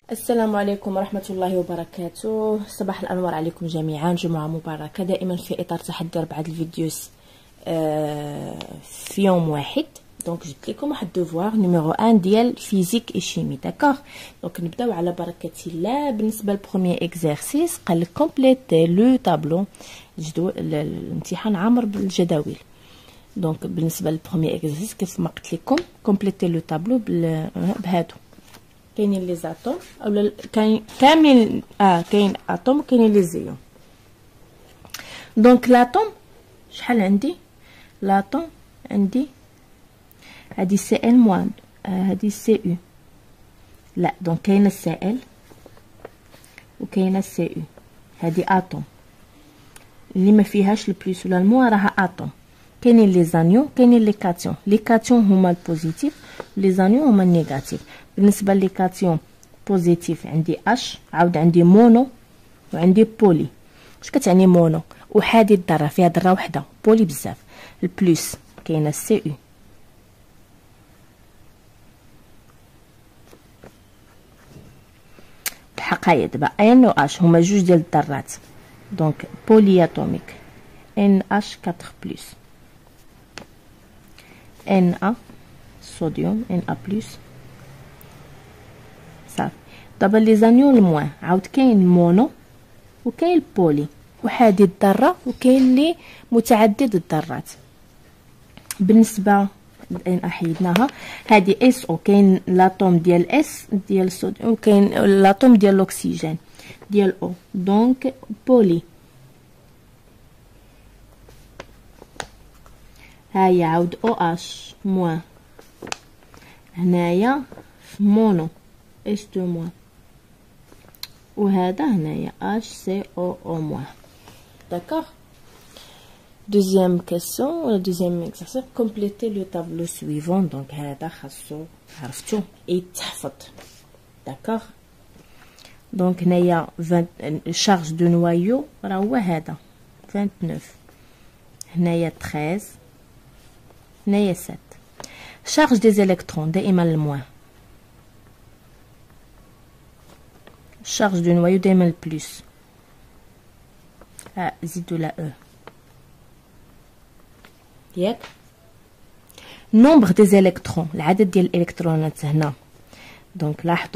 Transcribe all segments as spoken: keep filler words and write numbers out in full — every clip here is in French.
السلام عليكم ورحمة الله وبركاته. صباح الأنوار عليكم جميعا، جمعة مباركة. دائما في إطار تحدي أربعة الفيديوز آه في يوم واحد. دونك جبت لكم واحد الدوفوار نيميرو واحد ديال فيزيك اي شيمي. داكوغ، دونك نبداو على بركة الله. بالنسبة للبروميير اكزرسيس قال لك كومبليتي لو طابلو، الجدول الامتحان عامر بالجداول. دونك بالنسبة للبروميير اكزرسيس كيف ما قلت لكم كومبليتي لو طابلو بهادو. كاينين لي زاتوم اولا كاين كامل اه كاين اتوم وكاينين لي زيون. دونك لاتوم شحال عندي؟ لاتوم عندي هادي سي ال موان هادي سي او. لا دونك كاينه سي ال وكاينه سي او. هادي اتوم اللي ما فيهاش البلوس ولا الموا راها اتوم. كاينين لي زانيون كاينين لي كاتيون. لي كاتيون هما البوزيتيف، لي زانيون هما النيجاتيف. بالنسبه لي كاتيون بوزيتيف عندي اش، عاود عندي مونو وعندي بولي. اش كتعني مونو؟ احادي الذره، فيها ذره وحده. بولي بزاف. البلوس كاينه سي او. الحقايق دابا ان و اش هما جوج ديال الذرات. دونك بولي اتوميك ان اش أربعة بلس ان ا صوديوم ان ا بلس صافي. دابا لي زانيون الموان عاود كاين المونو وكاين البولي، احادي الذره وكاين لي متعدد الذرات. بالنسبه ان حيدناها هذه اس او، كاين لاتوم ديال اس ديال الصوديوم وكاين لاتوم ديال الاكسجين ديال او. دونك بولي هاهي عاود او اش موان، هنايا مونو اس دو موان، وهذا هنايا اش سي او او موان. داكوغ. دوزيام كيسيون ولا دوزيام اكزرسيس كومبليتي لو طابلو سويفون. دونك هذا خاصو عرفتو يتحفظ. داكوغ. دونك هنايا شارج دو نوايو راه هو هذا تسعة وعشرين، هنايا تreize، هنايا سبعة. شارج دي الكترون دائما الموان، شارج دو نوايو دائما البلوس. ها زيدو لا او ياك. نومبر دي زيليكترون، العدد ديال الالكترونات هنا. دونك لاحظوا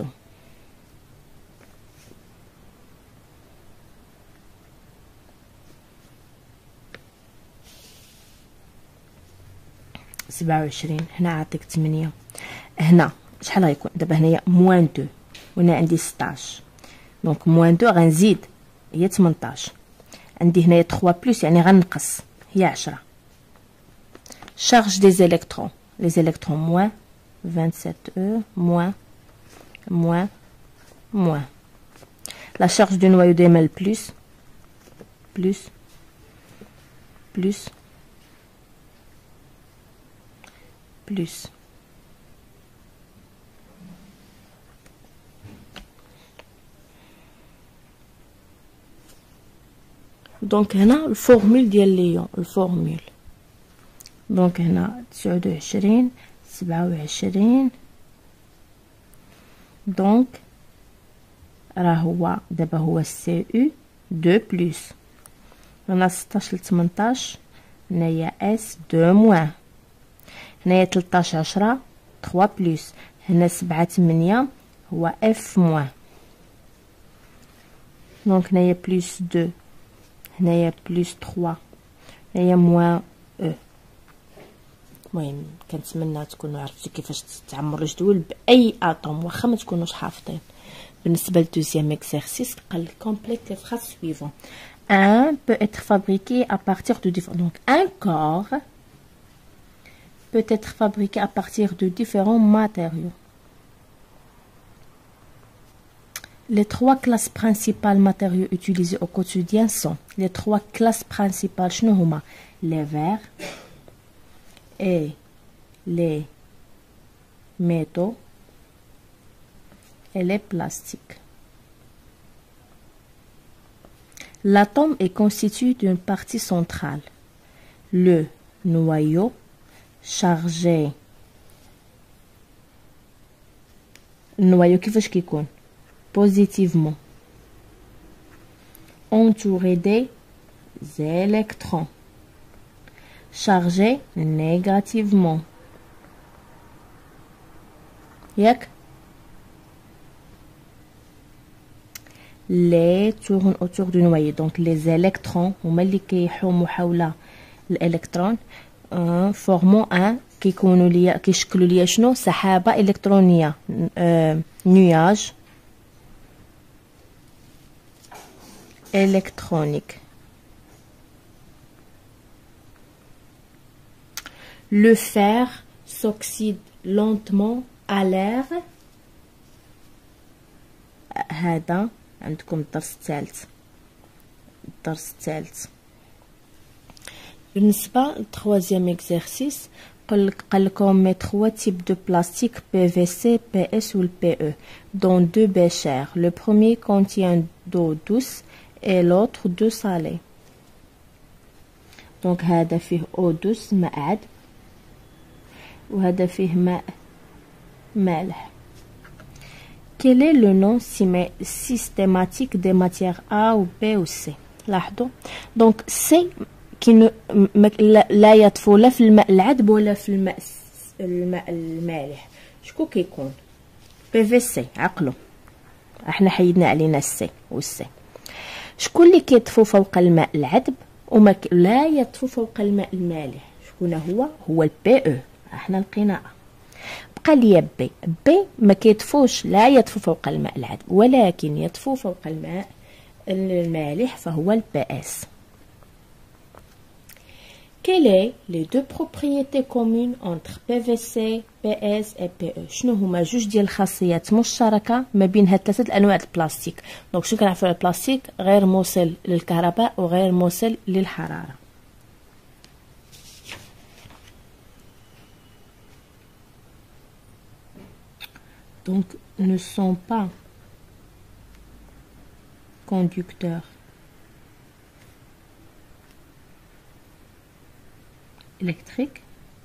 سبعة وعشرين، هنا عطيك ثمانية. هنا شحال غيكون دابا؟ هنايا موان دو وهنا عندي ستاش. دونك موان دو غنزيد هي تمنطاش. عندي هنايا ثلاثة بلس يعني غنقص هي عشرة. شارج دي زيليكترون، لي زيليكترون موان سبعة وعشرين او موان موان موان. لا شارج دو نوايو ديما البلس بلس بلس بلس. دونك هنا الفورمول ديال ليون، الفورمول. دونك هنا تسعة وعشرين سبعة وعشرين. دونك راه هو دابا هو سي او دو بلس. هنا ستاش ل تمنطاش، هنايا اس دو موان، هنايا تلطاش عشرة ثلاثة بلس، هنا سبعة ثمانية هو اف موان. دونك هنايا بلس دو، هنايا بلس ثلاثة، هنايا موان او. المهم كنتمنى تكونوا عرفتوا كيفاش تعمروا الجدول باي اتوم واخا ما تكونوش حافظين. بالنسبه للدوزيام اكزرسيس قال كومبليت لي فراز سويفون. un peut être fabriqué à partir de différents. Donc un corps peut être fabriqué à partir de différents matériaux. Les trois classes principales matériaux utilisés au quotidien sont les trois classes principales. شنو هما؟ les verres et les métaux et les plastiques. L'atome est constitué d'une partie centrale, le noyau chargé. النوايو كيفاش كيكون؟ positivement, entouré des électrons, chargé négativement. ياك les tournent autour du noyau. Donc les électrons هما اللي كيحوموا حول الالكترون فورمون ان كيكونوا ليا كيشكلوا ليا شنو سحابه الكترونيه نياج électronique. Le fer s'oxyde lentement à l'air. هذا عندكم الدرس الثالث. الدرس الثالث بالنسبة للتخوازيام اكزرسيس قال لكم مي trois types de plastique P V C, P S ou le P E dans deux béchers. Le premier contient d'eau douce et l'autre d'eau salée. Donc هذا فيه eau douce ماء عذب وهذا فيه ماء مالح. Quel est le nom systématique des matières A ou B ou C? لاحظوا دونك سي كي لا يطفو لا في الماء العذب ولا في الماء الماء المالح. شكون كيكون بي في سي؟ عقلوا احنا حيدنا علينا السي والسي. شكون اللي كيطفو فوق الماء العذب وما لا يطفو فوق الماء المالح؟ شكون هو؟ هو البي او. احنا لقينا بقى ليا بي. بي ما كيطفوش لا يطفو فوق الماء العذب ولكن يطفو فوق الماء المالح فهو البي اس. Quelles sont les deux propriétés communes entre P V C, P S et P E؟ شنو هما جوج ديال الخاصيات مشتركه ما بين هاد ثلاثه الانواع البلاستيك؟ دونك شنو كنعرفوا على البلاستيك؟ غير موصل للكهرباء وغير موصل للحراره. Donc ne sont pas conducteurs électriques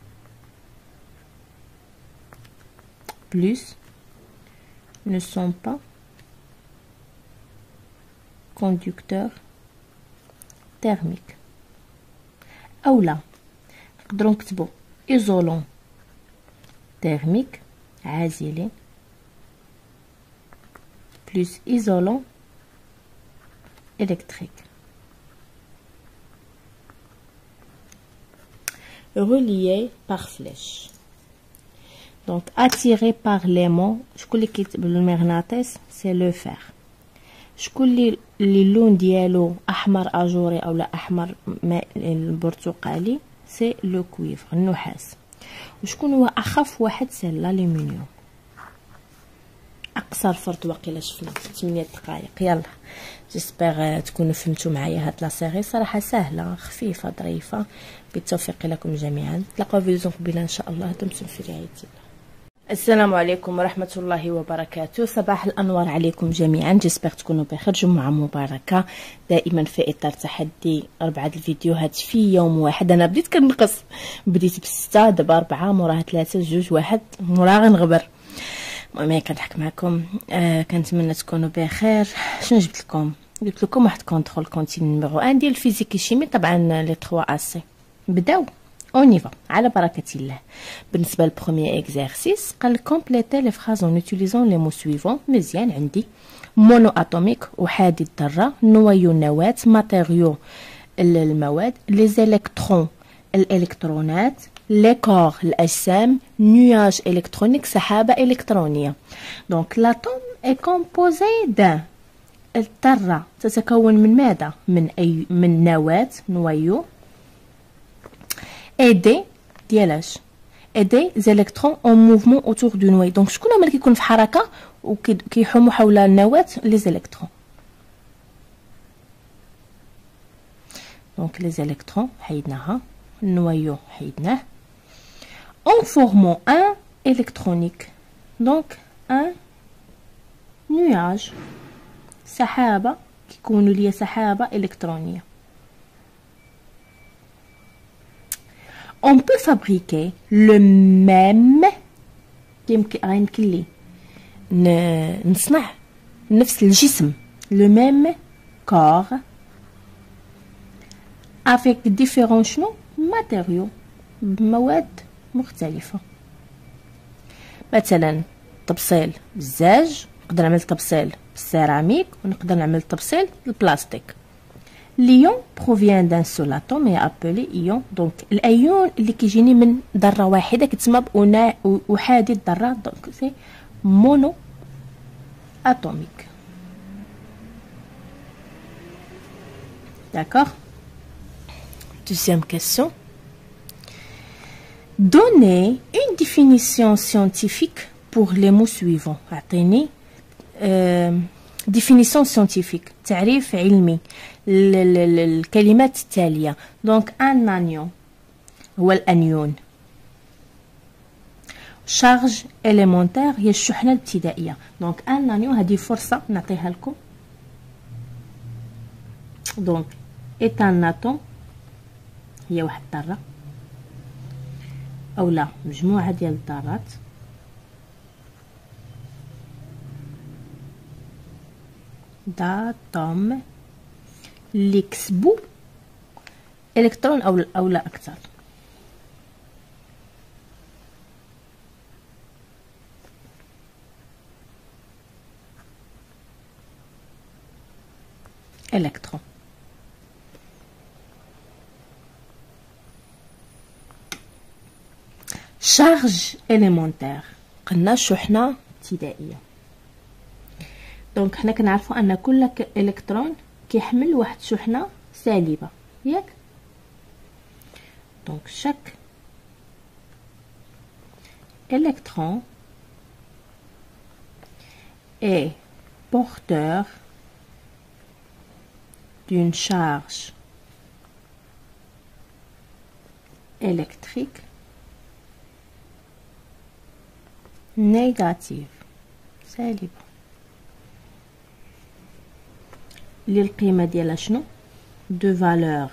plus ne sont pas conducteurs thermiques. أولا نقدروا نكتبوا isolant thermique عازلين plus isolant électrique. Relié par flèche. Donc attiré par l'aimant. شكون اللي كيتبع المغناطيس؟ سي لو فير. شكون اللي اللون ديالو احمر اجوري اولا احمر البرتقالي؟ سي لو كويفر النحاس. وشكون هو اخف واحد؟ سي الالومنيوم. اقصر فرد واقيلا شفنا ثمانية دقائق. يلا جيسبر تكونوا فهمتوا معايا هاد لا سيري صراحه سهله خفيفه ظريفه بالتوفيق لكم جميعا. نتلاقاو في فيديو قبيله ان شاء الله. دمتم في رعايه الله. السلام عليكم ورحمه الله وبركاته. صباح الانوار عليكم جميعا. جيسبر تكونوا بخير. جمعه مباركه دائما في اطار تحدي اربعه الفيديوهات في يوم واحد. انا بديت كنقص بديت بسته دابا اربعه موراها ثلاثه جوج واحد موراها غنغبر. المهم كنضحك معكم. آه كنتمنى تكونوا بخير. شنو جبت لكم؟ جبت لكم واحد كونترول كونتيني نيميرو واحد ديال الفيزيك شيمي طبعا لي ثلاثة ا سي. نبداو اونيفا على بركه الله. بالنسبه للبروميير اكزرسيس قال كومبليتي لي فراز اون اوتيليزون لي مو سويفون. مزيان عندي مونو اتوميك احادي الذره نويو نواه ماتيريو المواد لي زيليكترون الالكترونات لي كور الاجسام نياج الكترونيك سحابه الكترونيه. دونك لاتوم اي كومبوزي دان الذره تتكون من ماذا؟ من اي من نواه نويو et des ديالاش et des électrons en mouvement autour du noyau. دونك شكون هما اللي كيكون في حركه وكيحوموا حول النواه؟ لي زيليكترون. دونك لي زيليكترون حيدناها النويو حيدناه en formant un électronique. donc un nuage سحابه كيكونوا ليا سحابه الكترونيه. On peut fabriquer le même يمكن يمكن لي نصنع نفس الجسم le même corps avec différents شنو matériaux بمواد مختلفة. مثلا تبصيل بالزاج نقدر نعمل تبصيل بالسيراميك ونقدر نعمل تبصيل بالبلاستيك. ليون provient d'un seul atome et appelé ion. دونك الايون اللي كيجيني من ذره واحده كتسمى بأنا احادي الذرات دونك سي مونو atomique. D'accord. Deuxième question. Donnez une définition scientifique pour les mots suivants. أعطيني euh, définition scientifique. تعريف علمي الكلمات التالية. Donc un anion هو الأنيون. شارج élémentaire هي الشحنة الابتدائية. دونك ان انيون هذه فرصة نعطيها لكم. دونك est un atome هي واحد الذرة أو لا مجموعة ديال الذرات d'atomes اللي كسبوا إلكترون أو أو لا أكثر. électron. charge élémentaire قلنا شحنة ابتدائية. دونك حنا كنعرفوا ان كل الكترون كيحمل واحد شحنة سالبة ياك. دونك chaque électron est porteur d'une charge électrique négative سالبة اللي القيمة ديالها شنو de valeur.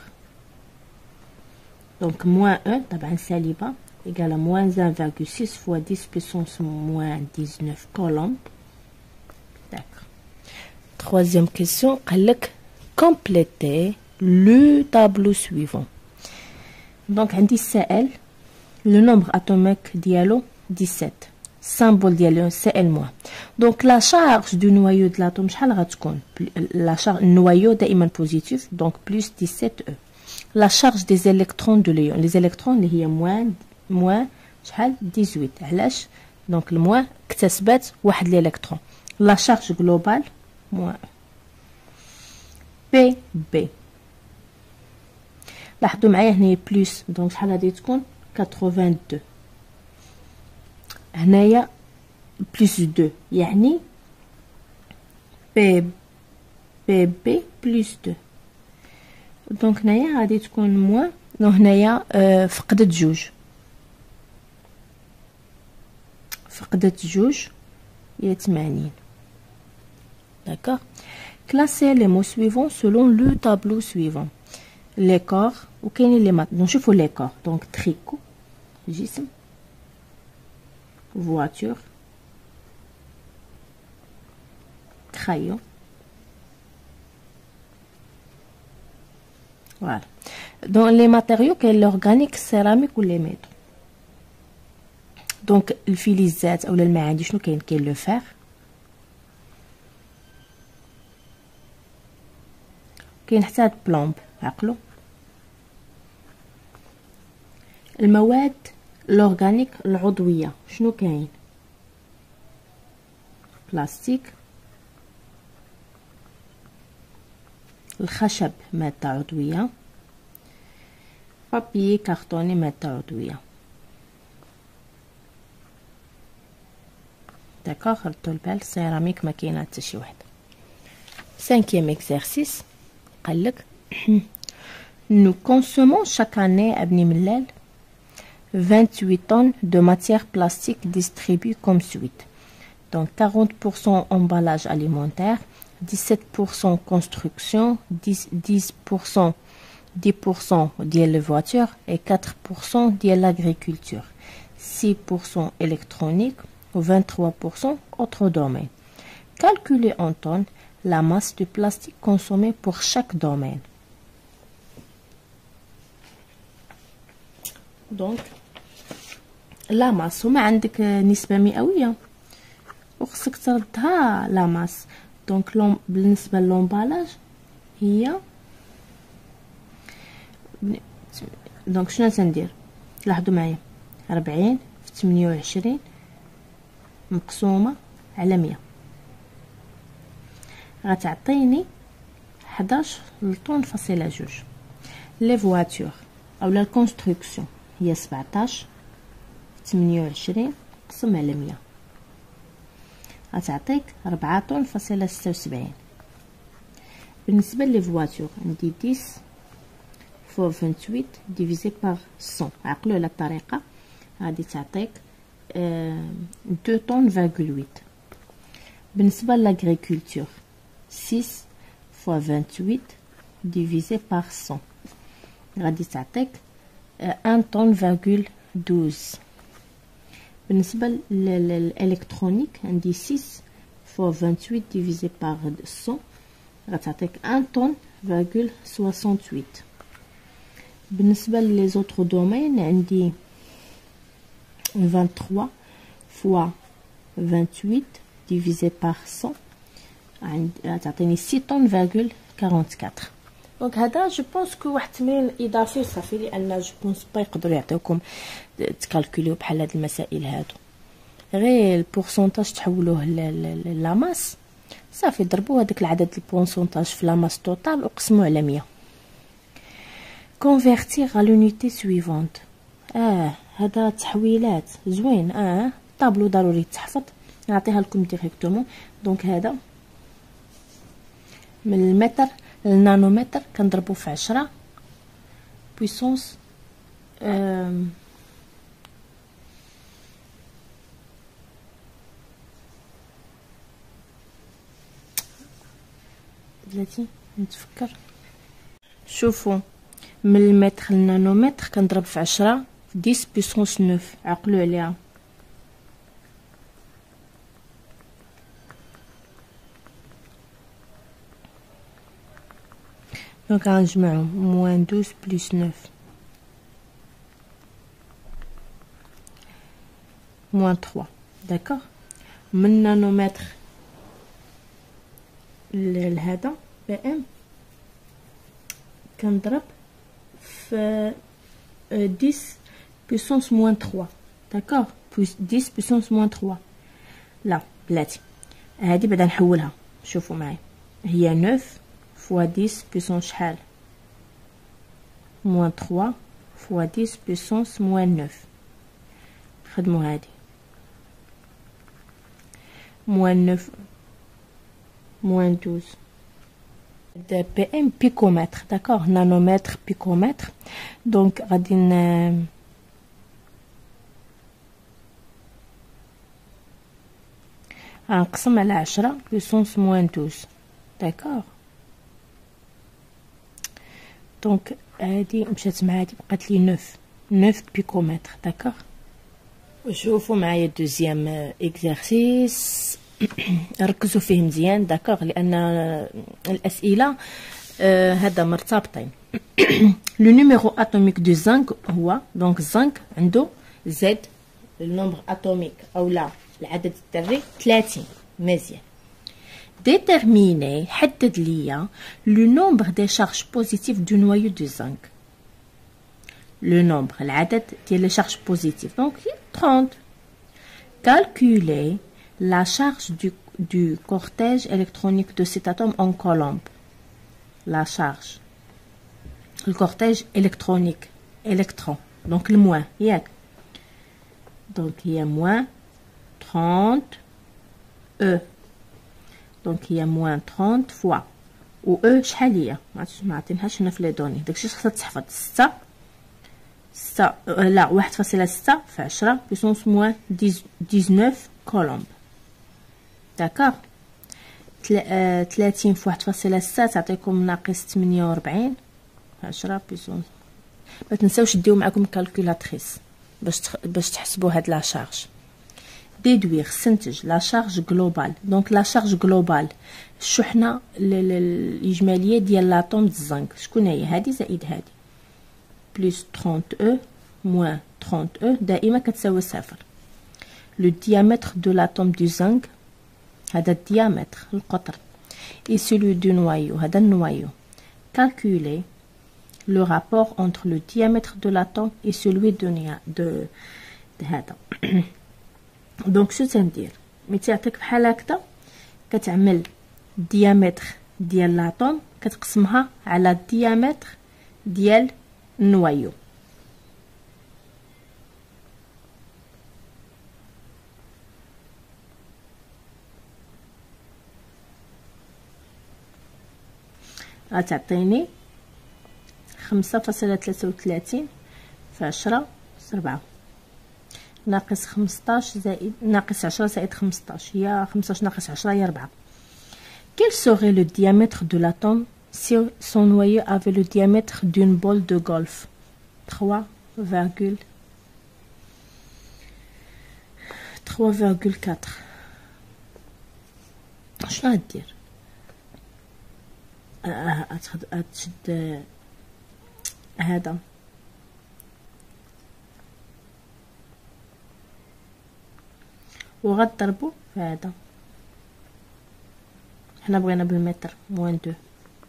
donc moins un طبعا سالبة égale à moins un virgule six fois dix puissance moins dix-neuf coulombs. d'accord. troisième question قالك compléter le tableau suivant. donc عندي السائل le nombre atomique ديالو dix-sept. symbole ديالو سي ال موان. دونك لا شارج دو نوايو د لاتوم شحال غتكون؟ لا شارج النوايو دائما بوزيتيف دونك بلس دix-sept او. لا شارج دي زيليكترون دو ليون لي زيليكترون اللي هي موان موان شحال dix-huit. علاش؟ دونك الموان اكتسبات واحد الالكترون. لا شارج جلوبال موان بي بي. لاحظوا معايا هنا بلس دونك شحال غادي تكون quatre-vingt-deux. هنايا بلس دو يعني بي بي بي بلس دو. دونك هنايا غادي تكون موان. دونك هنايا آه فقدت جوج فقدت جوج هي ثمانين. داكوغ. كلاسي لي مو سويفون سولون لو طابلو سويفون. لي كور وكاينين لي مات. نشوفوا لي كور. دونك تريكو جسم voiture crayon. voilà. dans les matériaux كاين l'organique céramique ou les métaux. donc الفلزات او المعادن شنو كاين؟ كاين لو فير كاين حتى هاد بلومب. عقلوا المواد الأورغانيك العضوية شنو كاين؟ بلاستيك الخشب مادة عضوية بابي كارتوني مادة عضوية. داكوغ. ردوا البال سيراميك ما كاينه حتى شي وحده. cinquième exercice قالك nous consommons chaque année أبني ملال vingt-huit tonnes de matière plastique distribuées comme suite. Donc quarante pour cent emballage alimentaire, dix-sept pour cent construction, dix pour cent dix pour cent de la voiture et quatre pour cent de l'agriculture, six pour cent électronique ou vingt-trois pour cent autres domaines. calculer en tonnes la masse de plastique consommée pour chaque domaine. Donc لا ماس وما عندك نسبة مئوية وخصك تردها لا ماس. دونك لوم بالنسبة للومبالاج هي دونك شنو تندير؟ لاحظوا معايا ربعين في ثمانية وعشرين مقسومة على مية غتعطيني حداش طن فاصلة جوج. لي فواتور اولا الكونستركسيون هي سبعطاش في ثمانية وعشرين مقسوم على مية غتعطيك ربعة طن فاصلة ستة وسبعين. بالنسبة لي فواتور عندي ديس فوا ثمانية وعشرين ديفيزي بار مية. عقلوا على الطريقة غادي تعطيك دو طن فاغول ثمانية. بالنسبة لاغريكولتور ستة فوا ثمانية وعشرين ديفيزي بار مية غادي تعطيك واحد طن فاغول اثنا عشر. بالنسبة للإلكترونيك عندي ستة فوا ثمانية وعشرين ديفيزي بار مية غتعطيك واحد طن فاغول ثمانية وستين. بالنسبة لي زوتر دومين عندي ثلاثة وعشرين فوا ثمانية وعشرين ديفيزي بار مية عند تعطيني ستة طن فاغول أربعة وأربعين. دونك هذا جو بونس كو واحد التمرين اضافي صافي لان جو بونس با يقدروا يعطيوكم تكالكوليو بحال هاد المسائل هادو. غير البورسونتاج تحولوه للاماس صافي ضربوا هذاك العدد البورسونتاج في لاماس توتال وقسموه على مية. كونفيرتير على لونيتي سويفونت. اه هذا تحويلات زوين. اه طابلو ضروري تحفظ نعطيها لكم ديريكتومون. دونك هذا من المتر النانومتر كنضربو في عشرة بويسونس بلاتي نتفكر. شوفوا من المتر النانومتر كنضرب في عشرة في عشرة بويسونس تسعة. عقلوا عليها. دونك غنجمعو موان دوز بلس نوف موان تخوا. داكوغ من نانومتر لهذا بي ام كنضرب في عشرة بويسونس موان تخوا. داكوغ عشرة بويسونس موان تخوا. لا بلاتي هادي بعدا نحولها. شوفوا معايا هي تسعة فوا عشرة بويسونس شحال موان تخوا فوا عشرة بويسونس موان تسعة. خدمو هادي موان تسعة موان اثنا عشر د بي ام بيكومتر. داكوغ نانومتر بيكومتر. دونك غادي ن غنقسم على عشرة بويسونس موان اثنا عشر. داكوغ دونك هادي مشات مع هادي بقات لي تسعة تسعة بيكومتر. داكوغ وشوفوا معايا دوزيام اكزرسيس ركزوا فيه مزيان. داكوغ لان الاسئله آه هذا مرتبطين. لو نيميرو اتوميك دو زنك هو دونك الزنك عنده زد النومبر اتوميك اولا العدد الذري ثلاثين. مزيان. Déterminer حدد ليا le nombre des charges positives du noyau de zinc. Le nombre العدد ديال les charges positives donc trente. Calculer la charge du, du cortège électronique de cet atome en colombe. La charge le cortège électronique électron donc le moins ياك. donc il y a moins trente E. دونك هي موان طرونت فوا و او شحال هي ما عطيناهاش هنا في لي دوني. داكشي خصها تحفظ ستة ستة لا واحد فاصلة ستة في عشرة بويسونس موان تسعطاش كولومب. داكوغ ثلاثين في واحد فاصلة ستة تعطيكم ناقص ثمانية وربعين في عشرة بويسونس. ما تنساوش ديو معكم كالكولاتريس باش تخ... باش تحسبوا هاد لا شارج. déduire سنتج la charge globale. donc la charge globale الشحنة الإجمالية ديال لاطوم الزنك شكون هي؟ هذه زائد هذه بلس ثلاثين او موان ثلاثين او دائما كتساوي صفر. لو diamètre de l'atome du zinc هذا الديامتر القطر et celui du noyau هذا النوايو. calculer le rapport entre le diamètre de l'atome et celui de de هذا. دونك شو تندير؟ ملي تعطيك بحال هكذا كتعمل الديامتر ديال لاطوم كتقسمها على الديامتر ديال النوايو. غتعطيني خمسة فاصلة ثلاثة وثلاثين في عشرة أس ربعة ناقص خمسطاش زائد ناقص عشرة زائد خمسطاش هي خمسطاش ناقص عشرة هي ربعة. Quel serait le diamètre de l'atome si son noyau avait le diamètre d'une bolle de golf? trois virgule quatre. شنو غدير؟ غتشد هذا وغتضربو في هذا. حنا بغينا بالمتر موان دو.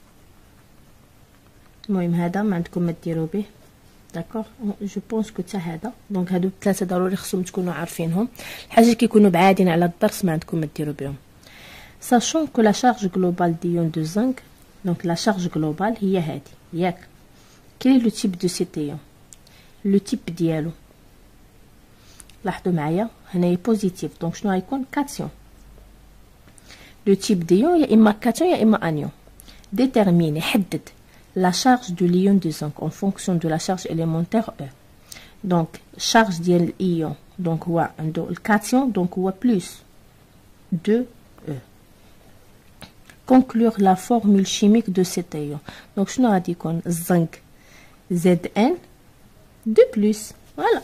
المهم هذا ما عندكم ما ديروا به داكوغ. جو بونس كو حتى هذا دونك هادو ثلاثه ضروري خصهم تكونوا عارفينهم. الحاجه اللي كيكونوا بعادين على الدرس ما عندكم ما ديروا بهم. sachant que la charge globale d'ion de zinc donc la charge globale هي هذه ياك. quel est le type de cet ion؟ le type ديالو لاحظوا معايا هنايا بوزيتيف دونك شنو غيكون؟ كاتيون. لو تيب ديون يا اما كاتيون يا اما انيون. ديتيرميني حدد لا شارج دو ليون دو زنك اون فونكسيون دو لا شارج اليمونتير او. دونك الشارج ديال الايون دونك هو عنده الكاتيون دونك هو بلس دو او. conclure la formule chimique de cet ion. donc شنو غادي يكون؟ الزنك زد ان دو بلس. voilà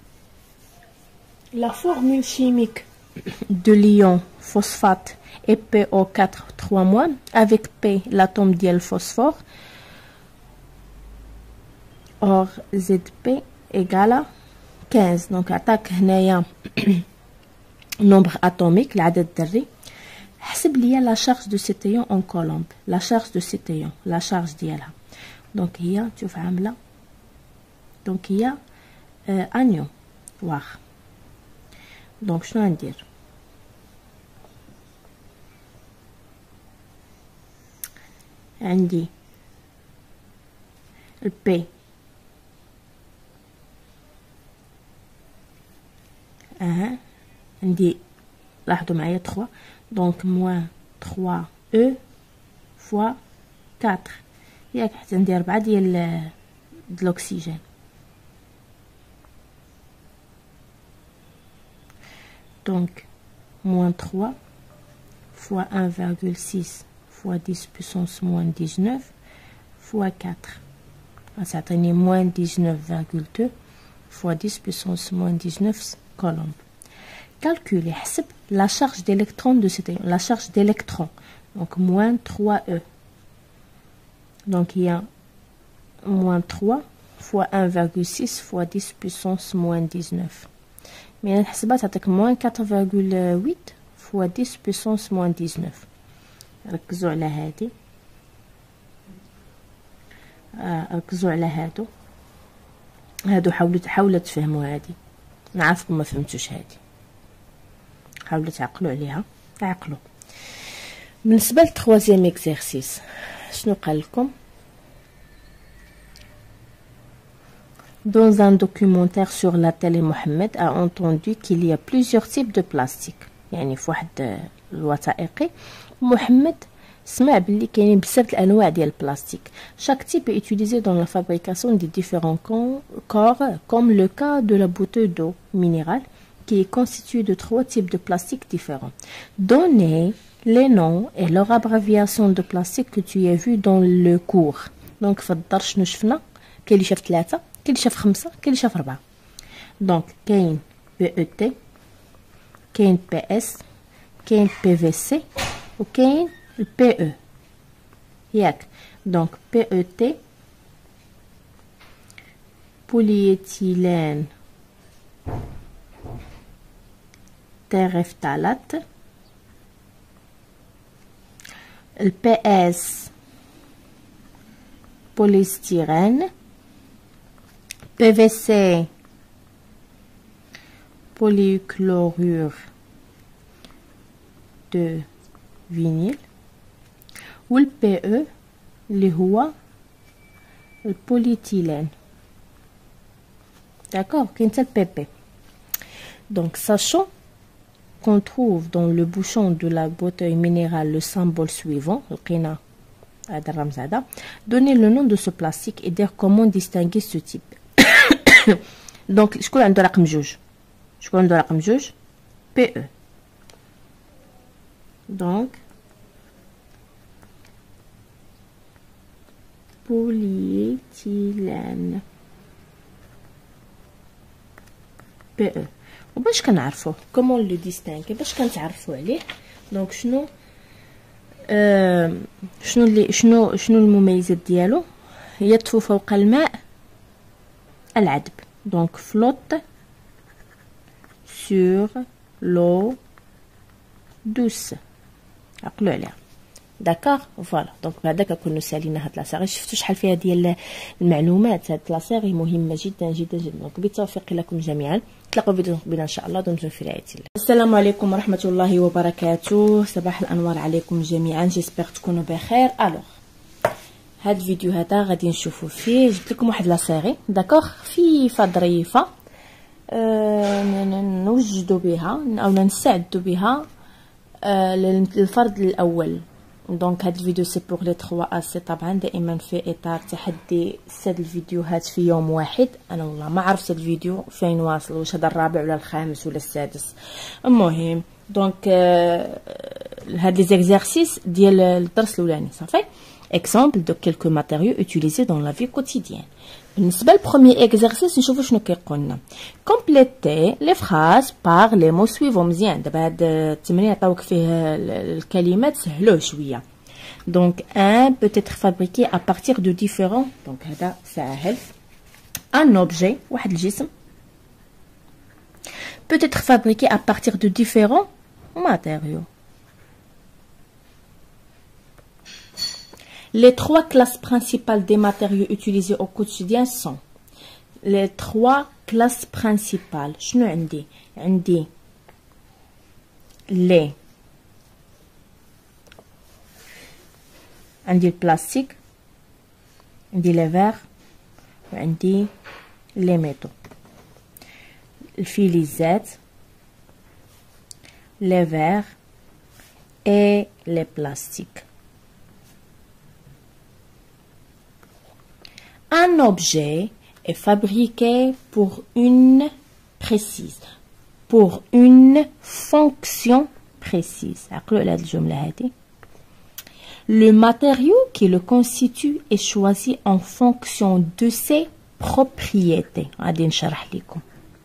la formule chimique de l'ion phosphate est P O quatre trois moins avec P l'atome diel phosphore. or Z P égale à quinze. donc عطاك هنايا nombre atomique العدد الذري. حسب ليا la charge de cet ion en colombe. la charge de cet ion la charge ديالها donc هي تشوف عامله donc هي انيون واخ. دونك شنو غندير؟ عندي البي اها عندي لاحظوا معايا ثلاثة دونك موان ثلاثة او فوا أربعة ياك حتى عندي أربعة ديال الاكسجين. donc moins trois fois un virgule six fois dix puissance moins dix-neuf fois quatre. Ça donne moins dix-neuf virgule deux fois dix puissance moins dix-neuf coulombs. Calculer la charge d'électrons de cet ion. La charge d'électrons. Donc moins trois E. Donc il y a moins trois fois un virgule six fois dix puissance moins dix-neuf. Mais الحسبة تعطيك moins quatre virgule huit fois dix puissance moins dix-neuf. ركزوا على هادي آه ركزوا على هادو هادو حاولوا حاولوا تفهموا هادي. نعرفكم ما فهمتوش هادي حاولوا تعقلوا عليها تعقلوا. بالنسبه للتروازيام اكزرسيس شنو قال لكم؟ Dans un documentaire sur la télé, Mohamed a entendu qu'il y a plusieurs types de plastique. يعني في واحد الوثائقي محمد سمع باللي كاينين بزاف الانواع ديال البلاستيك. chaque type est utilisé dans la fabrication des différents corps comme le cas de la bouteille d'eau minérale qui est constituée de trois types de plastique différents. Donnez les noms et leur abréviation de plastique que tu as vu dans le cours. donc في الدار شنو شفنا؟ كاين اللي شاف ثلاثة كاين اللي شاف خمسة كاين اللي شاف أربعة. donc كاين بي او تي كاين بي اس، كاين بي في سي، وكاين البي او ياك. دونك بي او تي بولييتيلين تيريفتالات، البي اس بوليستيرين، بي في سي polychlorure de vinyle، والبي او اللي هو البوليتيلين. D'accord, كاين حتى البي بي. Donc sachant qu'on trouve dans le bouchon de la bouteille minérale le symbole suivant، لقينا هذا الرمز هذا. Donnez le nom de ce plastique et dire comment distinguer ce type. Donc شكون عنده رقم جوج؟ شكون عنده رقم جوج؟ بي او. دونك بولييتيلين بي او. وباش كنعرفوه كومون لو ديستانغي، باش كنتعرفوا عليه؟ دونك شنو آه شنو اللي شنو شنو المميزات ديالو؟ يطفو فوق الماء العذب. دونك فلوت sur l'eau douce. عقلوا عليها. داكوغ فوالا. دونك بهذا كنكونوا سالينا هاد لاصاغي. شفتوا شحال فيها ديال المعلومات. هاد لاصاغي مهمه جدا جدا جدا. دونك بالتوفيق لكم جميعا. نتلاقاو فيديو مقبل ان شاء الله. دمتم في رعايه الله. السلام عليكم ورحمه الله وبركاته. صباح الانوار عليكم جميعا. جيسبر تكونوا بخير. الوغ هاد الفيديو هذا غادي نشوفوا فيه جبت لكم واحد لاصاغي داكوغ خفيفه ظريفه أه نوجدوا بها او نستعدوا بها أه للفرد الاول. دونك هاد الفيديو سي بور لي ثلاثة اس. طبعا دائما في اطار تحدي سد الفيديوهات في يوم واحد. انا والله ما عرفت هاد الفيديو فين واصل، واش هذا الرابع ولا الخامس ولا السادس. المهم دونك أه هاد لي زيكزارسيس ديال الدرس الاولاني صافي. exemple de quelques matériaux utilisés dans la vie quotidienne. بالنسبه للبروميي اكزرسيس نشوفوا شنو كيقولنا. كومبليتي لي فراز بار لي مو سويفون. مزيان دابا هاد التمرين عطاوك فيه الكلمات سهلوه شويه. دونك ان peut être fabriqué à partir de différents. دونك هذا ساهل. ان اوبجي واحد الجسم peut être fabriqué à partir de différents matériaux. Les trois classes principales des matériaux utilisés au quotidien sont les trois classes principales. شنو عندي؟ عندي لي عندي البلاستيك، عندي لي فيغ، وعندي لي ميتو. الفلزات، لي فيغ et les plastiques. Un objet est fabriqué pour une précise, pour une fonction précise. Le matériau qui le constitue est choisi en fonction de ses propriétés. غادي نشرح لكم.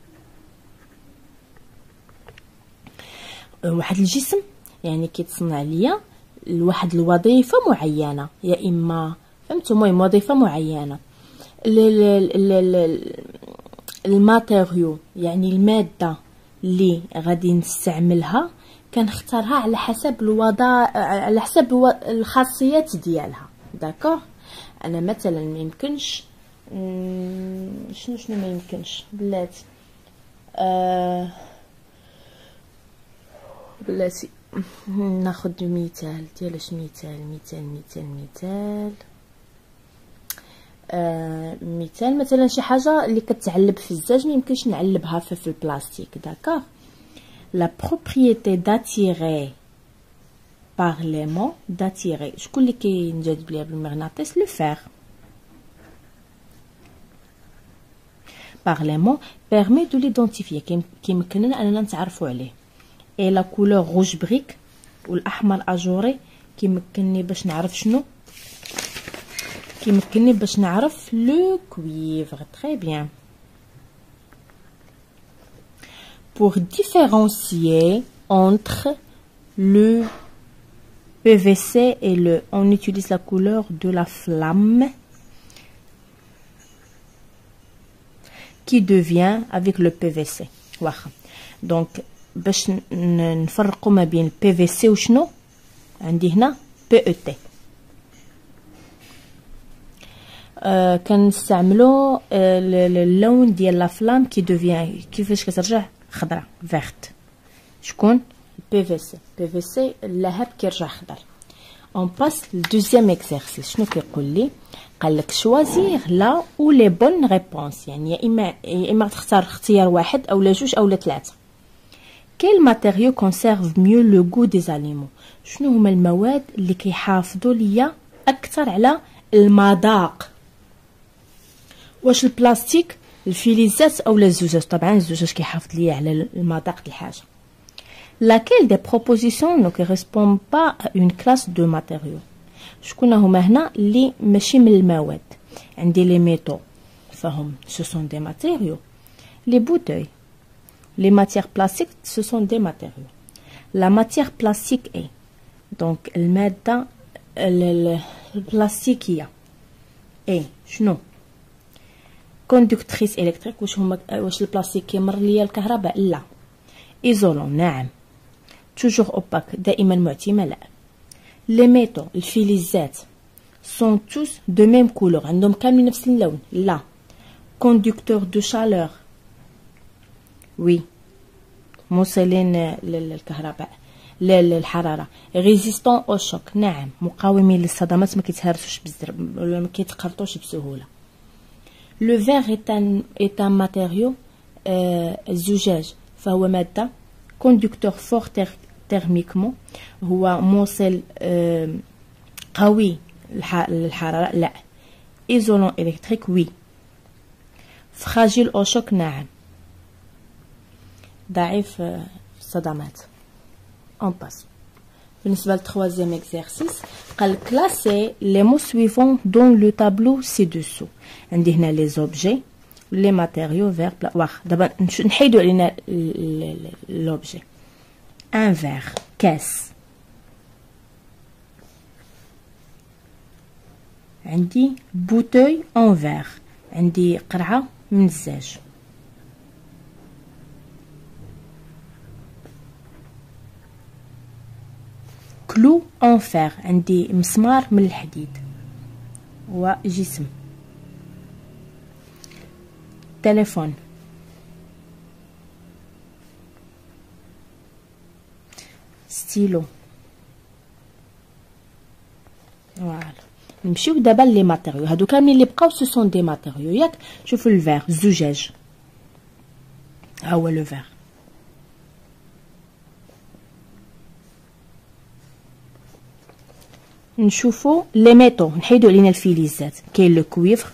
واحد الجسم يعني كيتصنع ليا لواحد الوظيفه معينه، يا اما فهمتوا المهم وظيفه معينه. الماتيريو يعني الماده اللي غادي نستعملها كنختارها على حسب الوظائف، على حسب الخاصيات ديالها. داكوغ. انا مثلا ما يمكنش شنو شنو ما يمكنش بلاتي آه بلاتي ناخذ مثال ديالاش مثال مثال مثال مثال آه مثال مثلا شي حاجه اللي كتعلب في الزاج ما يمكنش نعلبها في, في البلاستيك. داكوغ. لا بروبريتي داتيري بار ليمون. داتيري شكون اللي كينجذب ليها بالمغناطيس؟ لو فير. بار ليمون بيرمي دو ليدونتيفيي كيمكننا اننا نتعرفوا عليه. اي لا كولور روج بريك والاحمر اجوري كيمكنني باش نعرف شنو كيمكنني باش نعرف لو كويفر. تري بيان. pour différencier entre le P V C et le, on utilise la couleur de la flamme qui devient avec le P V C. واخا دونك باش نفرقوا ما بين P V C وشنو عندي هنا P E T. آه كنستعملوا آه اللون ديال لا فلام كي دوفيان كيفاش كترجع خضراء فيرت. شكون P V C P V C اللهب كيرجع خضر. اون باس للدوزيام اكزرسيس. شنو كيقول لي؟ قال لك شوازير لا او لي بون ريبونس، يعني يا اما يا اما تختار اختيار واحد او لا جوج او لا ثلاثه. كيل ماتيريو كونسيرف ميو لو غو دي زاليمون؟ شنو هما المواد اللي كيحافظوا ليا اكثر على المذاق؟ واش البلاستيك الفلزات او الزجاج؟ طبعا الزجاج كيحافظ ليا على المذاق ديال الحاجه. laquelle des propositions ne correspond pas à une classe de matériaux؟ شكون هما هنا اللي ماشي من المواد؟ عندي لي ميتو فهم ce sont des matériaux. les bouteilles les matières plastiques ce sont des matériaux. la matière plastique est donc المادة البلاستيكية اي شنو؟ conductrice électrique. واش هما واش البلاستيك كيمر ليا الكهرباء؟ لا. isolant نعم. toujours opaque دائما معتمة لا. les métaux الفلزات sont tous de même couleur عندهم كاملين نفس اللون؟ لا. conducteur de chaleur oui موصلين للكهرباء للحرارة. résistant au choc نعم مقاومين للصدمات ما كيتهرسوش بزاف ولا ما كيتقرطوش بسهولة. le verre est un est un matériau الزجاج فهو مادة conducteur fort thermiquement هو موصل قوي للحرارة لا. isolant électrique oui. fragile au choc نعم ضعيف في الصدمات. on passe. بالنسبة للتخوازيام اكزرسيس قال كلاسي لي مو سويفون دون لو تابلو سي دوسو. عندي هنا لي زوبجي لي ماتيريو فير بلا واخ دابا نحيدو علينا لوبجي. ان فير كاس. عندي بوتوي اون فير عندي قرعة من الزاج. كلو اون فير عندي مسمار من الحديد وجسم. تليفون. ستيلو. فوالا نمشيو دابا لي ماتيريو هادو كاملين اللي بقاو سو سون دي ماتيريو ياك. شوفوا الفير الزجاج ها هو لو فير. نشوفوا لي ميتو نحيدو علينا الفلزات. كاين لو كويفر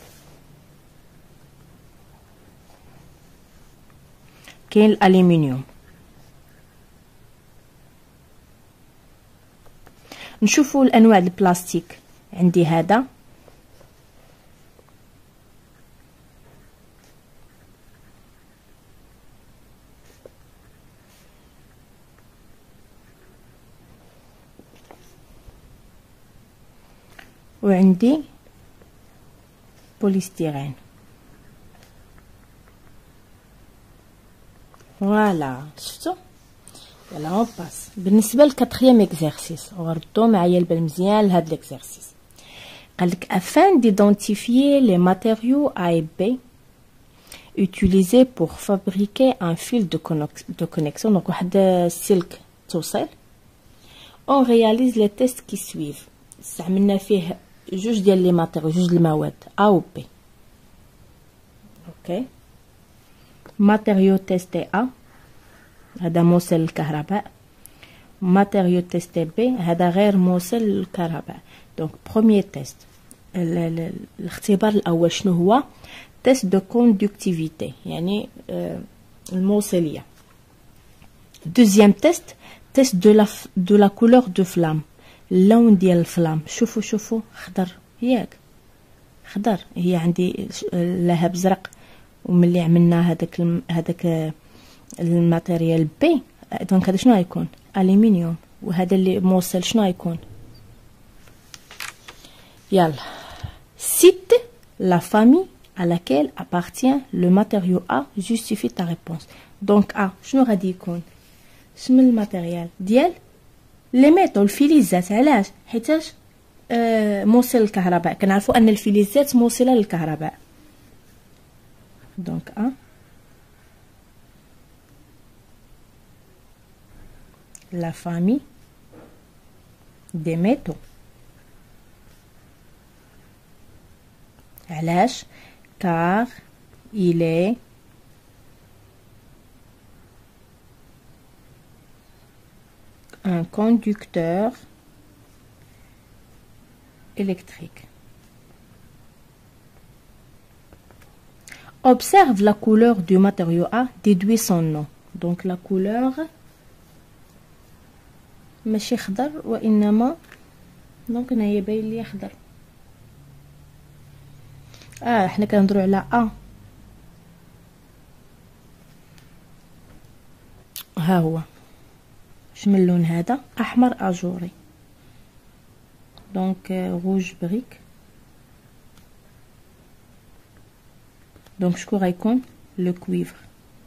كاين الالومنيوم. نشوفوا الانواع البلاستيك عندي هذا وعندي بوليستيرين. فوالا شفتوا. يلا اون باس. بالنسبه للكاتريام اكزرسيس وردوا معايا البال مزيان لهاد ليكزرسيس. قالك afin d'identifier les matériaux A et B utilisés pour fabriquer un fil de connexion donc واحد السلك توصيل on réalise les tests qui suivent. استعملنا فيه جوج ديال لي ماتيريو جوج المواد A و B. اوكي ماتيريو تيستي A هذا موصل للكهرباء. ماتيريو تيستي B هذا غير موصل للكهرباء. دونك بروميير تيست الاختبار الاول شنو هو؟ تيست دو كوندكتيفيتي يعني الموصليه. دوزيام تيست تيست دو لا دو لا كولور دو فلام اللون ديال الفلام. شوفوا شوفوا خضر ياك خضر هي عندي لهب زرق وملي عملنا هذاك هذاك الماتيريال بي دونك هذا شنو غيكون الومنيوم، وهذا اللي موصل شنو غيكون. يلا cite la famille à laquelle appartient le matériau A, justifie ta réponse. دونك A شنو غادي يكون؟ شنو الماتيريال ديال لي ميتال الفلزات. علاش؟ حيتاش آه موصل الكهرباء، كنعرفوا ان الفلزات موصله للكهرباء. دونك A la famille des métaux. علاش؟ car il est un conducteur électrique. Observe la couleur du matériau A, déduis son nom. Donc la couleur ماشي خضر وإنما دونك هنايا باين لي خضر. اه حنا كنهضروا على ا. ها هو شمن اللون هذا؟ احمر اجوري. دونك روج بريك. دونك شكون غيكون؟ لو كويفر.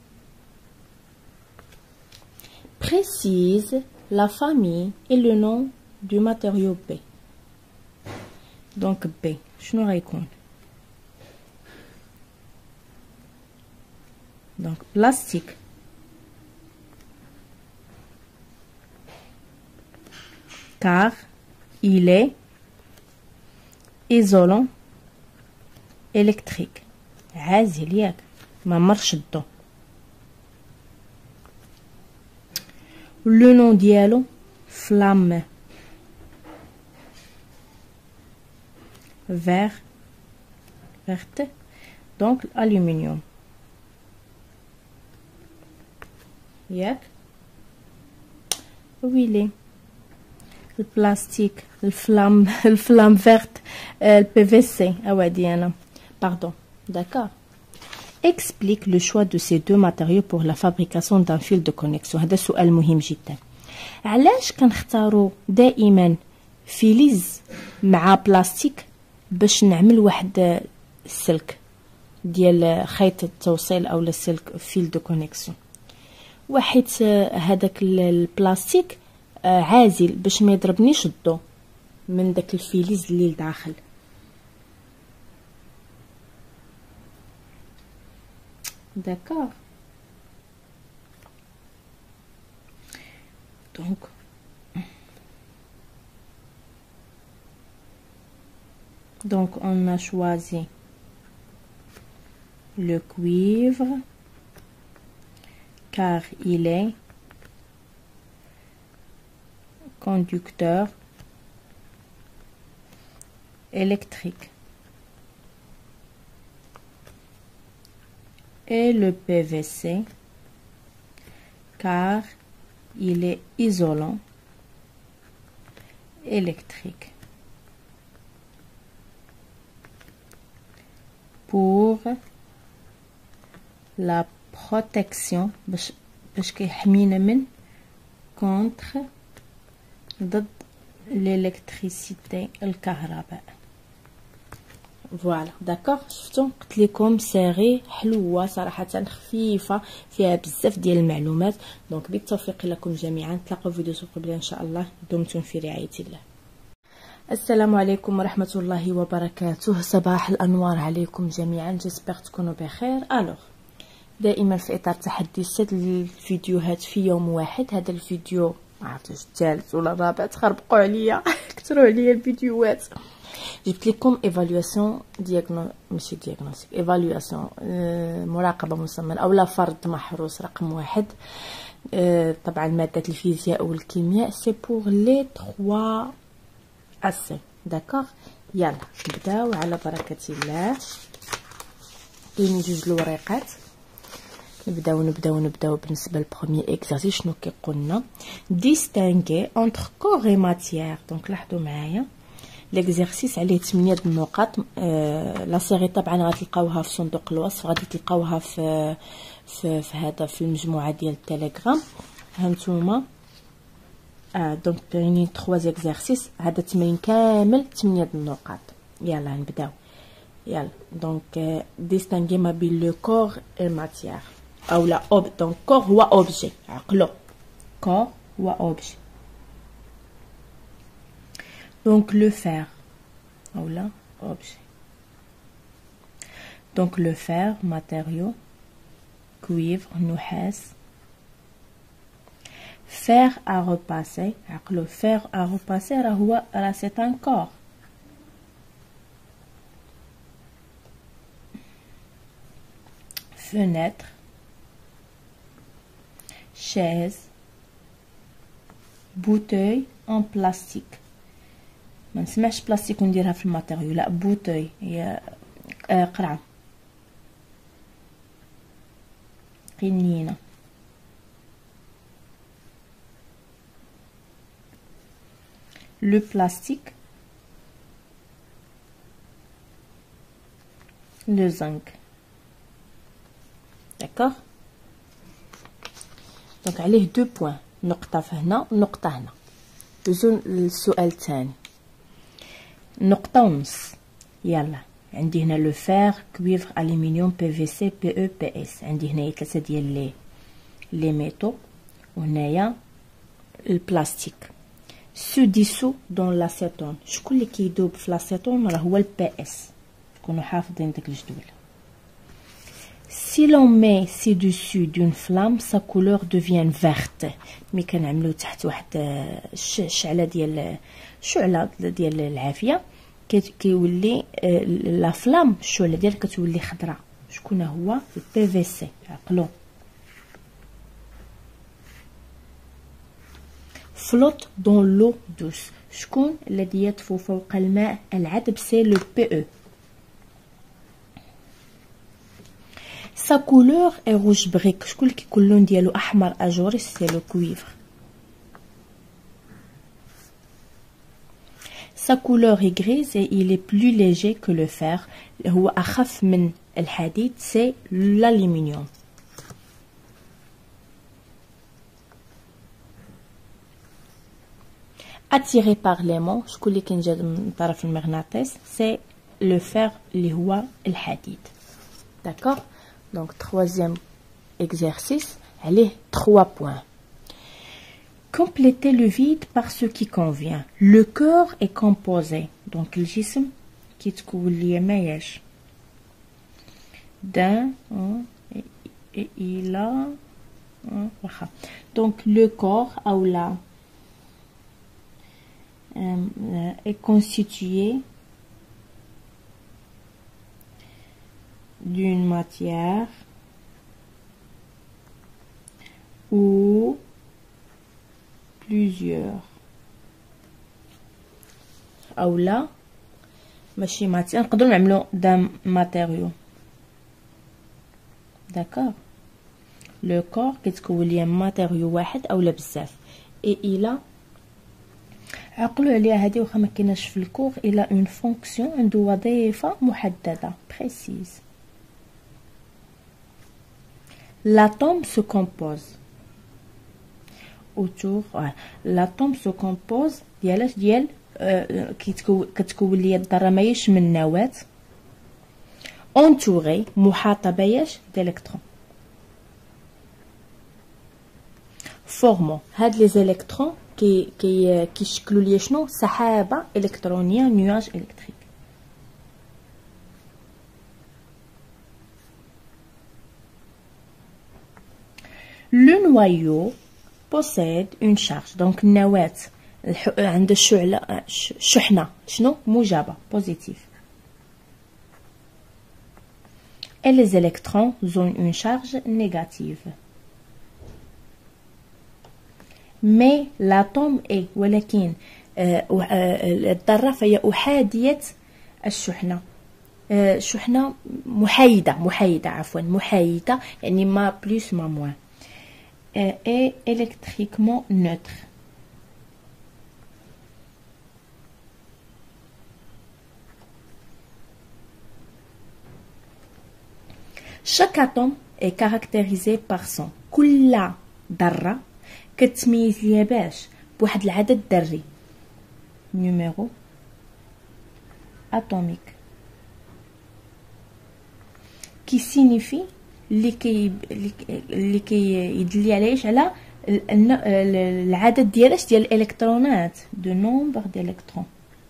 Précise la famille et le nom du matériau B. دونك B شنو غيكون؟ دونك بلاستيك. car il est isolant électrique. عازل ياك ما مرش الضو. لو نون ديالو فلام vert verte. دونك الالومنيوم ياك ويلي البلاستيك الفلام الفلام فيرت البي في سي اوادي انا باردون. D'accord. Explique le choix de ces deux matériaux pour la fabrication d'un fil de connexion. هذا سؤال مهم جدا. علاش كنختاروا دائما فلز مع بلاستيك باش نعمل واحد السلك ديال خيط التوصيل او السلك فيل دو كونيكسيون؟ واحد هذاك البلاستيك عازل باش ما يضربنيش الضو من داك الفلز اللي لداخل. D'accord. Donc, donc on a choisi le cuivre car il est conducteur électrique. Et le P V C car il est isolant électrique. Pour la protection باش باش كيحمينا من contre ضد l'électricité الكهرباء. فوالا داكوغ. شفتوا قلت لكم ساغي حلوه صراحه خفيفه فيها بزاف ديال المعلومات. دونك بالتوفيق لكم جميعا. نتلاقاو في فيديو قبل ان شاء الله. دمتم في رعايه الله. السلام عليكم ورحمه الله وبركاته. صباح الانوار عليكم جميعا. جيسبر تكونوا بخير. الوغ دائما في اطار تحدي ست الفيديوهات في يوم واحد. هذا الفيديو ما عرفتش الثالث ولا الرابع، تخربقوا عليا كثروا عليا الفيديوهات. جبت لكم ايفالواسيون دياغنو ماشي دياغنوستيك ايفالواسيون آه مراقبه مسمى او لا فرض محروس رقم واحد. آه طبعا ماده الفيزياء والكيمياء سي بور لي تخوا اس. داكوغ يلا نبداو على بركه الله. كاينين جوج الوريقات. نبداو نبداو نبداو بالنسبه للبروميير اكزرسيس. شنو كيقولنا؟ ديستانغي انتر كور اي ماتيير. دونك لاحظوا معايا ليكزيرسيس عليه ثمانية النقاط. آه لا سيري طبعا غتلقاوها في صندوق الوصف، غادي تلقاوها في في, في هذا في المجموعه ديال التليجرام. هانتوما اه دونك كاينين ثلاثة زيكزيرسيس، هذا التمرين كامل ثمانية النقاط. يلا نبداو. يلا دونك ديستانغي ما بين لو كور اي ماتيير او لا اوب. دونك كور هو اوبجي، عقلو كور هو اوبجي. دونك لو فير او لا اوبجي. دونك لو فير ماتيريو، كويفر نحاس. faire à repasser، عقلو faire à repasser راه هو راه c'est un corps. fenêtre، chaise، bouteille en plastique. ما نسمعش بلاستيك ونديرها في الماتيريو، لا بوتوي هي آه قرعه قنينه. le plastique، le zinc. d'accord. دونك عليه دو بوين، نقطه فهنا ونقطه هنا. دوزو للسؤال الثاني، نقطه ونص. يلا عندي هنا لو فير، كويفر، الومنيوم، بي في سي، بي او، بي اس. عندي هنايا ثلاثه ديال لي لي ميتو، وهنايا البلاستيك. se dissout dans l'acétone. شكون اللي كيدوب في l'acétone؟ راه هو البي اس. تكونوا حافظين داك الجدول. si l'on met ci-dessus d'une flamme sa couleur devient verte. ملي كنعملو تحت واحد الشعله ديال شعله ديال العافيه كيولي لا فلام الشعله ديالها كتولي خضراء. شكون هو؟ البي في سي. عقلو flotte dans l'eau douce. شكون الذي يطفو فوق الماء العذب؟ سي لو بي او. sa couleur est rouge brique. شكون اللي كيكون اللون ديالو احمر اجوري؟ سي لو كويفر. sa couleur est grise et il est plus léger que le fer. هو اخف من الحديد. سي l'aluminium. attiré par l'aimant. شكون اللي كينجذب من طرف المغناطيس؟ سي لو فير اللي هو الحديد. داكوغ. دونك troisième exercice عليه trois points. compléter le vide par ce qui convient. le corps est composé. دونك الجسم كيتكون ليا ماياش d'un et il a واخا. دونك le corps او لا est constitué d'une matière ou plusieurs. او لا ماشي ماتير، نقدروا نعملو دام ماتيريو. داكوغ. لو كور كتكون ليا ماتيريو واحد اولا بزاف. اي الى عقلوا عليها هذه واخا ما كايناش في الكور. الى اون فونكسيون، عنده وظيفه محدده بريسيز. l'atome se compose autour. l'atome se compose ديالاش ديال آه كتكون كتكون ليا الذره ماهيش من نواه entouré محاطه بياش دالكترون. فورمون هاد لي زيليكترون كي كي كيشكلوا ليا شنو؟ سحابه الكترونيه، نواج الكتريك. le noyau possède une charge. دونك النواه عند الشعله شحنه شنو؟ موجبه بوزيتيف. et les électrons ont une charge négative. mais l'atome est ولكن الذرة فهي أحادية الشحنة. شحنة محايدة محايدة عفوا محايدة يعني ما بلس ما موان. et électriquement neutre. chaque atome est caractérisé par son. كل ذرة كتميز ليا باش بواحد العدد ذري numéro atomique qui signifie اللي كي اللي كي يدلي على على العدد ديال ديال الالكترونات دو نومبر ديليكترون.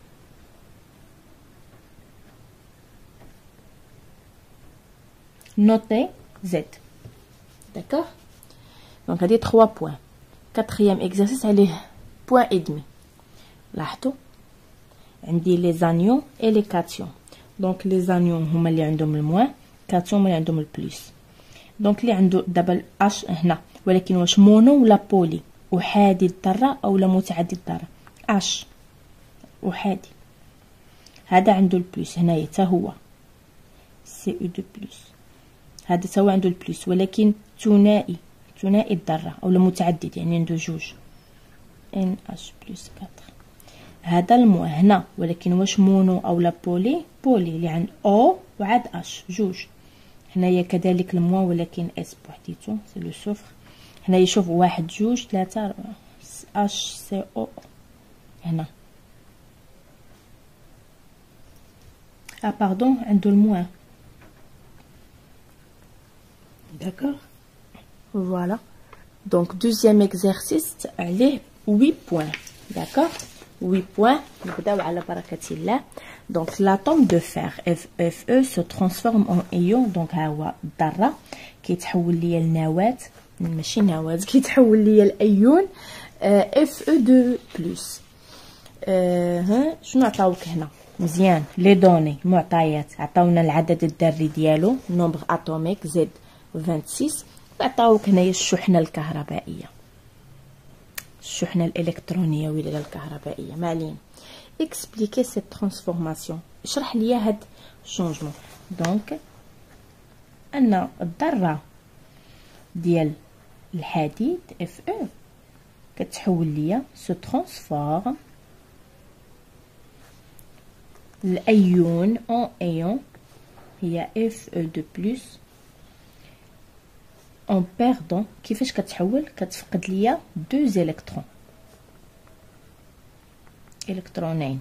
نوتي زد. داكوغ دونك هادي ثلاثة بوين. كاتريام اكزرسيس عليه بوين اي دمي. لاحظتوا عندي لي زانيون اي لي كاتيون. دونك لي زانيون هما اللي عندهم الموان، كاتيون هما اللي عندهم البلوس. دونك اللي عنده دابا اش هنا، ولكن واش مونو ولا بولي، احادي الذره اولا متعدد الذره؟ اش احادي، هذا عنده البلوس هنايا حتى هو سي او دو بلوس، هذا حتى هو عنده البلوس ولكن ثنائي ثنائي الذره اولا متعدد يعني عنده جوج ان اش بلس أربعة. هذا المو هنا ولكن واش مونو اولا بولي؟ بولي اللي عند او وعاد اش جوج. هنايا كذلك الموا ولكن اس بوحديتو سي لو صفر. هنايا شوف واحد جوج ثلاثة اش سي او هنا. اه باردون عنده الموا. داكوغ فوالا. دونك دوزيام اكزرسيس عليه huit بوين. داكوغ huit بوين. نبداو على بركة الله. Donc l'atome de fer Fe se transforme en ion. Donc ها هو الذرة كيتحول ليا لنواة، ماشي نواة، كيتحول ليا لايون اف او دو بلس. ها شنو عطاوك هنا؟ مزيان لي دوني معطيات، عطاونا العدد الذري ديالو نومبر اتوميك زد ستة وعشرين، عطاوك هنايا الشحنة الكهربائية، الشحنة الالكترونية ولا الكهربائية ما علينا. expliquer cette transformation. اشرح لي هاد الشونجمون. دونك ان الذره ديال الحديد اف او كتحول ليا سو ترانسفورم الايون ان ايون هي اف او دو بلس en perdant. كيفاش كتحول؟ كتفقد ليا دو الكترون électronnes.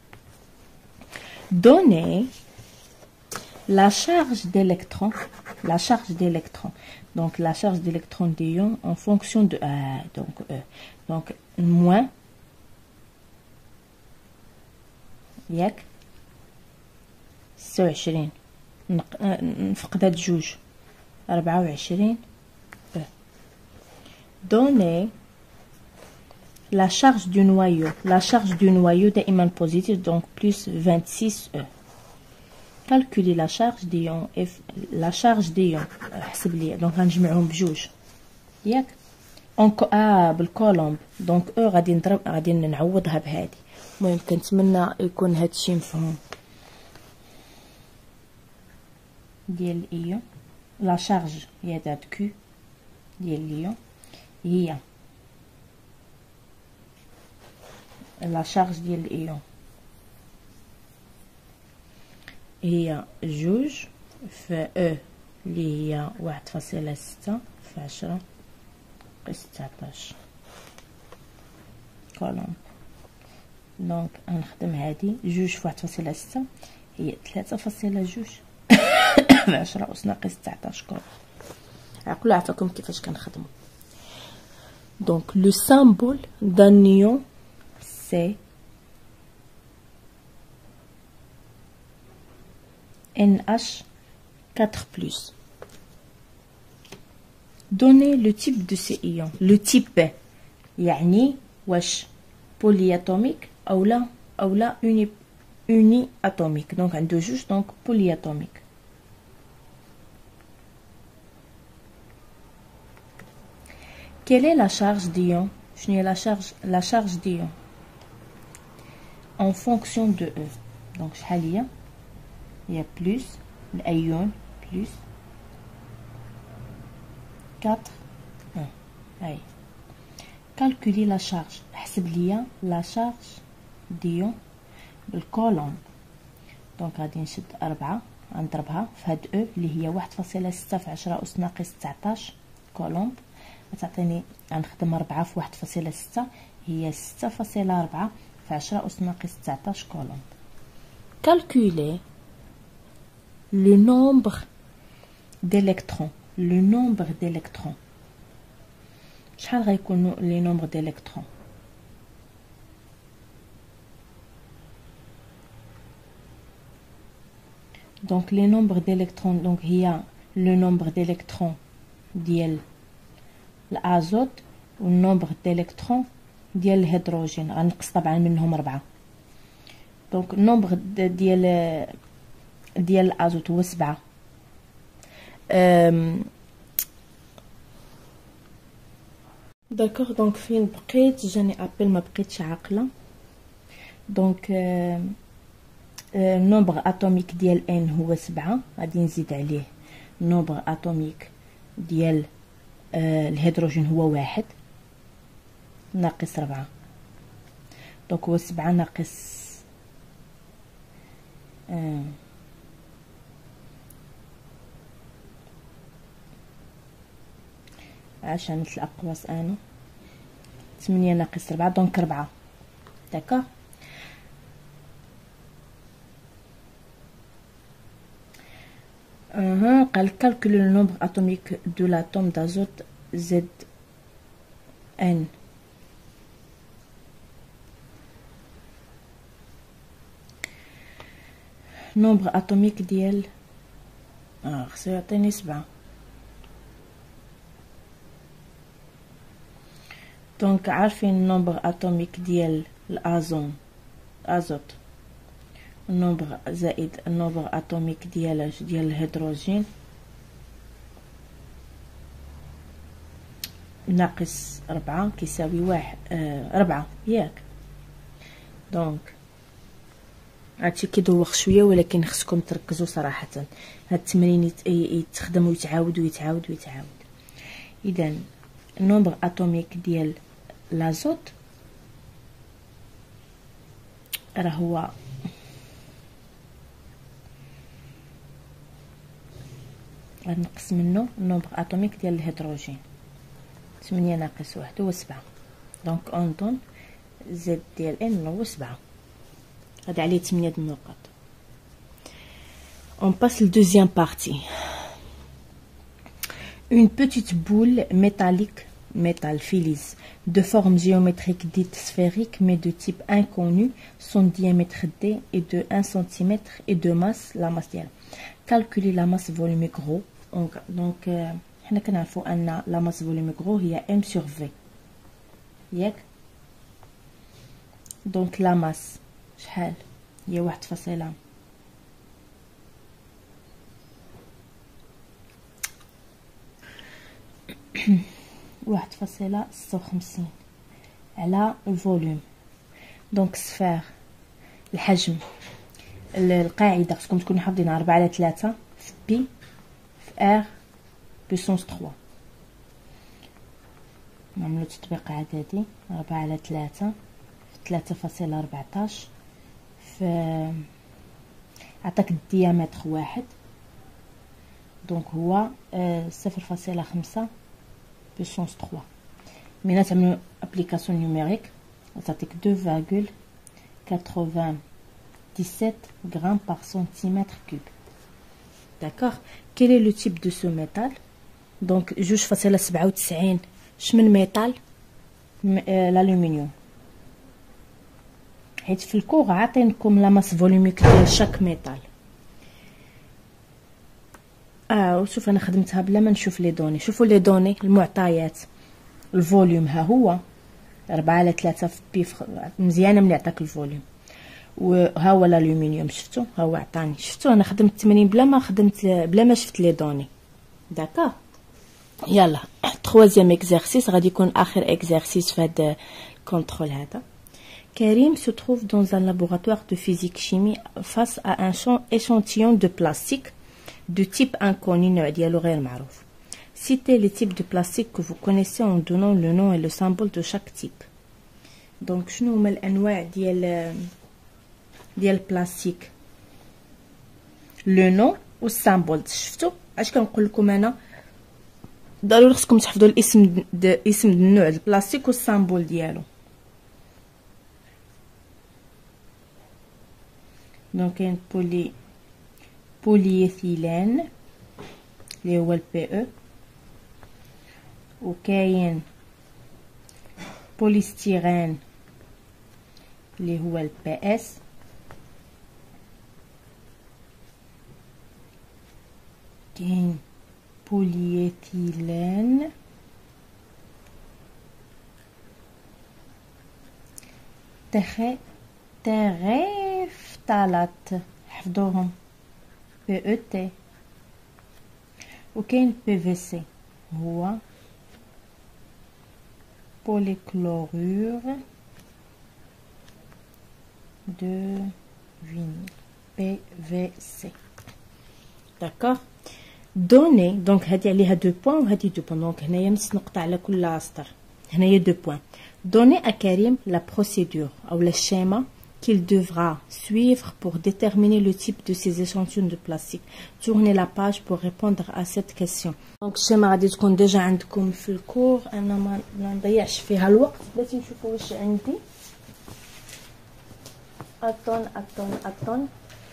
Donner la charge d'électrons, la charge d'électrons, donc la charge d'électrons d'ion en fonction de A, donc E, donc moins, ياك ستة وعشرين نفقدات جوج أربعة وعشرين E. Donner la charge du noyau, la charge du noyau دائما positive donc plus vingt-six E. calculer la charge d'ion F, la charge d'ion حسب لي دونك غنجمعهم بجوج ياك اونكو اه بالكولومب دونك او غادي نضرب غادي نعوضها بهادي. المهم كنتمنى يكون هادشي مفهوم. ديال الايون لا شارج هي دات كيو ديال الايون هي لا شارج ديال الايون هي جوج في او اللي هي واحد فاصلة ستة في عشرة قيس تسعطاش كولوم. دونك غنخدم هادي جوج في واحد فاصلة ستة هي ثلاثة فاصلة جوج في عشرة أس ناقص تسعطاش كولوم. عقلوا عفاكم كيفاش كنخدمو. دونك لو سامبول دان نيون سي ان اش quatre plus. Donnez le type de ces ions. Le type يعني واش polyatomique ou là ou là uni uniatomique. Donc عنده جوج donc polyatomique. Quelle est la charge d'ion? شنو هي la charge la charge d'ion en fonction de E. Donc شحال هي؟ هي plus الايون plus quatre un. هاي calculer la charge. حسب ليا la charge ديون بالكولوم. دونك غادي نشد أربعة غنضربها في هاد او اللي هي واحد فاصلة ستة في عشرة أس ناقص تسعطاش كولومب، غتعطيني غنخدم ربعة في واحد فاصلة ستة هي ستة فاصلة ربعة في عشرة أس ناقص تسعطاش كولومب. كالكولي لو نومبر d'électrons لو نومبر d'électrons. شحال غيكونوا لي نومبر d'électrons؟ دونك لي نومبر d'électrons دونك هي لو نومبر d'électrons ديال الازوت والنومبر d'électrons ديال الهيدروجين، غنقص طبعا منهم ربعة. دونك النومبر ديال ديال الازوت هو سبعة. داكوغ دونك فين بقيت جاني ابل ما بقيتش عاقله. دونك النومبر اتوميك ديال ان هو سبعة، غادي نزيد عليه النومبر اتوميك ديال الهيدروجين هو واحد ناقص ربعة. دونك هو سبعة ناقص آه. عشان مثل الاقواس انا ثمانية ناقص ربعة دونك ربعة. داكوغ اها قال كالكول لو نومبر اتوميك دو لاتوم دازوت زد ان. نومبر اتوميك ديال اه خصو يعطيني سبعة. دونك عارفين النومبر اتوميك ديال الازون ازوت النومبر زائد النومبر اتوميك ديال ديال الهيدروجين ناقص ربعة كيساوي واحد آه ربعة ياك. دونك هادشي كيدوخ شويه ولكن خصكم تركزوا صراحه. هاد التمرين يتخدم ويتعاود ويتعاود ويتعاود. اذا النومبر اتوميك ديال لازوت راه هو غنقص منه النومبر اتوميك ديال الهيدروجين ثمانية ناقص واحد هو سبعة. دونك اون دون زد ديال ان هو سبعة، هذا عليه ثمانية د النقط. On passe le deuxième partie. Une petite boule métallique, métal filise, de forme géométrique dite sphérique mais de type inconnu, son diamètre d est de un centimètre et de masse, la masse ديالها. Calculer la masse volumique rho. Donc حنا كنعرفوا ان la masse volumique rho هي m sur v. ياك؟ دونك la masse شحال هي واحد فاصلة واحد فاصلة ستة وخمسين على الفوليوم. دونك السفار الحجم القاعده خصكم تكونوا حافظينها أربعة على ثلاثة في بي في ار بويسونس ثلاثة. نعملو تطبيق عددي أربعة على ثلاثة في ثلاثة فاصلة أربعطاش في عطاك الديامتر واحد. دونك هو صفر فاصلة خمسة بويسونس ثلاثة. ملي تعملو ابليكاسيون نيميريك تعطيك deux virgule quatre-vingt-dix-sept grammes par centimètre cube. D'accord. Quel est le type de ce métal? Donc جوج فاصلة سبعة وتسعين شمن ميتال؟ الالومنيوم. حيت في الكور عاطينكم لا ماس فوليوميك ديال شاك ميتال. اه وشوف انا خدمتها بلا ما نشوف لي دوني. شوفوا لي دوني المعطيات. الفوليوم ها هو أربعة على ثلاثة في بي مزيانه ملي عطاك الفوليوم. وها هو الالومنيوم شفتو ها هو عطاني. شفتو انا خدمت التمرين بلا ما خدمت بلا ما شفت لي دوني. داكا يلا troisième exercice غادي يكون اخر exercice في هذا الكونترول هذا. Karim se trouve dans un laboratoire de physique-chimie face à un échantillon de plastique de type inconnu نوع ديالو غير معروف. Citez les types de plastique que vous connaissez en donnant le nom et le symbole de chaque type. Donc شنو هما الانواع ديال ديال البلاستيك لو نو والسامبول. شفتوا اش كنقول لكم انا؟ ضروري خصكم تحفظوا الاسم د اسم النوع البلاستيك والسامبول ديالو. دونك كاين بولي بولييثيلين اللي هو البي او، وكاين بوليستيرين اللي هو البي اس، كاين بولييثيلين تخي تغيفتالات، حفظوهم بي او تي. وكاين بي في سي هو بوليكلورور دو فينيل بي في سي. داكوغ. دوني دونك هادي عليها دو بوين وهادي دو بوين، دونك هنايا نص نقطة على كل سطر، هنايا دو بوين. دوني à Karim la procédure ou le schéma qu'il devra suivre pour déterminer le type de ces échantillons de plastique. Tournez la page pour répondre à cette question. Donc الشيما غادي تكون ديجا عندكم في الكور، انا ما نضيعش فيها الوقت باش نشوفوا واش عندي. اتون اتون اتون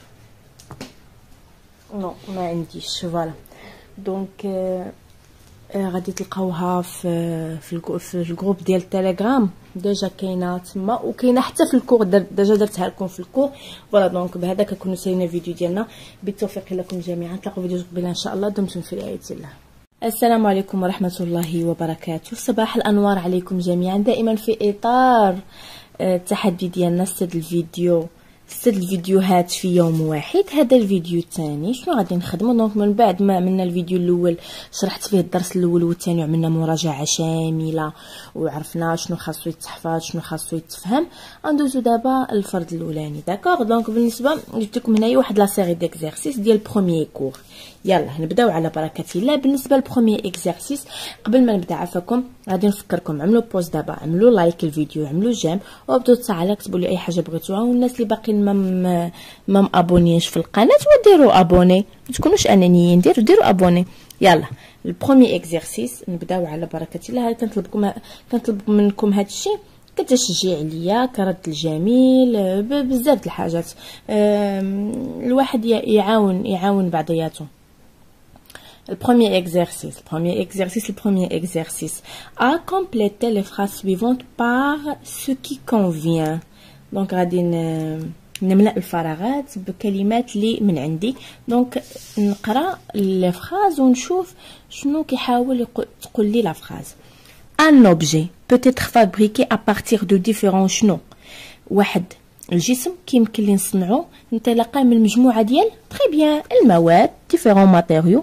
نو ما عنديش. فوالا دونك غادي تلقاوها في في في الجروب ديال التليجرام ديجا كاينه تما، وكاينه حتى في الكور ديجا درتها لكم في الكور. فوالا دونك بهذا كنكونوا سالينا الفيديو ديالنا. بالتوفيق لكم جميعا، نتلاقاو فيديو قبيله ان شاء الله. دمتم في رعايه الله. السلام عليكم ورحمه الله وبركاته. صباح الانوار عليكم جميعا. دائما في اطار التحدي ديالنا ست الفيديو ست الفيديوهات في يوم واحد. هذا الفيديو الثاني شنو غادي نخدمو؟ دونك من بعد ما عملنا الفيديو الاول شرحت فيه الدرس الاول والثاني وعملنا مراجعه شامله وعرفنا شنو خاصو يتحفظ شنو خاصو يتفهم، غندوزو دابا الفرد الاولاني. داكوغ. دونك بالنسبه جبت لكم هنايا واحد لا سيري ديكزارسيس ديال بروميير كور. يلا نبداو على بركه الله. بالنسبه للبروميير اكزارسيس قبل ما نبدا عفاكم غادي نفكركم عملوا بوز دابا، عملوا لايك الفيديو، عملوا جيم، وابداو تصاعلوا كتبوا لي اي حاجه بغيتوها. والناس اللي باقيين ما ما مابونيش في القناه وديروا ابوني، ما تكونوش انانيين، ديروا ديروا ابوني. يلا البروميير اكزارسيس نبداو على بركه الله. كنطلبكم كنطلب منكم هذا الشيء كتشجيع عليا كرد الجميل بزاف د الحاجات. الواحد يعاون يعاون بعضياته. Le premier exercice, le premier exercice, le premier exercice. À compléter les phrases suivantes par ce qui convient. Donc, غادي نملأ الفراغات بكلمات اللي من عندي. دونك نقرا لي فراز ونشوف شنو كيحاول تقول لي لا فراز. Un objet peut être fabriqué à partir de différents شنو؟ واحد الجسم كيمكن لي نصنعو نتلقى من مجموعة ديال très bien المواد différents matériaux.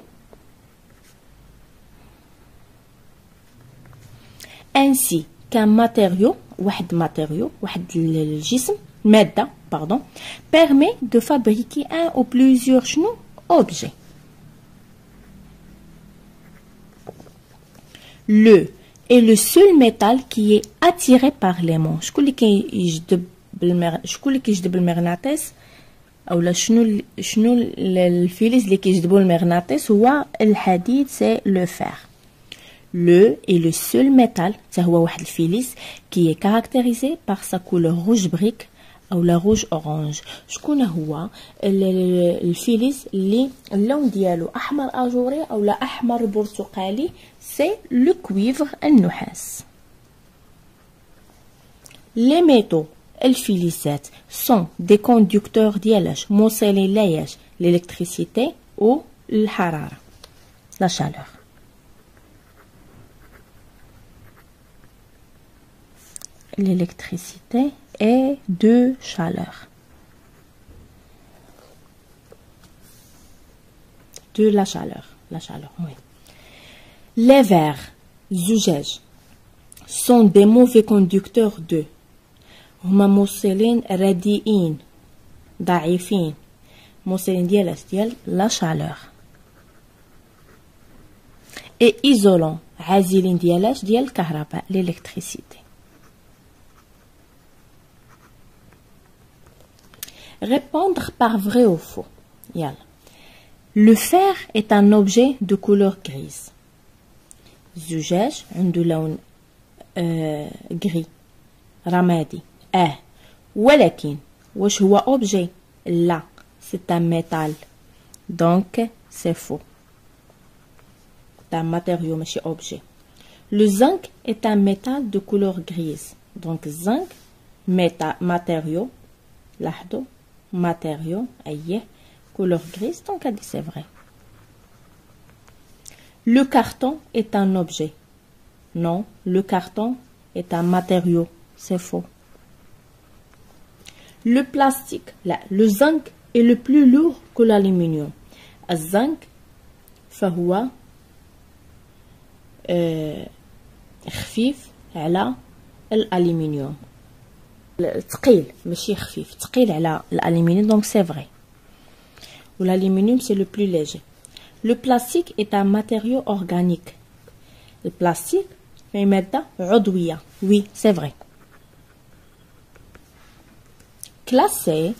Ainsi qu'un matériau, واحد matériau, واحد الجسم مادة pardon, permet de fabriquer un ou plusieurs شنو objets. Le est le seul métal qui est attiré par l'aimant. شكون اللي كيجذب بالمغ... شكون اللي كيجذب المغناطيس اولا شنو شنو الفلز اللي كيجذبوا المغناطيس؟ هو الحديد، سي لو فير. Le est le seul métal, هو واحد الفلز qui est caractérisé par sa couleur rouge brique ou la rouge orange. شكون هو الفلز اللي اللون ديالو احمر اجوري او لا احمر برتقالي؟ سي لو كويفر، النحاس. Les métaux الفلزات sont des conducteurs ديالاش؟ موصلين لياش؟ l'électricité ou الحرارة، la chaleur. L'électricité et de chaleur. De la chaleur. La chaleur, oui. Les verres, زجاج, sont des mauvais conducteurs de. هما موصلين رديئين ضعيفين. موصلين ديال ديال la chaleur. Et isolants, عازلين ديالاش؟ ديال الكهرباء، l'électricité. Répondre par vrai ou faux. يلا Le fer est un objet de couleur grise. الزجاج عنده لون آه gris رمادي. اه ولكن واش هو objet؟ لا، c'est un métal. Donc c'est faux. C'est un matériau ماشي objet. Le zinc est un métal de couleur grise. Donc zinc méta matériau لاحظوا matériau أيه couleur grise. Donc elle dit c'est vrai. Le carton est un objet. Non, le carton est un matériau. C'est faux. Le plastique, là, le zinc est le plus lourd que l'aluminium. Le zinc فهو euh, خفيف على الألمنيوم. ثقيل ماشي خفيف، ثقيل على الألمنيوم. Donc c'est vrai. L'aluminium c'est le plus léger. Le plastique est un matériau organique. Le plastique est مادة عضوية. Oui, c'est vrai. Classer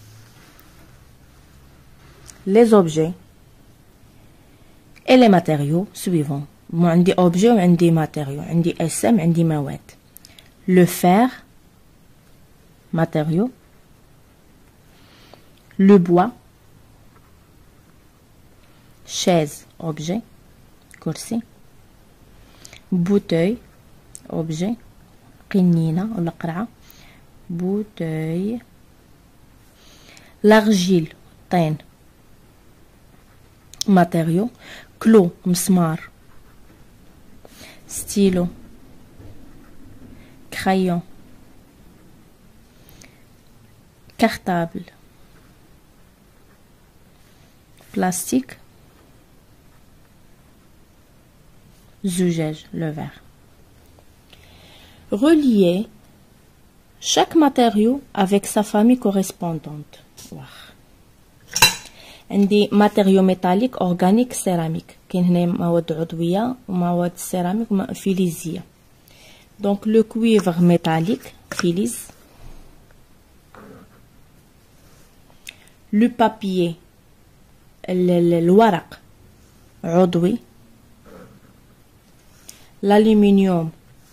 les objets et les matériaux suivants. Moi, عندي objet وعندي matériaux. عندي اسم عندي مواد. Le fer, matériau. Le bois, chaise, objet, كرسي. Bouteille, objet, قنينة ولا قرعة. Bouteille. L'argile, طين, matériau. Clou, مسمار. Stylo, crayon. Cartable, plastique. زجاج, le verre. Relier chaque matériau avec sa famille correspondante. عندي matériaux métalliques, organiques, céramiques. كاين هنا مواد عضوية ومواد céramique فلزية. Donc le cuivre métallique, فلز. Le papier, الورق عضوي. L'aluminium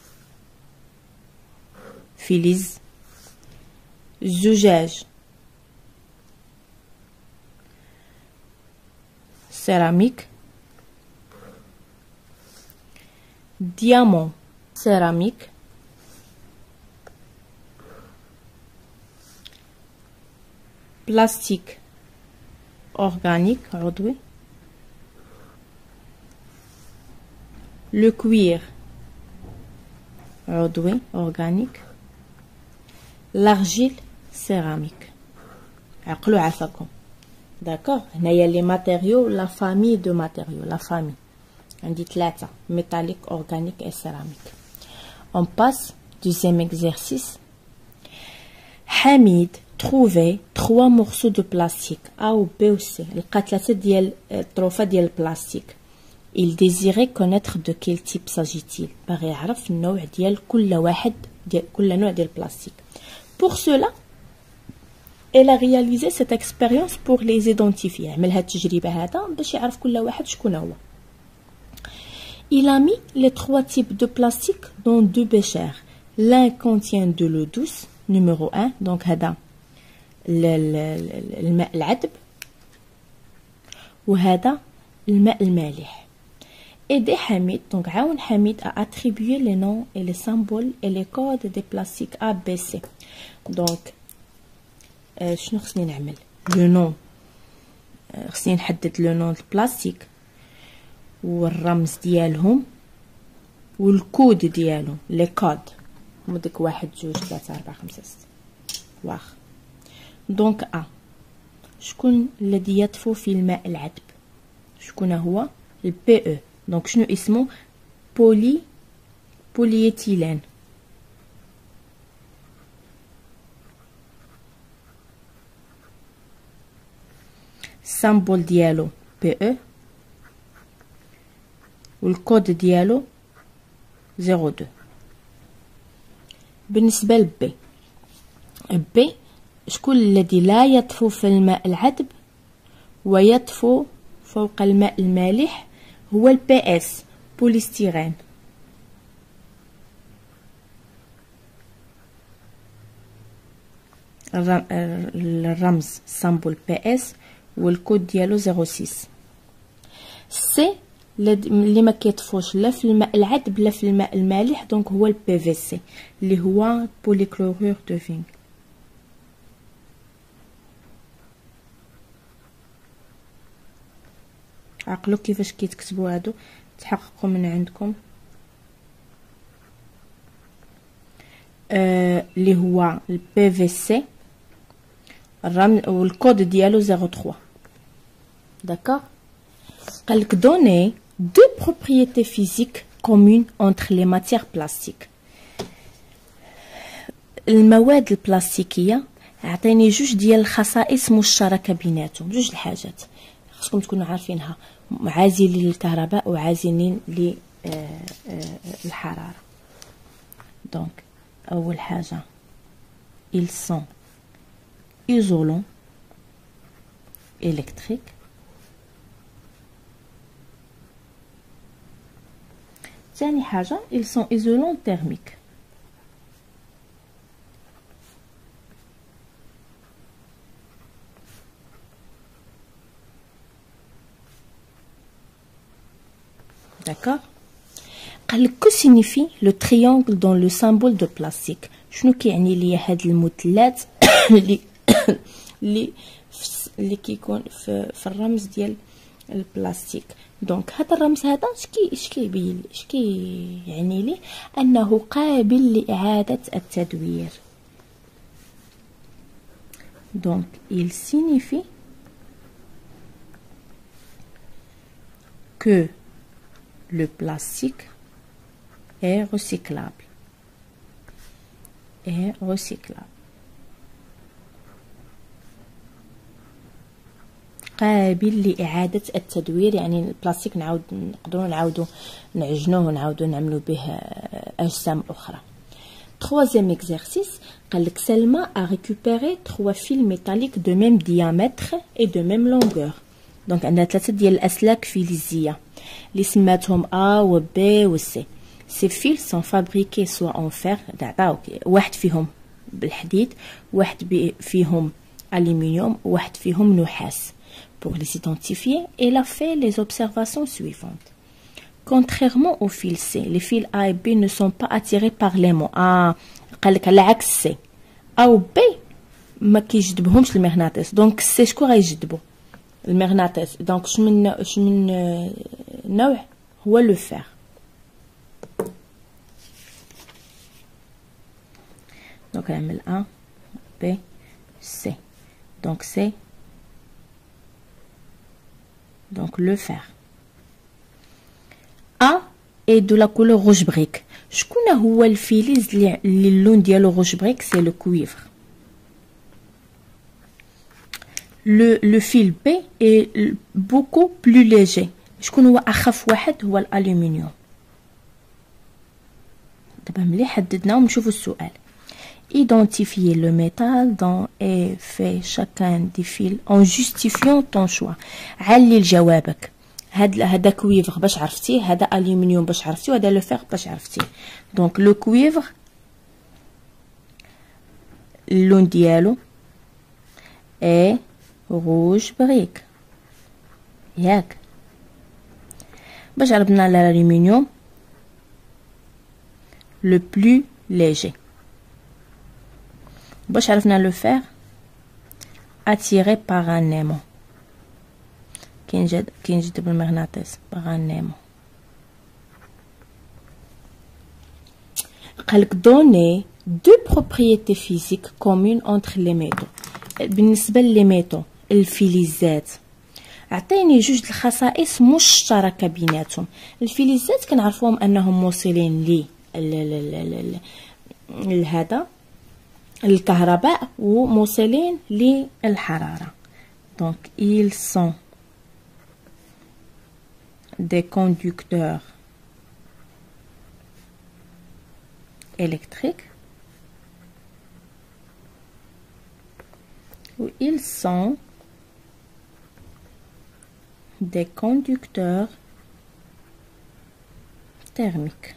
فلز. الزجاج céramique. Diamant céramique. Plastique organique عضوي. Le cuir عضوي organique. L'argile céramique. عقلوا عافاكم. D'accord. هنايا les matériaux, la famille de matériaux, la famille. عندي ثلاثة métallique, organique et céramique. On passe deuxième exercice. Hamid trouvait trois morceaux de plastique A ou B ou C. لقى ثلاثة ديال طروفة ديال البلاستيك. Il désirait connaître de quel type s'agit-il. باغي يعرف النوع ديال كل واحد ديال كل نوع ديال البلاستيك. Pour cela elle a réalisé cette expérience pour les identifier. عمل هاد التجربة هذا باش يعرف كل واحد شكون هو. Il a mis les trois types de plastique dans deux béchers. L'un contient de l'eau douce, numéro un. Donc هذا الماء العذب وهذا الماء المالح. Aider Hamid, donc عاون Hamid à attribuer les noms et les symboles et les codes des plastiques A, B, C. Donc شنو خصني نعمل؟ لو نون خصني نحدد لو نون البلاستيك والرمز ديالهم والكود ديالهم لي كود هما ديك واحد جوج ثلاثة أربعة خمسة ستة. واخ دونك ا شكون الذي يطفو في الماء العذب؟ شكون هو؟ البي او. دونك شنو اسمه؟ بولي بولييتيلين. السامبول ديالو بي او والكود ديالو صفر اثنين. بالنسبة لبي بي شكون الذي لا يطفو في الماء العذب ويطفو فوق الماء المالح هو البي اس بوليستيرين. الرمز سامبول بي اس والكود ديالو صفر ستة. سي اللي ما كيطفوش لا في الماء العذب لا في الماء المالح، دونك هو البي في سي اللي هو بوليكلورور دو فينك. عقلوا كيفاش كيتكتبوا هادو، تحققوا من عندكم. اللي آه هو البي في سي الرمز والكود ديالو صفر ثلاثة. داكوغ. قالك دوني دو بروبريتي فيزيك كومون انتر لي ماتيير بلاستيك. المواد البلاستيكيه عطيني جوج ديال الخصائص مشتركه بيناتهم، جوج الحاجات خصكم تكونوا عارفينها، عازلين للكهرباء وعازلين للحراره. دونك اول حاجه ils sont isolants électriques. ثاني حاجه ils sont isolants thermiques. D'accord. Que signifie le triangle dans le symbole de plastique? شنو كيعني ليا هاد المثلث اللي اللي اللي كيكون في, في الرمز ديال البلاستيك؟ دونك هذا الرمز هذا اش كي اش كيبين اش كيعني لي؟ انه قابل لاعاده التدوير. دونك il signifie que le plastique est recyclable. est recyclable. قابل لإعادة التدوير، يعني البلاستيك نعاود نقدروا نعاودوا نعجنوه ونعاودوا نعملوا به أجسام أخرى. Troisième exercice, قالك سلمى a récupéré trois fils métalliques de même diamètre et de même longueur. دونك عندنا ثلاثة ديال الأسلاك فلزية اللي سماتهم A و B و C. Ces fils sont fabriqués soit en fer، عطاوك واحد فيهم بالحديد، واحد فيهم ألمنيوم، واحد فيهم نحاس. Pour les identifier, elle a fait les observations suivantes. Contrairement aux fils C, les fils A et B ne sont pas attirés par l'aimant. Ah, قالك على عكس C. A و B ما كيجذبهمش المغناطيس، دونك C شكون غيجذبو؟ المغناطيس. دونك شمن شمن نوع؟ هو لو فير. دونك نعمل A B C. دونك C donc le fer. A est de la couleur rouge brique. شكون هو الفلز اللي اللون ديالو rouge brique؟ c'est le cuivre. le le fil B est beaucoup plus léger. شكون هو اخف واحد؟ هو الالومنيوم. دابا ملي حددنا ونشوفوا السؤال. Identifier le métal dont est fait chacun des fils en justifiant ton choix. علل جوابك. هاد هذا كويفر باش عرفتيه، هذا ألومنيوم باش عرفتيه، وهذا لو فير باش عرفتيه. دونك لو كويفر اللون ديالو اي روج بريك، ياك. باش عرفنا الألومنيوم لو بلو ليجي. باش عرفنا لو فير attiré par un aimant، كينجذب كينجذب المغناطيس par un aimant. قالك donner deux propriétés physiques communes entre les métaux. بالنسبه لي ميتو الفلزات عطيني جوج الخصائص مشتركه بيناتهم. الفلزات كنعرفوهم انهم موصلين لي لهذا الكهرباء وموصلين للحرارة. Donc ils sont des conducteurs électriques ou ils sont des conducteurs thermiques.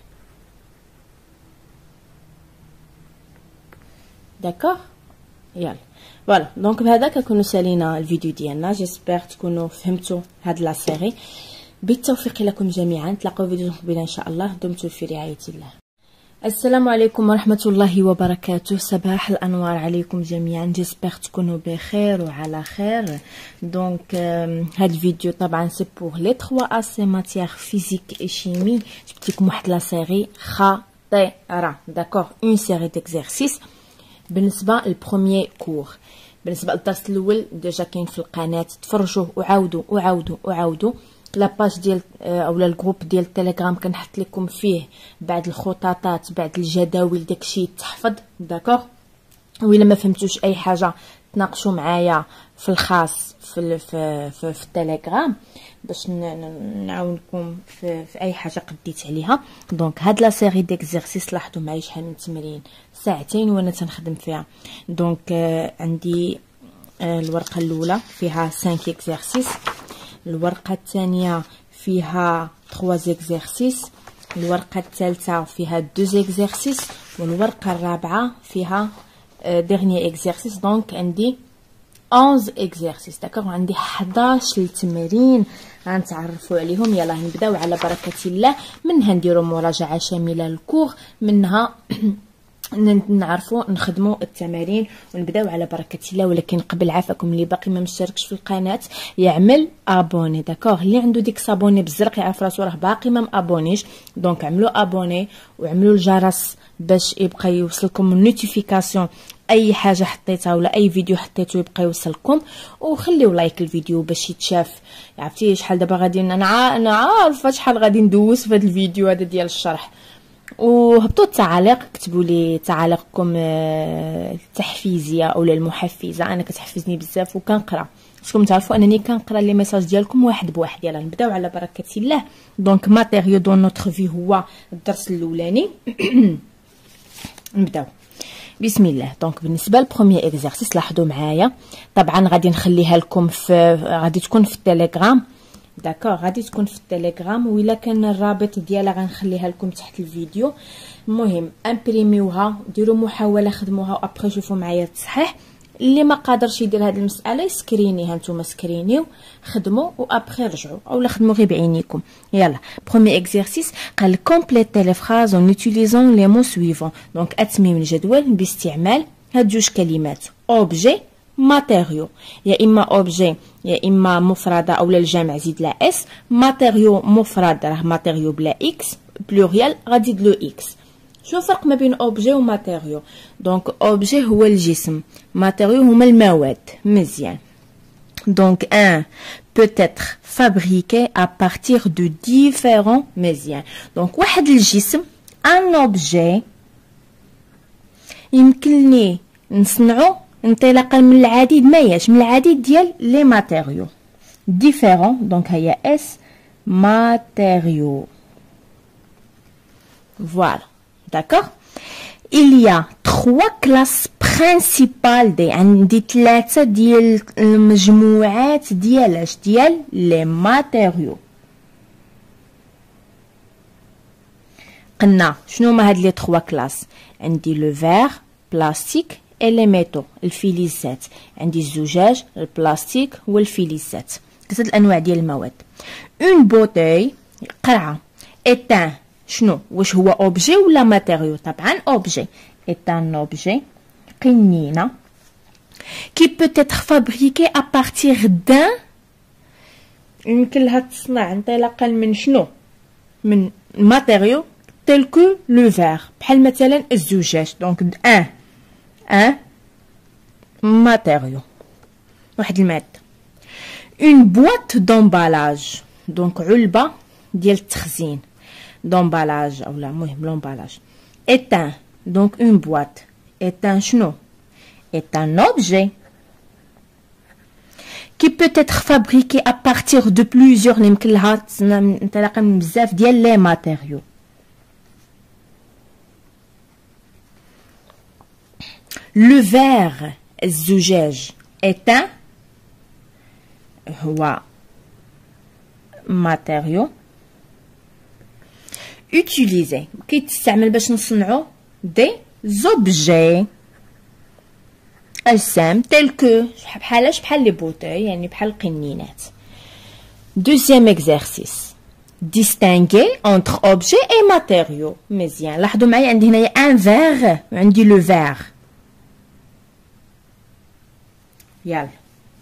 D'accord. يلا فوالا دونك بهذا كنكونوا سالينا الفيديو ديالنا. جيسبر تكونوا فهمتوا هاد لا سيري. بالتوفيق لكم جميعا. نتلاقاو فيديو قبيله ان شاء الله. دمتم في رعايه الله. السلام عليكم ورحمه الله وبركاته. صباح الانوار عليكم جميعا. جيسبر تكونوا بخير وعلى خير. دونك هاد الفيديو طبعا سي بور لي ثلاثة اس ماتيير فيزيك اي شيمي. جبت لكم واحد لا سيري خطيره. داكور اون سيري ديكزارسيس بالنسبه للبروميير كور. بالنسبه للدرس الاول ديجا كاين في القناه. تفرجوا وعاودوا وعاودوا وعاودوا. لاباج ديال اولا الجروب ديال التليجرام كنحط لكم فيه بعض الخططات بعض الجداول داكشي يتحفظ. داكوغ. وإلا ما فهمتوش اي حاجه تناقشوا معايا في الخاص في في في, في التليجرام باش نعاونكم في, في اي حاجه قديت عليها. دونك هاد لا سيري ديكزارسيس لاحظوا معايا شحال من تمرين ساعتين وانا تنخدم فيها. دونك آه عندي آه الورقه الاولى فيها خمسة اكزارسيس. الورقه الثانيه فيها ثلاثة اكزارسيس. الورقه الثالثه فيها اثنين اكزارسيس. والورقه الرابعه فيها ديرني اكزارسيس. دونك عندي احداش اكزارسيس. داكوغ. عندي حداش التمارين غنتعرفوا عليهم. يلا نبداو على بركه الله. منها نديروا مراجعه شامله للكور. منها نعرفوا نخدموا التمارين ونبداو على بركه الله. ولكن قبل عافاكم اللي باقي ما مشتركش في القناه يعمل ابوني. داكوغ. اللي عنده ديك صابوني بالزرق يعرف راسو راه باقي ما ابونيش. دونك عملوا ابوني وعملوا الجرس باش يبقى يوصلكم النوتيفيكاسيون اي حاجه حطيتها ولا اي فيديو حطيته يبقى يوصلكم. وخليو لايك الفيديو باش يتشاف. عرفتي شحال دابا غادي انا انا عارفه شحال غادي ندوز في هذا الفيديو هذا ديال الشرح. وهبطوا التعاليق كتبوا لي تعاليقكم التحفيزيه او المحفزه. انا كتحفزني بزاف وكنقرا. خصكم تعرفوا انني كنقرا لي ميساج ديالكم واحد بواحد. يلا نبداو على بركه الله. دونك ماتيريو دون نوتر في هو الدرس الاولاني. نبداو بسم الله. دونك بالنسبه للبروميير اكزارسيس لاحظوا معايا. طبعا غادي نخليها لكم في غادي تكون في التليجرام. داكوغ. غادي تكون في التليجرام وإلا كان الرابط ديالها غنخليها لكم تحت الفيديو. المهم امبريميوها ديروا محاوله خدموها وابخي شوفوا معايا التصحيح. اللي ما قادرش يدير هذه المساله سكرينيها. نتوما سكرينيو خدموا وابخي رجعوا اولا خدموا غير بعينيكم. يلا بروميير اكزارسيس قال كومبليتي لي فراز اون يوتيليزون لي مو سويفون. دونك اتميم الجدول باستعمال هاد جوج كلمات اوبجي ماتيريو. يا اما اوبجي يا اما مفرده اولا الجمع زيد لا اس. ماتيريو مفرد راه ماتيريو بلا اكس. بلوريال غادي دلو اكس. شنو الفرق ما بين اوبجي وماتيريو؟ دونك اوبجي هو الجسم. ماتيريو هما المواد. مزيان. دونك ان peut être fabriqué à partir de différents. مزيان. دونك واحد الجسم ان اوبجي يمكنني نصنعو انطلاقا من العديد ما ياش من العديد ديال لي ماتيريو ديفيرون. دونك هي اس ماتيريو. فوالا. داكوغ. il y a trois classes principales دي عندي ثلاثه ديال المجموعات ديال اش ديال لي ماتيريو. قلنا شنو هما هاد لي trois كلاس؟ عندي لو فير بلاستيك et les métaux الفلزات. عندي الزجاج البلاستيك والفلزات. ثلاثه الانواع ديال المواد. اون بوتاي قرعه. ايتان شنو واش هو اوبجي ولا ماتيريو؟ طبعا اوبجي. ايتان اوبجي قنينه كي بوتيتر فابريكي ا بارتير دان. يمكن لها تصنع انطلاقا من شنو؟ من ماتيريو تيل كو لو فير بحال مثلا الزجاج. دونك ان ان ماتيريو واحد الماده. اون بواط دومبالاج. دونك علبه ديال التخزين. دومبالاج اولا المهم لومبالاج. ايتان دونك اون بواط. ايتان شنو؟ ايتان اوبجي qui peut être fabriqué à partir de plusieurs اللي يمكن لها انطلاقا من بزاف ديال لي ماتيريو. لو فير الزجاج ايتان هو matériaux utilisés كيتستعمل باش نصنعو دي زوبجي اجسام تل كو بحالاش بحال لي بوتاي يعني بحال القنينات. دوزيام اكزرسيس distinguer entre objet et matériaux. مزيان لاحظوا معايا عندي هنايا ان فيغ وعندي لو فيغ. يلا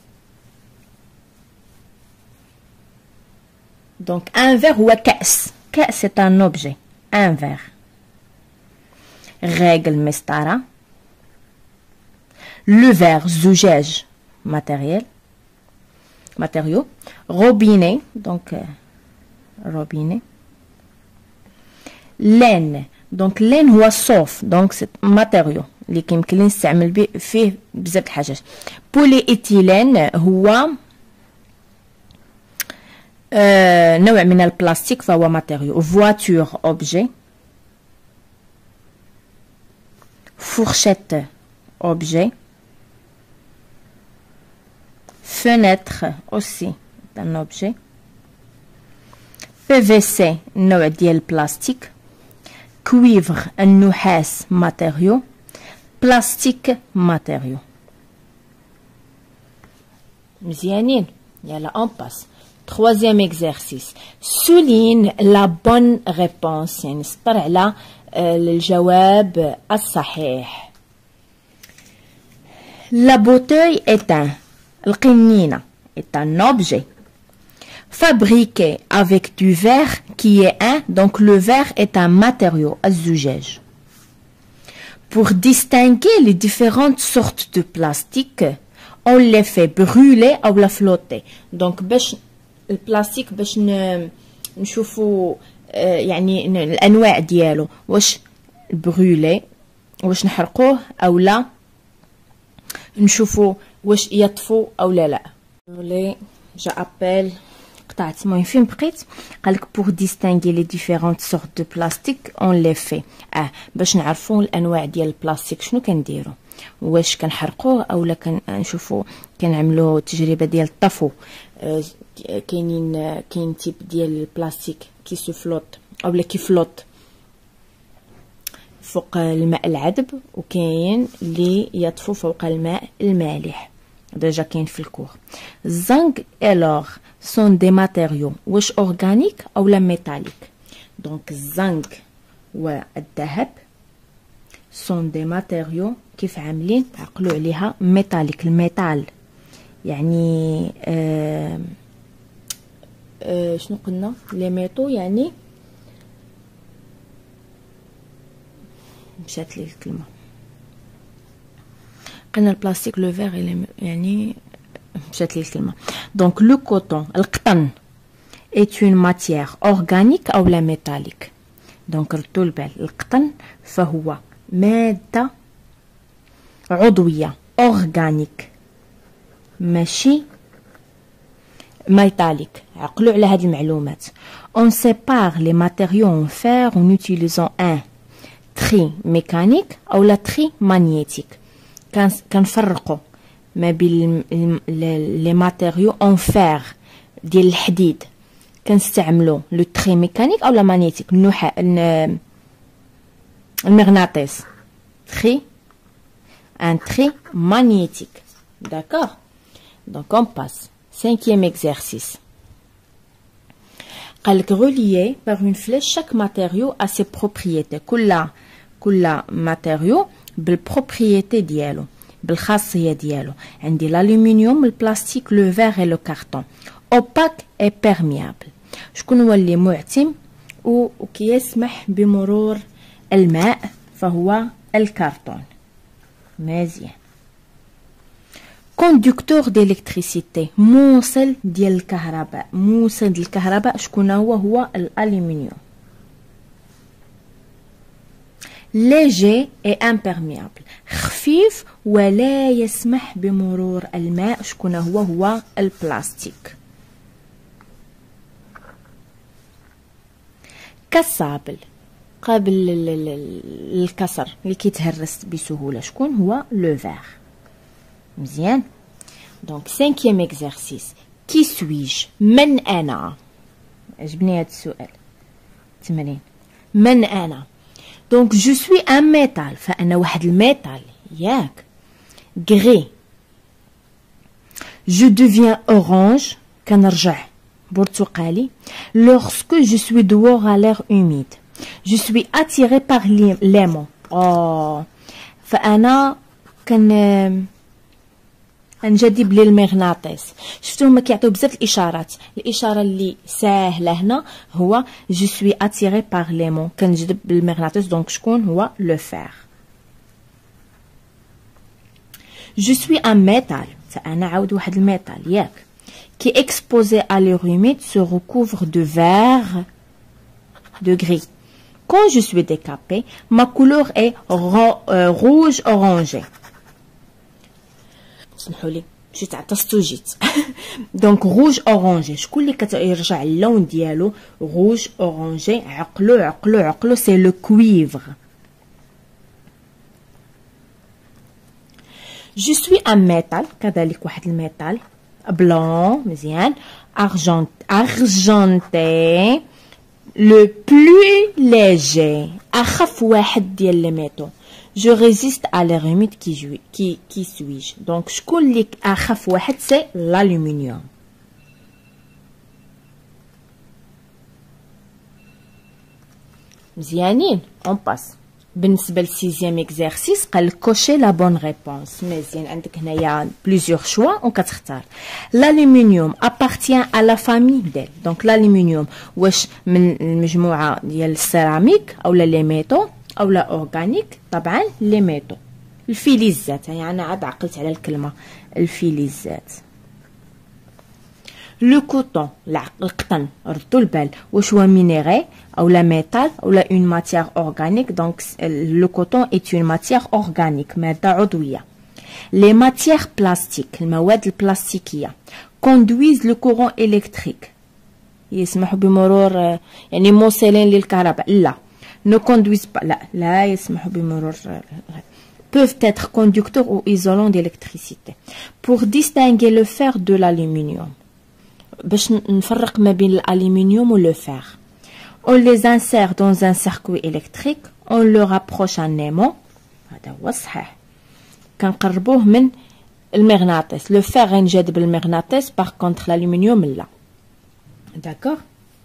دونك ان فيغ هو كأس. كأس c'est un objet. un verre. règle مسطرة. le verre زجاج matériel matériaux. robinet donc robinet. laine donc laine هو صوف donc c'est matériau اللي كيمكن نستعمل به فيه بزاف د الحاجات. بولي ايتيلين هو آه نوع من البلاستيك فهو ماتيريو. فواتور اوبجي. فورشيت اوبجي. فenêtre aussi un objet. بي في سي نوع ديال البلاستيك. كويفر النحاس ماتيريو. بلاستيك ماتيريو. مزيانين يلا اون باس. troisième exercice souligne la bonne réponse يعني سطر على الجواب الصحيح. la bouteille est un القنينة est un objet fabriqué avec du verre qui est un donc le verre est un matériau الزجاج. pour distinguer les différentes sortes de plastique on les fait brûler ou la flotter. donc باش البلاستيك باش نشوفوا يعني الانواع ديالو واش برولي واش نحرقوه او لا نشوفوا واش يطفو او لا لا. لي جا ابل قطعت المهم فين بقيت قالك pour distinguer les différentes sortes de plastique on les fait. اه باش نعرفوا الانواع ديال البلاستيك شنو كنديروا واش كنحرقوه او لا كنشوفوا كنعملوا تجربه ديال الطفو. آه كاينين كاين تيب ديال البلاستيك كي سوفلوت او لا كيفلوط فوق الماء العذب وكاين اللي يطفو فوق الماء المالح ديجا كاين في الكور. الزنك الوغ سون دي ماتيريو واش اورغانيك او لا ميتاليك. دونك الزنك والذهب سون دي ماتيريو كيف عاملين عقلوا عليها ميتاليك الميتال يعني آه آه شنو قلنا لي ميتو يعني مشات لي الكلمه قلنا البلاستيك لو فيغ يعني مشات لي الكلمه. دونك لو كوطون القطن est une matière organique او لا ميتاليك. دونك ردوا البال القطن فهو ماده عضويه اورغانيك ماشي métallique. عقلوا على هذه المعلومات. on sépare les matériaux en fer en utilisant un tri mécanique ou la tri magnétique. كنفرقوا ما بين les matériaux en fer ديال الحديد كنستعملوا لو تري ميكانيك او لا مانيتيك النحاس المغناطيس تري un tri magnétique. d'accord donc on passe. cinquième exercice. قالك relier par une flèche chaque matériau à ses propriétés. كل كل matériau بالpropriété ديالو بالخاصية ديالو. عندي l'aluminium, le plastique, le verre et le carton. opaque et perméable. شكون هو اللي معتم وكيسمح بمرور الماء فهو الكرتون. مزيان. كوندكتور ديليكتريسيتي موصل ديال الكهرباء. موصل ديال الكهرباء شكون هو هو الالومنيوم. ليجي اي امبيرميابل خفيف ولا يسمح بمرور الماء شكون هو هو البلاستيك. كسابل قابل للكسر اللي كيتهرس بسهوله شكون هو لو فيغ. مزيان. دونك cinquième exercice. كي سويج من انا عجبني هذا السؤال. تمرين من انا. دونك جو سوي ان ميتال، فانا واحد الميتال ياك. غري. جو دوفيان اورانج، كنرجع برتقالي. lorsque je suis dehors à l'air humide. je suis attiré par l'aimant. oh فانا كن انجذب للمغناطيس. شفتوا هما كيعطيو بزاف الاشارات. الاشاره اللي ساهله هنا هو جو سوي اتيري باغ ليمون، كنجذب بالمغناطيس. دونك شكون هو؟ لو فير. جو سوي ان ميتال، فانا عاود واحد الميتال ياك. كي اكسبوزي à l'air humide se recouvre de vert de gris. quand je suis décapé ma couleur est rouge orangé. سمحوا لي مشيت عطست وجيت. دونك روج اورانجي، شكون اللي كيرجع اللون ديالو روج اورانجي؟ عقلو عقلو عقلو سي لو كويفر. جو سوي ان ميتال، كذلك واحد الميتال بلون مزيان. ارجنت ارجنتي لو بلو ليجي، اخف واحد ديال لي ميتو. Je résiste à l'air humide qui, qui, qui suis-je. Donc, شكون اللي أخف واحد؟ سي l'aluminium. مزيانين. on passe. بالنسبة للسيزيام اكزارسيس قال كوشي لا بون ريبونس. مزيان، عندك هنايا بليزيور شوا وكتختار. l'aluminium appartient à la famille ديال. دونك l'aluminium واش من المجموعة ديال السيراميك أولا لي ميتو اولا اورغانيك؟ طبعا لي ميتو. الفلزات، يعني انا عاد عقلت على الكلمه الفلزات. لو كوطون القطن، ردوا البال واش هو مينيري اولا ميتال اولا اون ماتيير اورغانيك. دونك لو كوطون ايت اون ماتيير اورغانيك، ماده عضويه. لي ماتيير بلاستيك المواد البلاستيكيه كوندويز لو كورون الكتريك، يسمحوا بمرور يعني موصلين للكهرباء. لا ne conduisent pas. لا لا يسمحوا بمرور. peuvent être conducteurs ou isolants d'électricité. pour distinguer le fer de l'aluminium، باش نفرق ما بين الالومنيوم و le fer. on les insère dans un circuit électrique. on le rapproche un aimant. هذا هو الصحيح، كنقربوه من المغناطيس. le fer غينجذب المغناطيس، par contre l'aluminium لا. d'accord.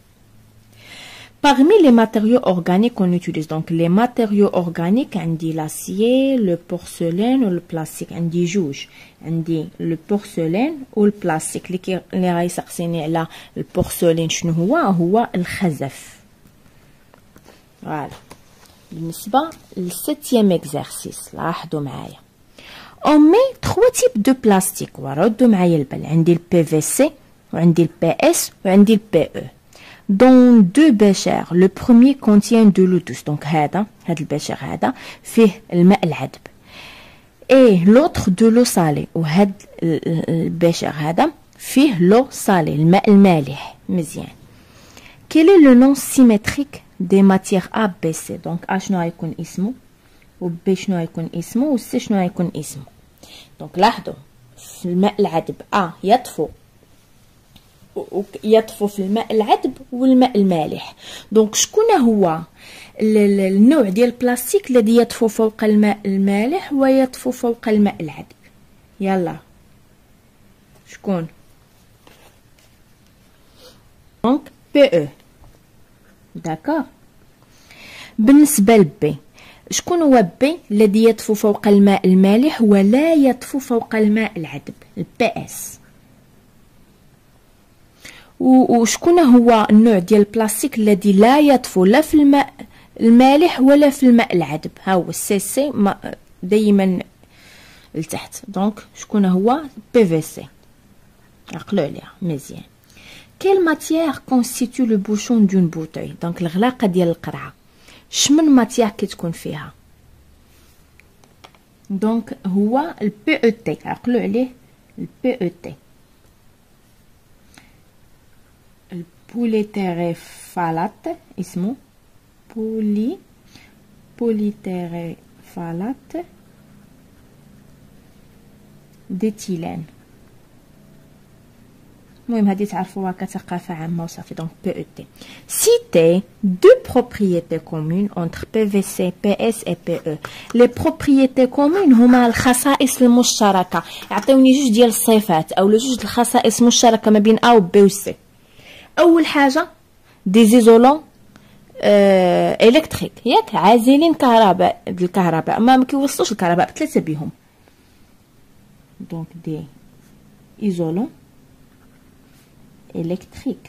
Parmi les matériaux organiques qu'on utilise, donc les matériaux organiques, on dit l'acier, le porcelaine ou le plastique. On dit جوج. On dit le porcelaine ou le plastique. اللي غيسقسيني على البورسلين شنو هو؟ هو الخزف. فوالا. بالنسبة للسبتيام اكزارسيس لاحظوا معايا. On met trois types de plastique. وردوا معايا البال. عندي البي في سي وعندي البي اس وعندي البي او. dans deux béchers. le premier contient de l'eau douce. donc هذا هذا البشر هذا فيه الماء العذب. et l'autre de l'eau salée. وهذا البشر هذا فيه l'eau salée الماء المالح. مزيان. quel est le nom symétrique des matières A B C. donc A شنو غيكون اسمه و B شنو غيكون اسمه و C شنو غيكون اسمه. donc لاحظوا في الماء العذب A يطفو يطفو في الماء العذب والماء المالح. دونك شكون هو النوع ديال البلاستيك الذي يطفو فوق الماء المالح ويطفو فوق الماء العذب؟ يلا شكون؟ دونك بي او. داكور. بالنسبه لبي شكون هو بي الذي يطفو فوق الماء المالح ولا يطفو فوق الماء العذب؟ البي اس. وشكون هو النوع ديال البلاستيك الذي لا يطفو لا في الماء المالح ولا في الماء العذب؟ ها هو السي سي دائما لتحت. دونك شكون هو؟ بي في سي. عقلوا عليها مزيان. كيل ماتيير كونستيتيو لو بوشون دون بوتاي. دونك الغلاقه ديال القرعه شمن ماتيير كتكون فيها؟ دونك هو البي او تي. عقلوا عليه البي او تي. بوليتيريفالات اسمه بولي بوليتيريفالات ديتيلين. المهم هذه تعرفوها كثقافة عامة وصافي. دونك بي او تي. citer deux propriétés communes entre بي في سي بي اس et بي او. les propriétés communes هما الخصائص المشتركة. يعطيوني جوج ديال الصفات او جوج الخصائص مشتركة ما بين ا و بي و سي. اول حاجة دي زيزولون الكتريك، ياك عازلين كهرباء الكهرباء ما كيوصلوش الكهرباء بثلاثة بهم. دونك دي ايزولون الكتريك.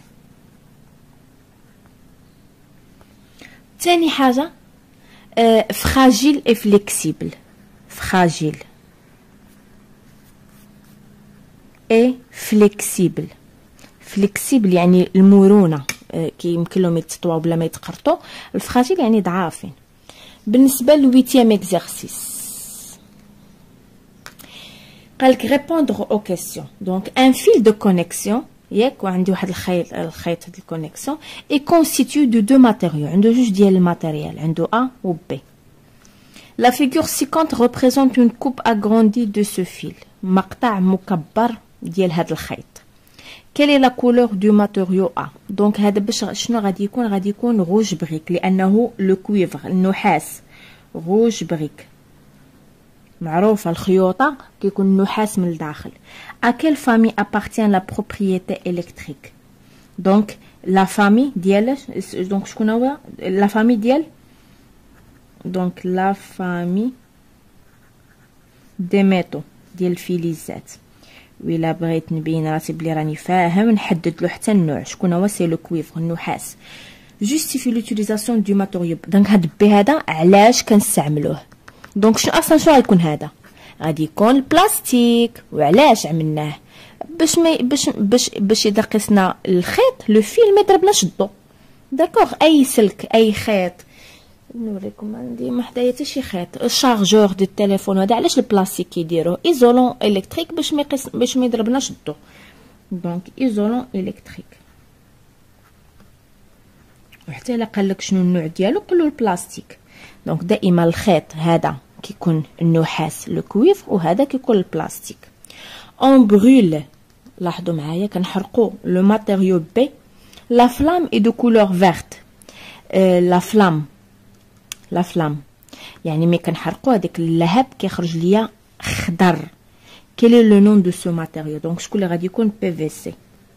ثاني حاجه فراجيل اي فليكسيبل. فراجيل اي فليكسيبل. فليكسيبل يعني المرونه، كي يمكن لهم يتطواو بلا ما يتقرطوا. الفراجيل يعني ضعافين. بالنسبه للويتيام اكزرسيس قالك répondre aux questions. donc un fil de connexion ياك وعندي واحد الخيط الخيط د الكونيكسيون اي constitué de deux matériaux. عنده جوج ديال الماتيريال، عنده A و B. la figure ci-contre représente une coupe agrandie de ce fil. مقطع مكبر ديال هذا الخيط. quelle est la couleur du matériau A. donc هذا باش شنو غادي يكون؟ غادي يكون روج بريك لانه لو كويفر النحاس روج بريك. معروفة الخيوطة كيكون النحاس من الداخل. à quelle famille appartient la propriété électrique. donc la famille ديال donc شكون هو la famille ديال donc la famille des métaux ديال الفلزات. وإلا بغيت نبين راسي بلي راني فاهم نحدد له حتى النوع شكون هو. سي لو كويفر النحاس. justifie l'utilisation du matériau. donc هاد بي هذا علاش كنستعملوه. دونك شنو اصلا شنو غيكون هذا؟ غادي يكون البلاستيك. وعلاش عملناه؟ باش ما باش باش باش اذا قسنا الخيط لو فيل ما يضربناش الضو. داكوغ اي سلك اي خيط. نوريكم عندي ما حدايا حتى شي خيط. الشارجور ديال التليفون هذا علاش البلاستيك كيديروه؟ ايزولون الكتريك باش ما يقيس باش ما يضربناش الضو. دونك ايزولون الكتريك. وحتى الا قالك شنو النوع ديالو قولوا البلاستيك. دونك دائما الخيط هذا كيكون النحاس لو كويف وهذا كيكون البلاستيك. اون برول لاحظوا معايا كنحرقوا لو ماتيريو بي. لا فلام اي دو كولور فيرت. لا فلام لا فلام يعني ملي كنحرقوا هذاك اللهب كيخرج ليا خضر. كيل لو نون دو سو ماتيريو. دونك شكون اللي غادي يكون بي في سي.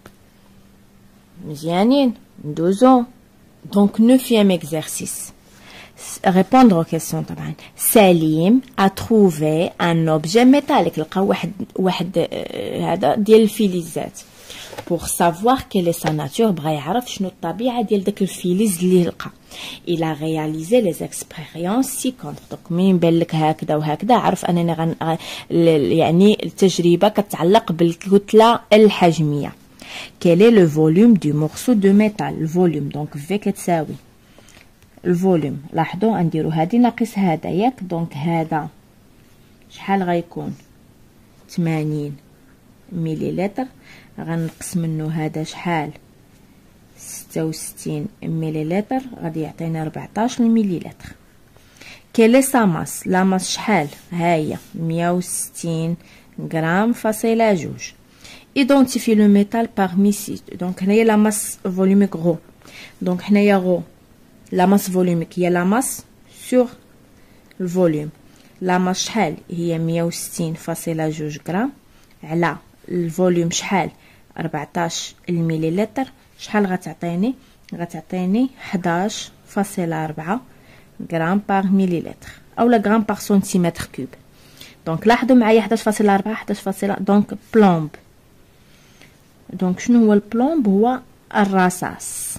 مزيانين ندوزو. دونك نوفيام اكزرسيس répondre aux questions طبعا. سليم a trouvé un objet métallique. لقى واحد واحد هذا ديال الفلزات. pour savoir quelle est sa nature. بغى يعرف شنو الطبيعه ديال داك الفلز اللي لقى. il a réalisé les expériences ci-contre. دونك مين بان لك هكذا وهكذا عرف انني غن يعني التجربه كتعلق بالكتله الحجميه. quel est le volume du morceau de métal. الفوليوم دونك في كتساوي الفوليوم. لاحظوا نديرو هادي ناقص هذا ياك. دونك هذا شحال غيكون؟ ثمانين مليلتر. غنقص منه هذا شحال؟ ستة وستين مليلتر. غادي يعطينا ربعطاش مليلتر. كيلي سا ماس. لا ماس شحال؟ ها هي مية وستين غرام فاصلة جوج. ايدونتيفي لو ميتال بارمي سي. دونك هنايا لا ماس فوليوميك غو. دونك هنايا غو لا ماس فوليوميك هي لا ماس سور الفوليوم. لا ماس شحال؟ هي مية وستين فاصلة جوج غرام على الفوليوم شحال؟ ربعطاش المليلتر. شحال غتعطيني؟ غتعطيني حداش فاصلة أربعة غرام بار مليلتر اولا غرام بار سنتيمتر كوب. دونك لاحظوا معايا حداش فاصلة أربعة حداش فاصلة. دونك بلومب. دونك شنو هو البلومب؟ هو الرصاص.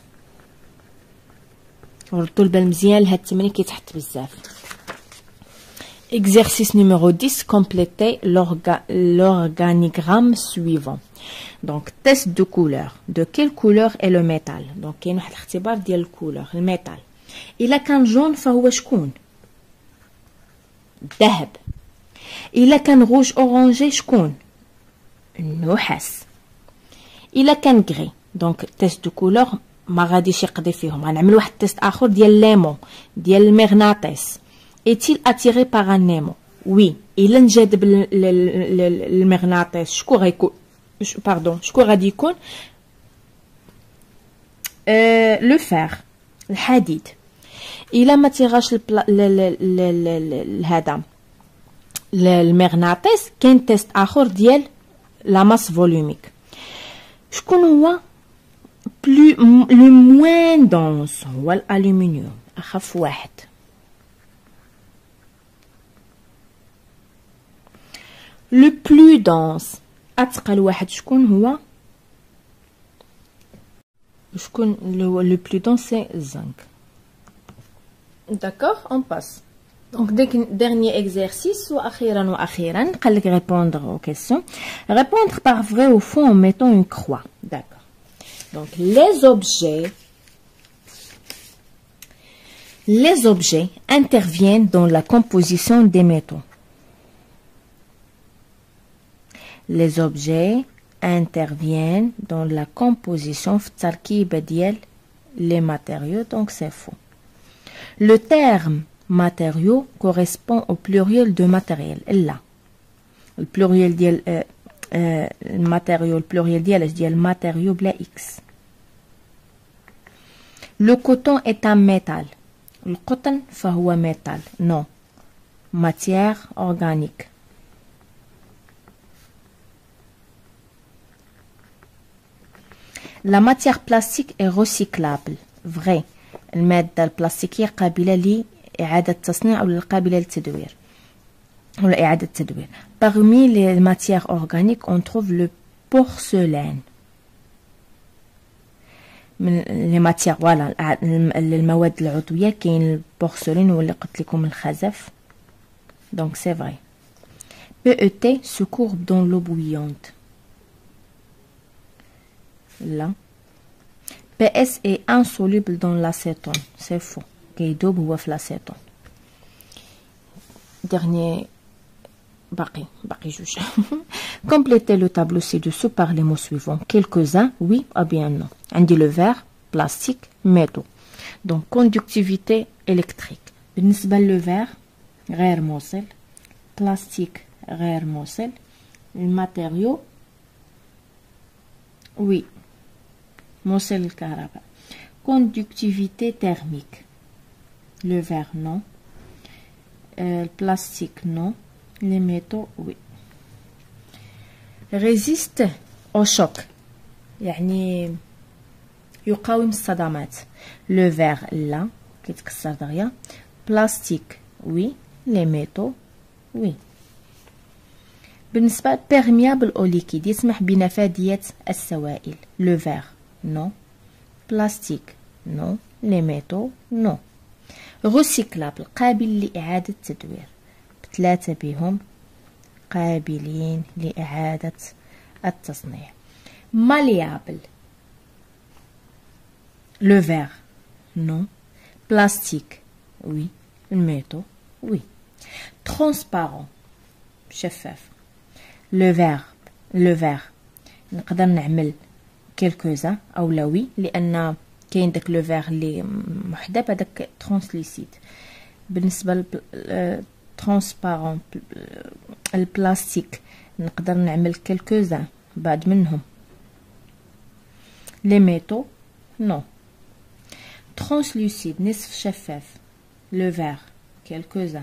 ردوا البال مزيان لهاد التمرين كيتحط بزاف. exercice numéro dix. compléter l'organigramme suivant. donc test de couleur. de quelle couleur est le métal. donc كاين واحد الاختبار ديال الكولور الميتال. الا كان جون فهو شكون؟ الذهب. الا كان روج اورانجي شكون؟ النحاس. الا كان غري. دونك تيست دو كولور ما غاديش يقضي فيهم. غنعمل واحد التيست اخر ديال ليمون ديال المغناطيس. est-il attiré par un aimant. وي الا انجذب المغناطيس شكون غيكون؟ باردون شكون غادي يكون أه لو فير الحديد. الا ما تيغاش هذا المغناطيس كاين تيست اخر ديال لا ماس فولوميك. شكون هو بلو لو موان دونس؟ هو الالومنيوم اخف واحد. لو بلو دونس اتقل واحد شكون هو؟ شكون لو لو بلو دونس؟ سي الزنك. داكوغ اون باس. Donc, dernier exercice, ou akhiran ou akhiran, répondre aux questions. Répondre par vrai ou faux en mettant une croix. D'accord. Donc, les objets, les objets interviennent dans la composition des métaux. Les objets interviennent dans la composition les matériaux, donc c'est faux. Le terme matériaux correspond au pluriel de matériel. Là, le pluriel ديال الماتيريو البلوريال ديال ديال matériaux بلا x. Le coton est un métal. Le coton فهو métal. Non. Matière organique. La matière plastique est recyclable. Vrai. المادة البلاستيكية قابلة لإعادة التصنيع أو قابلة للتدوير ou إعادة التدوير. Parmi les matières organiques, on trouve le porcelaine. من les matières voilà المواد العضوية كاين البورسلين واللي قلت لكم الخزف. Donc c'est vrai. P E T se courbe dans l'eau bouillante. Là. P S est insoluble dans l'acétone. C'est faux. كيدوب هو في l'acétone. Dernier باقي باقي جوج. Complétez le tableau ci-dessous par les mots suivants. Quelques-uns, oui ou bien non. عندي le verre, plastique, métaux. Donc conductivité électrique. بالنسبة le verre غير موصل. Plastique غير موصل. الماتيريو oui موصل الكهرباء. Conductivité thermique. Le verre non. Euh, le plastique non. Les métaux oui. Résiste au choc. يعني يقاوم الصدمات. Le verre لا كيتكسر دغيا. Plastique oui. Les métaux oui. بالنسبة perméable au liquide يسمح بنفاذية السوائل. Le verre non. Plastique non. Les métaux non. Recyclable قابل لإعادة التدوير. بثلاثة بهم قابلين لإعادة التصنيع. Malléable. Le verre non. Plastique oui. Le métaux oui. Transparent شفاف. Le verre le verre نقدر نعمل quelques-uns أو لا وي لأن كاين داك لو فيغ اللي محدب هذاك ترانسليسيد. بالنسبه للترانسبارون البلاستيك نقدر نعمل كلكوزان بعد منهم. لي ميتو نو. ترانسلوسيد نصف شفاف. لو فيغ كلكوزان.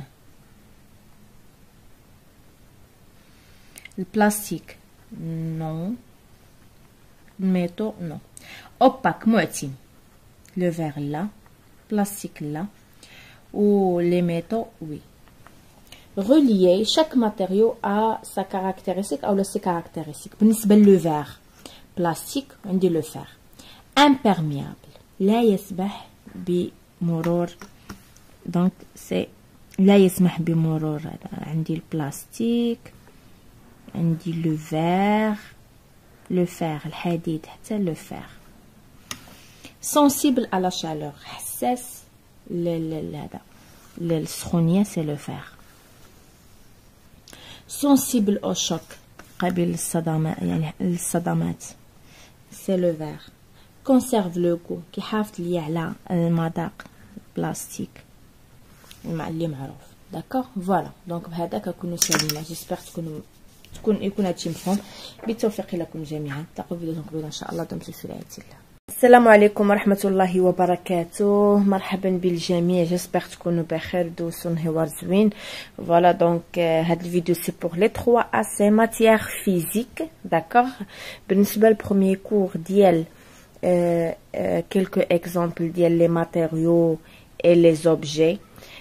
البلاستيك نو. الميتو نو. اوباك معتم. Le verre là, plastique là, ou les métaux, oui. Relié, chaque matériau a sa caractéristique ou ses caractéristiques. بالنسبة le verre, plastique, on dit le fer. Imperméable, لا يسمح بمرور. Donc c'est لا يسمح بمرور. عندي البلاستيك، عندي le verre, le fer, الحديد حتى le fer. Sensible à la chaleur. حساس لهذا للسخونية c'est le fer. Sensible au choc. قابل للصدمات يعني للصدمات c'est le verre. Conserve le goût. كيحافظ لي على المذاق. بلاستيك الماء اللي معروف. داكوغ فوالا. دونك بهذا كنكونوا سالينا. جيسبر تكونوا تكون يكون هادشي مفهوم. بالتوفيق لكم جميعا، نلتقوا في فيديو قبيله ان شاء الله. دمتم في رعايه الله. السلام عليكم ورحمه الله وبركاته، مرحبا بالجميع، جيسبر تكونوا بخير، دوزوا نهار زوين. فوالا دونك هاد الفيديو سي بور لي ثلاثة إيه سي ماتيير فيزيك، داكوغ. بالنسبه للبروميير كور ديال كيلكو اكزامبل ديال لي ماتيريو اي لي زوبجي.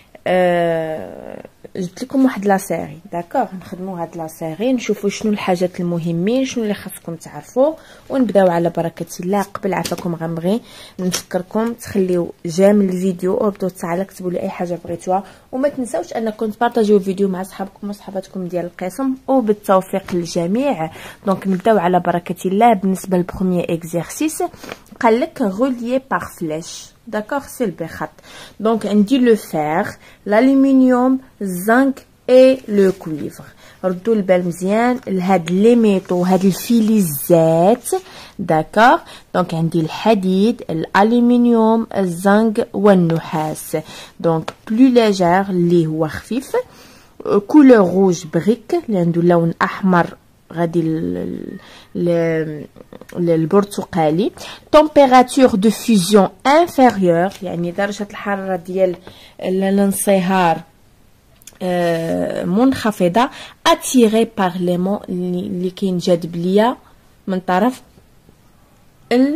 جبت لكم واحد لا سيري، داكوغ، نخدموا هاد لا سيري، نشوفوا شنو الحاجات المهمين، شنو اللي خاصكم تعرفوا، ونبداو على بركه الله. قبل عفاكم غنبغي نفكركم تخليو جيم الفيديو وبداو تعالى كتبوا لي اي حاجه بغيتوها، وما تنساوش انكم تبارطاجيو الفيديو مع صحابكم وصحاباتكم ديال القسم، وبالتوفيق للجميع. دونك نبداو على بركه الله. بالنسبه للبروميير اكزرسيس قال لك غوليي بار فليش، d'accord, c'est le béchat. Donc on dit le fer, l'aluminium, zinc et le cuivre. ردوا البال مزيان لهاد لي ميطو، هاد الفلزات، داكوغ. دونك عندي الحديد، الالومنيوم، الزنك والنحاس. دونك بلو ليجير اللي هو خفيف، كولور روج بريك اللي عنده لون احمر غادي البرتقالي. température de fusion inférieure يعني درجة الحرارة ديال الانصهار منخفضة. attiré par l'aimant اللي كينجذب ليا من طرف ال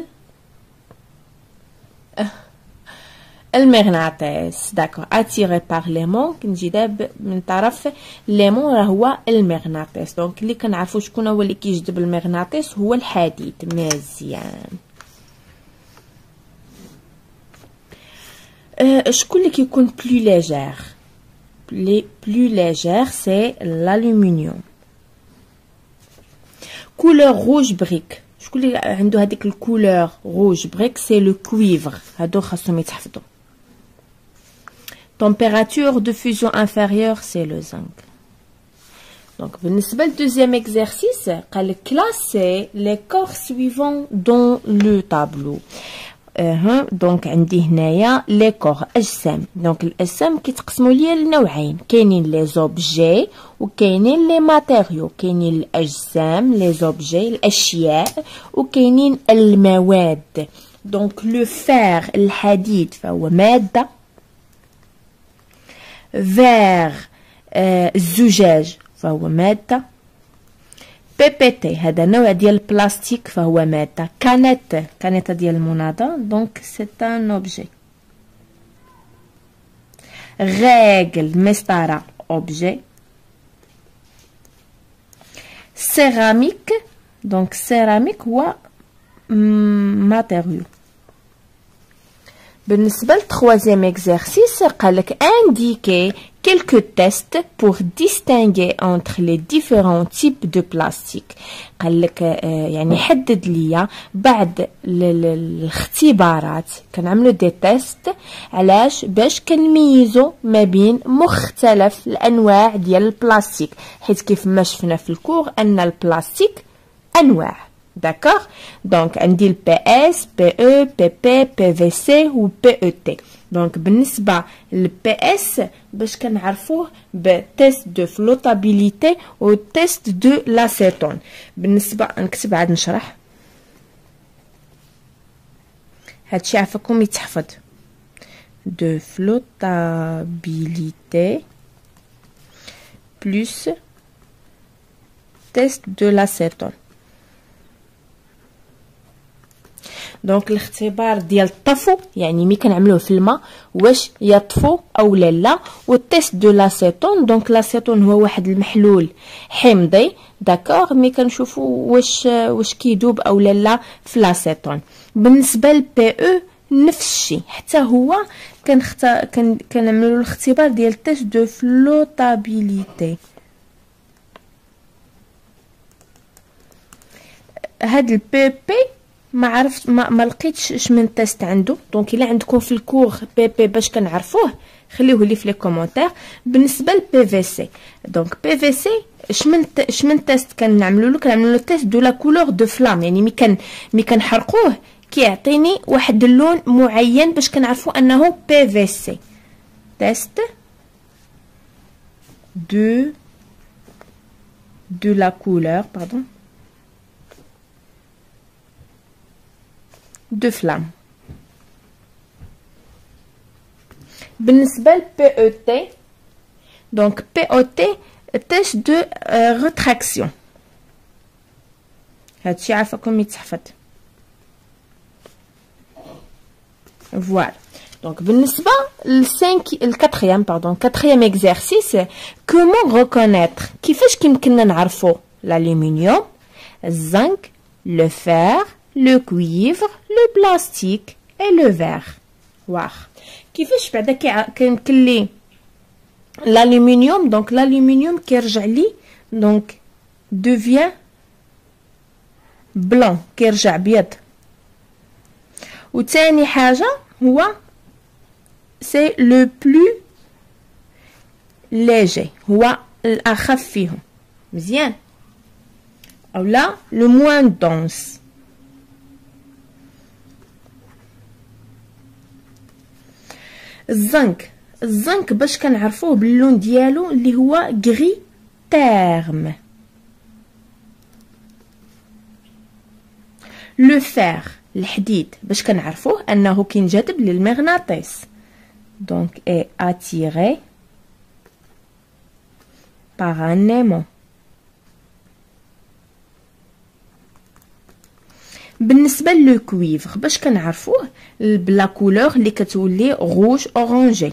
المغناطيس، داكور. اتيري بار ليمون كنجذب من طرف ليمون، راه هو المغناطيس. دونك اللي كنعرفوا شكون هو اللي كيجذب المغناطيس هو الحديد. مزيان. أه شكون اللي كيكون بلو ليجير؟ لي بلو ليجير سي الالومنيوم. كولور روج بريك، شكون اللي عنده هذيك الكولور روج بريك؟ سي لو كويفر. هادو خاصهم يتحفظوا. température de fusion inférieure c'est le zinc. Donc بالنسبه للدوزيام اكزرسيس قال لك كلاسي لي كور سويفون دون لو طابلو. اها دونك عندي هنايا لي كور اجسام. دونك الاجسام كيتقسموا ليا لنوعين، كاينين لي زوبجي وكاينين لي ماتيريو. كاينين الاجسام لي زوبجي الاشياء، وكاينين المواد. دونك لو فير الحديد فهو ماده. فير آه الزجاج فهو ماده. بي بي تي هذا نوع ديال البلاستيك فهو ماده. كانيت كانيت ديال المناضه، دونك سي ان اوبجي. غاغل مسطره اوبجي. سيراميك، دونك سيراميك هو ماتيريو. بالنسبه للتروازيام اكزرسيس قالك indiquer quelques tests pour distinguer entre les différents types de plastique. قالك يعني حدد ليا بعض الاختبارات كنعملوا دي تيست علاش باش كنميزوا ما بين مختلف الانواع ديال البلاستيك، حيت كيف ما شفنا في الكور ان البلاستيك انواع، داكوغ. دونك عندي البي اس، بي او، بي بي، بي في سي و بي او تي. دونك بالنسبه للبي اس باش كنعرفوه بتيست دو فلوطابيليتي و تيست دو لاسيتون. بالنسبه نكتب عاد نشرح هادشي عفاكم يتحفظ. دو فلوطابيليتي بلس تيست دو لاسيتون. دونك الاختبار ديال الطفو يعني ملي كنعملوه في الماء واش يطفو او لا لا. والتيست دو لاسيتون، دونك لاسيتون هو واحد المحلول حمضي، داكوغ، ملي كنشوفوا واش واش كيدوب او لا لا في لاسيتون. بالنسبه للبي او نفس الشيء، حتى هو كنختار كن كنعملوا الاختبار ديال تيست دو فلوطابيليتي. هاد البي بي ما عرفت ما, ما لقيتش اش من تيست عنده. دونك الا عندكم في الكور بي بي باش كنعرفوه خليوه لي في لي كومونتير. بالنسبه للبي في سي، دونك بي في سي اش من اش من تيست كنعملوا له؟ كنعملوا له تيست دو لا كولور دو فلام، يعني ملي كان ملي كنحرقوه كيعطيني واحد اللون معين باش كنعرفوا انه بي في سي. تيست دو de la couleur pardon de flamme. بالنسبة ل P E T donc P E T tâche de euh, rétraction. هادشي عافاكم يتحفظ. Voilà. Donc, بالنسبة للسانك الكاتريام pardon quatrième exercice comment reconnaître كيفاش كيمكننا نعرفو l'aluminium, الزنك, le fer, le cuivre, le plastique et le verre. واخ كيفاش بعدا كيمكن لي l'aluminium donc l'aluminium كيرجع لي donc devient blanc كيرجع بيض. وثاني حاجة هو c'est le plus léger هو الأخف فيهم مزيان أو لا le moins dense. الزنك الزنك باش كنعرفوه باللون ديالو اللي هو غري تيرم. لو فير الحديد باش كنعرفوه انه كينجذب للمغناطيس دونك اي اتيري بار ان ايمون. بالنسبه لو كويفر باش كنعرفوه بلا كولور اللي كتولي روج اورانجي.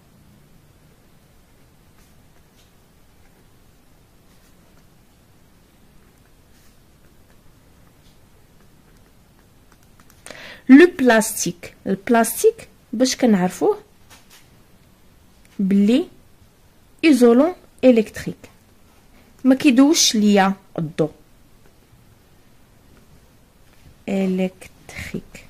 لو بلاستيك البلاستيك باش كنعرفوه بلي ايزولون الكتريك ما كيدوش ليا الضوء الكتريك.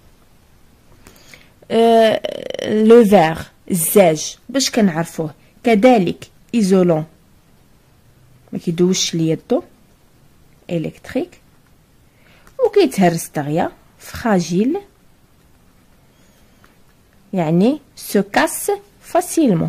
أه لو فير الزاج باش كنعرفوه كذلك ايزولون ما كيدوش ليا الضوء الكتريك وكيتهرس دغيا فراجيل يعني سو كاس فاسيلمون.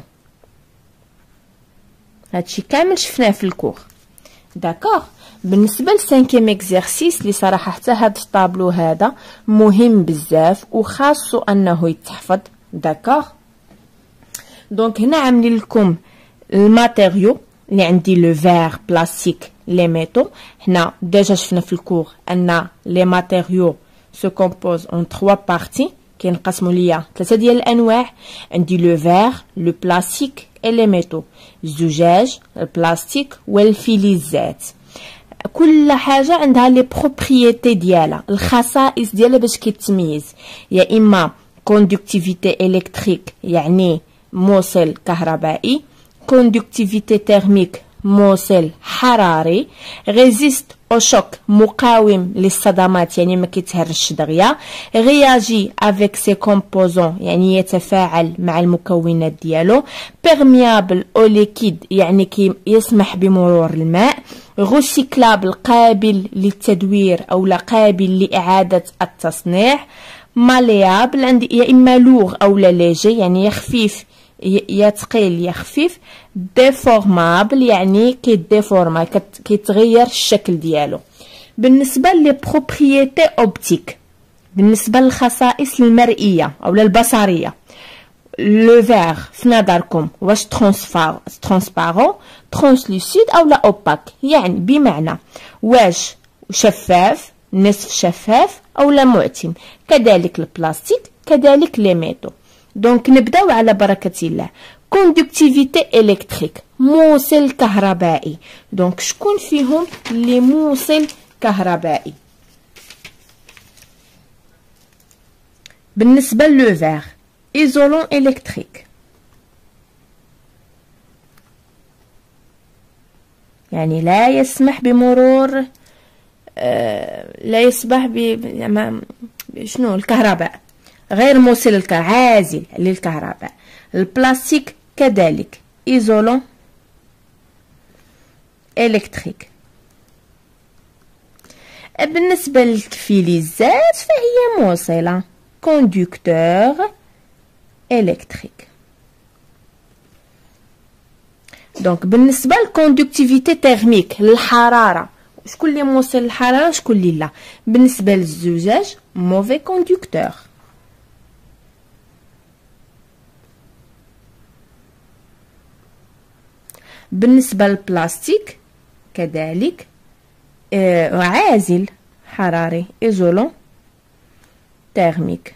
هادشي كامل شفناه في الكور داكوغ. بالنسبه لسانكيام اكزرسيس اللي صراحه حتى هاد الطابلو هذا مهم بزاف وخاصو انه يتحفظ داكوغ. دونك هنا عاملين لكم الماتيريو اللي عندي لو فير بلاستيك لي ميتو. هنا ديجا شفنا في الكور ان لي ماتيريو se compose en trois parties كينقسموا ليا ثلاثه ديال الانواع. عندي لو فير لو بلاستيك اي لي ميتو الزجاج البلاستيك والفلزات. كل حاجه عندها لي بروبريتي ديالها الخصائص ديالها باش كيتميز يا اما كوندكتيفيتي الكتريك يعني موصل كهربائي كوندكتيفيتي تيرميك موصل حراري ريزيست او شوك مقاوم للصدمات يعني ما كيتهرش دغيا رياجي افيك سي كومبوزون يعني يتفاعل مع المكونات ديالو بيرميابل او ليكيد يعني كي يسمح بمرور الماء ريسيكلابل قابل للتدوير او لا قابل لاعاده التصنيع ماليابل عندي يا اما لوغ او لا ليجي يعني يا خفيف يا ثقيل يا خفيف ديفورمابل يعني كيديفورما كيتغير الشكل ديالو. بالنسبه لي بروبريتي اوبتيك بالنسبه للخصائص المرئيه او البصريه لو فير في نظركم واش ترانسفار ترانسبارون ترانسلوسيد او لا اوباك يعني بمعنى واش شفاف نصف شفاف او لا معتم. كذلك البلاستيك كذلك لي ميتو. دونك نبداو على بركه الله. كوندكتيفيتي الكتريك موصل كهربائي. دونك شكون فيهم اللي موصل كهربائي؟ بالنسبه لو فير ايزولون الكتريك يعني لا يسمح بمرور آه لا يسمح ب شنو الكهرباء غير موصل الكهرباء عازل للكهرباء. البلاستيك كذلك ايزولون الكتريك. بالنسبه للفلزات فهي موصله كوندكتور الكتريك. دونك بالنسبه للكوندكتيفيتي تيرميك للحراره، شكون اللي موصل للحراره شكون اللي لا؟ بالنسبه للزجاج موفي كوندكتور. بالنسبه للبلاستيك كذلك آه عازل حراري ايزولون تيرميك.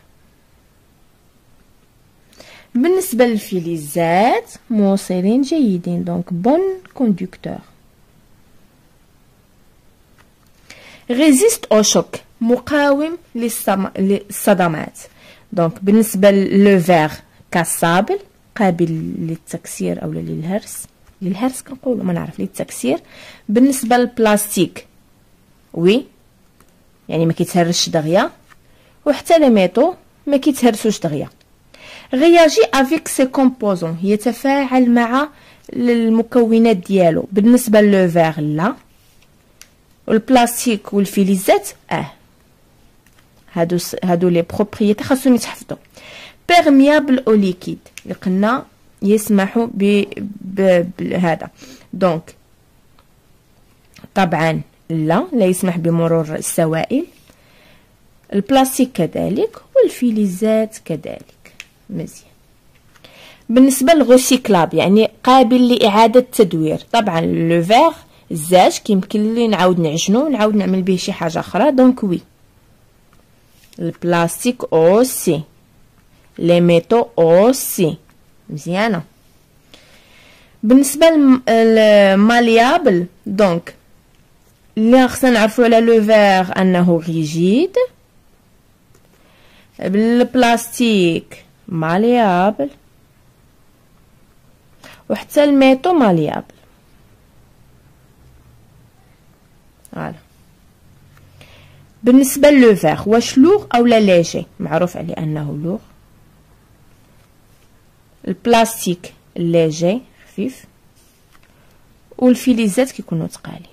بالنسبه للفلزات موصلين جيدين، دونك بون كوندكتور. ريزيست او شوك مقاوم للصدمات، دونك بالنسبه لو فيغ كاسابل قابل للتكسير او للهرس، للهرس كنقولوا ما نعرف للتكسير. بالنسبه للبلاستيك وي يعني ما كيتهرسش دغيا، وحتى لي ميتو ما كيتهرسوش دغيا. غياجي افيك سي كومبوزون يتفاعل مع المكونات ديالو. بالنسبه لو فيغ لا، والبلاستيك والفلزات اه هادو هادو لي بروبريتي خاصهم يتحفظوا. بيرميابل او ليكيد اللي قلنا يسمحوا ب بهذا، دونك طبعا لا لا يسمح بمرور السوائل. البلاستيك كذلك والفلزات كذلك. مزيان. بالنسبه للغوسيكلاب يعني قابل لاعاده التدوير، طبعا لو فيغ الزاج كيمكن لي نعاود نعجنو ونعاود نعمل به شي حاجه اخرى، دونك وي. البلاستيك اوسي، لي ميتو اوسي. مزيانه. بالنسبه للماليابل دونك اللي خصنا نعرفو على لو فيغ انه ريجيد، بالبلاستيك ماليابل، وحتى الميتو ماليابل. فوالا. بالنسبه لو فيغ واش لوغ او لا ليجي؟ معروف عليه انه لوغ. البلاستيك ليجي خفيف، والفلزات كيكونوا ثقالين.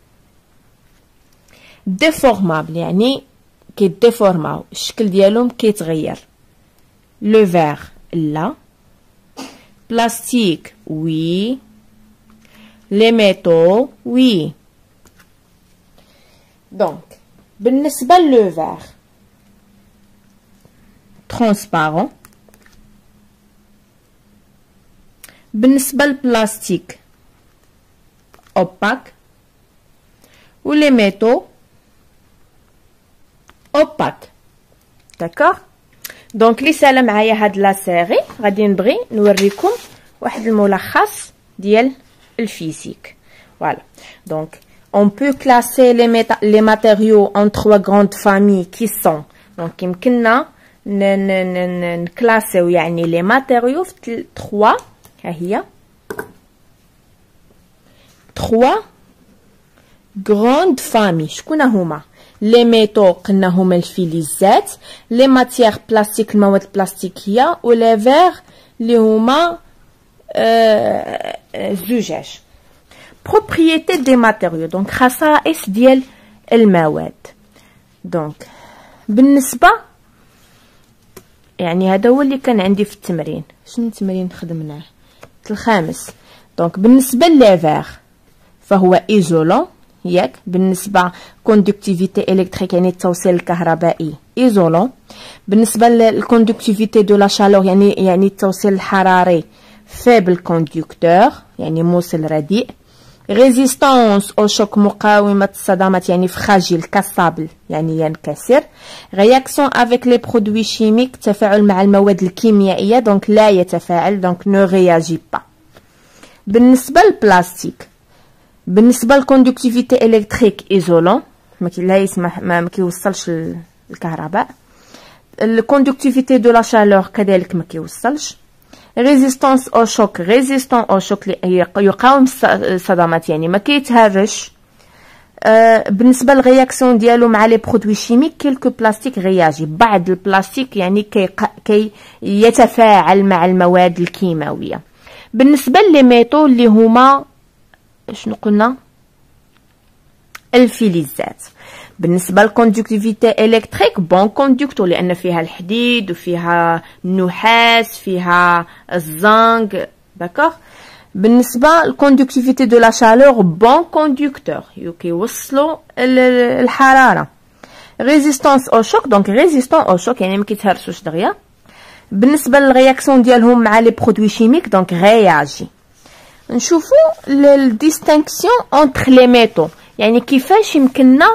ديفورمابل يعني كيديفورماو الشكل ديالهم كيتغير. لو فيغ لا، بلاستيك وي، لي ميتو وي. دونك بالنسبه لو فيغ ترانسبارون، بالنسبه للبلاستيك اوباك، ولي ميتو اوباك. داكوغ. دونك لي سالا معايا هاد لا سيري غادي نبغي نوريكم واحد الملخص ديال الفيزيك. فوالا. دونك on peut classer les, les matériaux en trois grandes familles qui sont donc يمكننا نكلاسيو يعني لي ماتيريو في trois ها هي trois grandes familles. شكون هما؟ لي ميتو قلنا هما الفلزات، لي ماتيير بلاستيك المواد البلاستيكيه، ولي فيغ اللي هما آه الزجاج. propriété des matériaux دونك خصائص ديال المواد. دونك بالنسبه يعني هذا هو اللي كان عندي في التمرين. شنو التمرين خدمناه الخامس؟ دونك بالنسبه لي فيغ فهو ايزولون ياك. بالنسبه كوندكتيفيتي الكتريك يعني التوصيل الكهربائي ايزولون. بالنسبه للكوندكتيفيتي دو لا شالور يعني يعني التوصيل الحراري فيبل كوندكتور يعني موصل رديء. ريزيستانس او شوك مقاومه الصدمات يعني فراجيل كاسابل يعني ينكسر. رياكسيون افيك لي برودوي شيميك تفاعل مع المواد الكيميائيه دونك لا يتفاعل دونك نو رياجي با. بالنسبه للبلاستيك بالنسبه للكوندكتيفيتي الكتريك ايزولون ما لا يسمح ما كيوصلش الكهرباء. الكوندكتيفيتي دو لا شالور كذلك ما كيوصلش. ريزيستانس او شوك ريزيستون او شوك يقاوم الصدمات يعني ما كيتهرش. آه بالنسبه للرياكسيون ديالو مع لي برودوي شيميك كيلكو بلاستيك رياجي، بعض البلاستيك يعني كي كي يتفاعل مع المواد الكيماويه. بالنسبه لي ميتو اللي هما شنو قلنا الفلزات. بالنسبه للكوندكتيفيتي الكتريك بون كوندكتور لان فيها الحديد وفيها النحاس فيها الزنك. داكوغ. بالنسبه الكوندكتيفيتي دو لا شالور بون كوندكتور كيوصلوا الحراره. ريزيستانس او شوك دونك ريزيستون او شوك يعني ما كيتهرسوش دغيا. بالنسبه للرياكسيون ديالهم مع لي برودوي شيميك دونك رياجي. نشوفوا الديستينكسيون اونتر لي ميتو يعني كيفاش يمكننا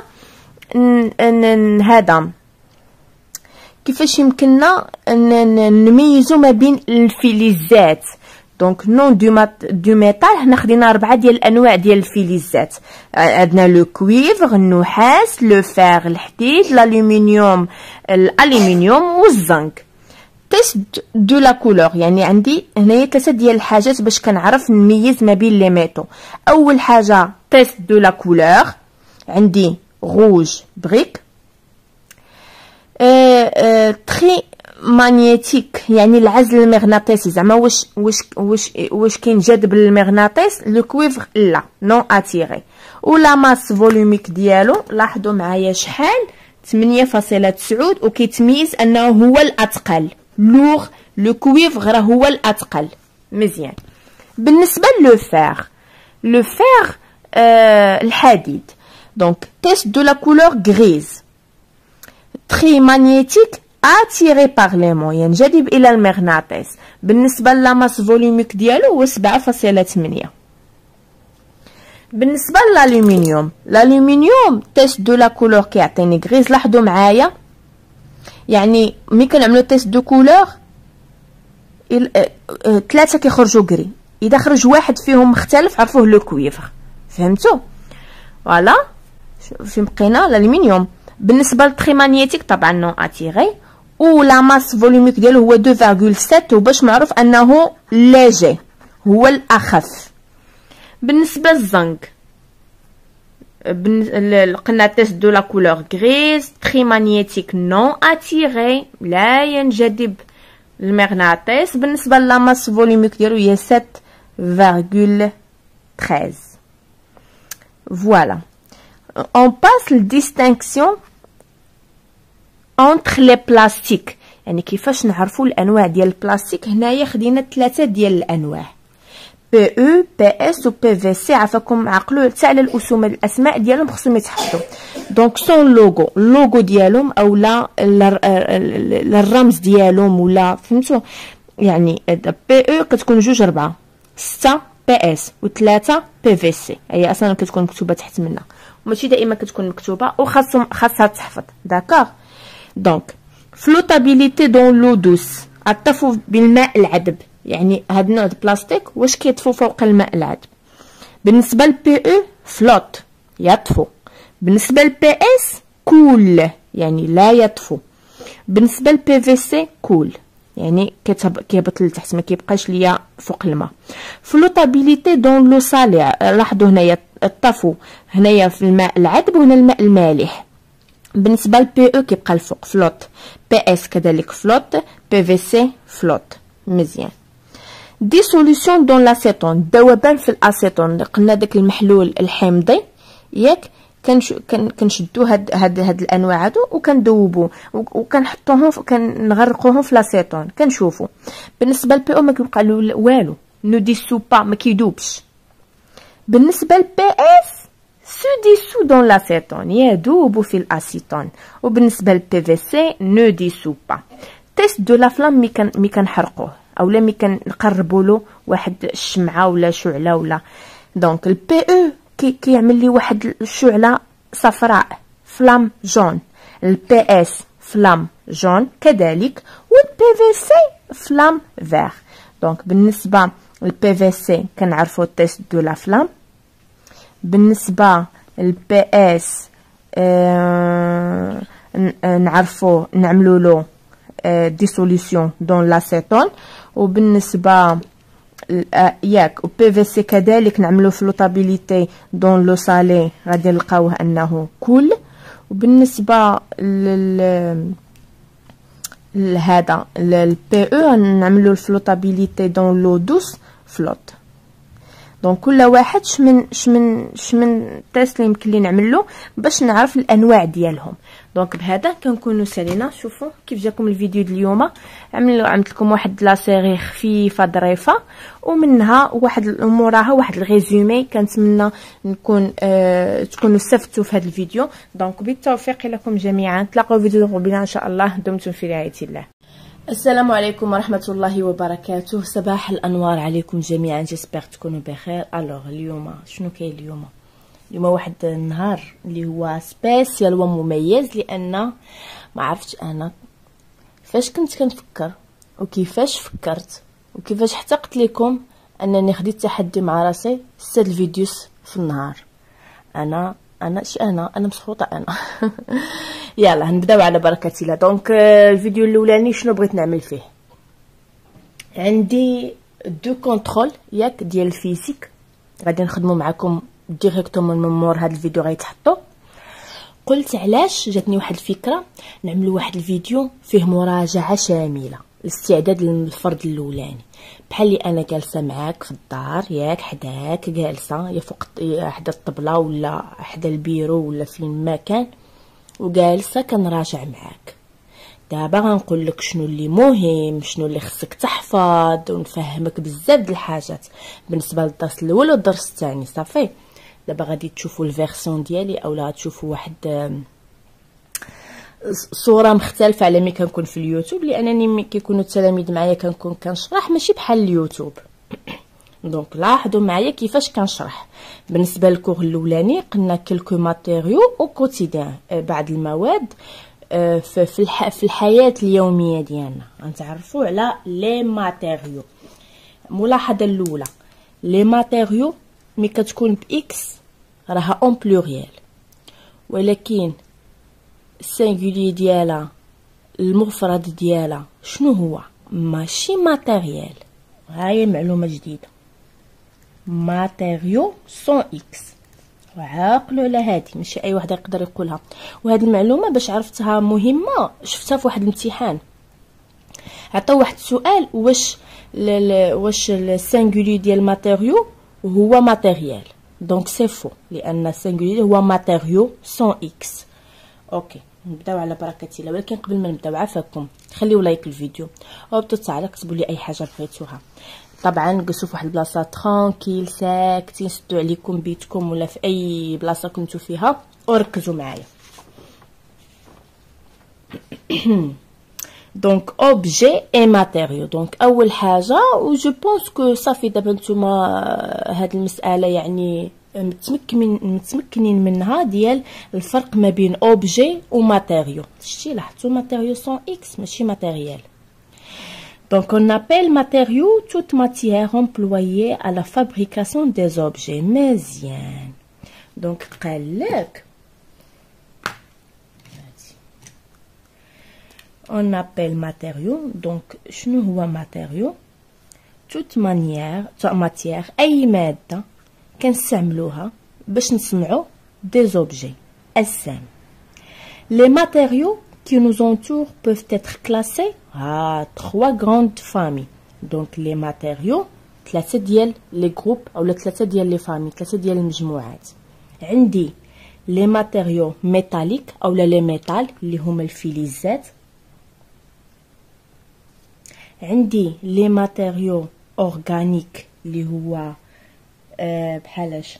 هذا كيفاش يمكننا نميزو ما بين الفلزات. دونك نون دو مات دو ميتال هنا خدينا اربعه ديال الانواع ديال الفلزات. عندنا لو كويفر النحاس، لو فير الحديد، الالومنيوم الالومنيوم والزنك. تيست دو لا كولور يعني عندي هنايا ثلاثه ديال الحاجات باش كنعرف نميز ما بين لي ميتو. اول حاجه تيست دو لا كولور عندي روج بريك. تري مانيتيك يعني العزل المغناطيسي زعما واش واش واش واش كينجذب للمغناطيس. لو كويفر لا نون اتيري. ولا ماس فولوميك ديالو لاحظوا معايا شحال ثمانية فاصلة تسعة وكيتميز انه هو الاثقل. لوغ لو كويفر راه هو الاثقل. مزيان. بالنسبه لو فير لو فير آه الحديد دونك تيست دو لا كولور غريز. تري مانيتيك attiré par l'aimant ينجذب الى المغناطيس. بالنسبه للماس فولوميك ديالو هو سبعة فاصلة ثمانية. بالنسبه للالومنيوم الالومنيوم تيست دو لا كولور كيعطيني غريز. لاحظوا معايا يعني ملي كنعملو تيست دو كولور ثلاثه كيخرجوا غري. اذا خرج واحد فيهم مختلف عرفوه لو كويفر. فهمتوا؟ فوالا فين بقينا الالومنيوم. بالنسبه للتري مانيتيك طبعا نون اتيري. و لا ماس فولوميك ديالو هو اثنين فاصلة سبعة وباش معروف انه لاجي هو الاخف. بالنسبه للزنك قلنا تيست دو لا كولور غريز. تري مانيتيك نون اتيري لا ينجذب المغناطيس. بالنسبه لا ماس فولوميك ديالو هي سبعة فاصلة ثلاثة عشر. فوالا on passe la distinction entre les plastiques يعني كيفاش نعرفوا الانواع ديال البلاستيك. هنايا خدينا ثلاثه ديال الانواع بي او بي اس و بي في سي. عفاكم عقلوا حتى على الاسم الاسماء ديالهم خصهم يتحفظوا. دونك سون لوغو اللوغو ديالهم او لا الرمز ديالهم ولا فهمتوا يعني بي او كتكون جوج ربعة ستة بي اس و ثلاثة بي في سي. هي اصلا كتكون مكتوبه تحت منها ماشي دائما كتكون مكتوبه وخاصهم خاصها تحفظ. داكوغ. دونك فلوتابيليتي دون لو دوس الطفو بالماء العذب يعني هذا النوع د بلاستيك واش كيطفو فوق الماء العذب. بالنسبه للبي او فلوت يطفو. بالنسبه للبي اس كول يعني لا يطفو. بالنسبه للبي في سي كول يعني كيهبط لتحت ما كيبقاش ليا فوق الماء. فلوتابيليتي دون لو سالي لاحظوا هنايا الطفو هنايا في الماء العذب وهنا الماء المالح. بالنسبه للبي او كيبقى الفوق فلوت. بي اس كذلك فلوت. بي في سي فلوت. مزيان. ديسوليسيون دون لاسيتون ذوبان في الاسيتون. قلنا داك المحلول الحمضي ياك كنشدو هاد هاد هاد الانواع هادو وكندوبو وكنحطوهم كنغرقوهم في لاسيتون كنشوفو. بالنسبه للبي او ما كيبقى له والو نو ديسو با ما كيدوبش. بالنسبه للبي اس سو ديسو دون لاسيتون يذوب في الاسيتون. وبالنسبه للبي في سي نو ديسو با. تيست دو لا فلام مي كان مي كنحرقوه اولا مي كنقربوا له واحد الشمعه ولا شعله ولا. دونك البي او كي كيعمل لي واحد الشعله صفراء فلام جون. البي اس فلام جون كذلك. والبي في سي فلام فير. دونك بالنسبه للبي في سي كنعرفوا تيست دو لا فلام. بالنسبه للبي اس آه نعرفوا نعملوا له ديسوليسيون دون لاسيتون. وبالنسبه ياك و بي في سي كذلك نعملو فلوتابيليتي دون لو سالي غادي نلقاوه انه كول. وبالنسبه لل لهذا البي او نعملو الفلوتابيليتي دون لو دوس فلوت. دونك كل واحد شمن شمن شمن تيست اللي يمكن لي نعملو باش نعرف الانواع ديالهم. دونك بهذا كنكونوا سالينا. شوفوا كيف جاكم الفيديو ديال اليوم. عملوا عملت لكم واحد لا سيري خفيفه ظريفه ومنها واحد موراها واحد الريزومي. كنتمنى نكون آه تكونوا استفدتوا في هذا الفيديو. دونك بالتوفيق لكم جميعا. تلاقاو فيديو قبيله ان شاء الله. دمتم في رعايه الله. السلام عليكم ورحمه الله وبركاته. صباح الانوار عليكم جميعا. جيسبر تكونوا بخير. الوغ اليوم شنو كاين اليوم؟ اليوم واحد النهار اللي هو سبيسيال ومميز، لان ما عرفتش انا فاش كنت كنفكر وكيفاش فكرت وكيفاش حتى قلت لكم انني خديت تحدي مع راسي ست الفيديوز في النهار. انا انا شي انا انا مسخوطه انا. يلا نبداو على بركه الله. دونك الفيديو الاولاني شنو بغيت نعمل فيه؟ عندي دو كونترول ياك ديال الفيزيك غادي نخدموا معكم ديريكتومون من مور هذا الفيديو غيتحطوا. قلت علاش جاتني واحد الفكره نعملوا واحد الفيديو فيه مراجعه شامله الاستعداد للفرد الاولاني، بحال اللي انا جالسه معاك في الدار ياك حداك جالسه يا فوق حدا الطبله ولا حدا البيرو ولا فين ما كان وجالسه كنراجع معاك. دابا غنقول لك شنو اللي مهم، شنو اللي خصك تحفظ، ونفهمك بزاف د الحاجات بالنسبه للدرس الاول والدرس الثاني. صافي دابا غادي تشوفوا الفيرسيون ديالي اولا تشوفوا واحد صوره مختلفه على ملي كنكون في اليوتيوب، لانني ملي كيكونوا التلاميذ معايا كنكون كنشرح ماشي بحال اليوتيوب. دونك لاحظوا معايا كيفاش كنشرح. بالنسبه للكور الاولاني قلنا كلكو ماتيريو او كوتيديان، بعض المواد في في الحياه اليوميه ديالنا غنتعرفوا على لي ماتيريو. ملاحظه الاولى، لي ماتيريو ملي كتكون باكس راها اون بلوريال، ولكن السينغولي ديالها المفرد ديالها شنو هو؟ ماشي ماتيريال. هاهي معلومه جديده، ماتيريو سون اكس. وعاقلوا على هذه، ماشي اي واحد يقدر يقولها. وهذه المعلومه باش عرفتها مهمه شفتها في واحد الامتحان. عطاو واحد السؤال واش واش السينغولي ديال ماتيريو هو ماتيريال. دونك سي فو، لان السينغولي هو ماتيريو سون اكس. اوكي نبداو على بركه الله. ولكن قبل ما نبداو عافاكم خليو لايك الفيديو وهبطوا تعالوا كتبوا لي اي حاجه بغيتوها. طبعا جلسوا في واحد البلاصه ترانكيل ساكتين، سدوا عليكم بيتكم ولا في اي بلاصه كنتو فيها وركزوا معايا. دونك اوبجي اي ماتيريو. دونك اول حاجه و جو بونس كو صافي دابا نتوما هاد المساله يعني متمكنين متمكنين منها ديال الفرق ما بين اوبجي و ماتيريو. شتي لاحظتوا ماتيريو سون اكس ماشي ماتيريال. Donc on appelle matériau toute matière employée à la fabrication des objets. مزيان. Donc قال لك on appelle matériau. Donc شنو هو matériau؟ toute manière toute matière أي مادة كنستعملوها باش نصنعو des objets أجسام. Les matériaux qui nous entourent peuvent être classés à trois grandes familles. Donc les matériaux ثلاثة ديال les groupes أو ثلاثة ديال les familles، ثلاثة ديال المجموعات. عندي les matériaux métalliques أو les métals اللي هما الفلزات. عندي les matériaux organiques اللي هو أه بحالاش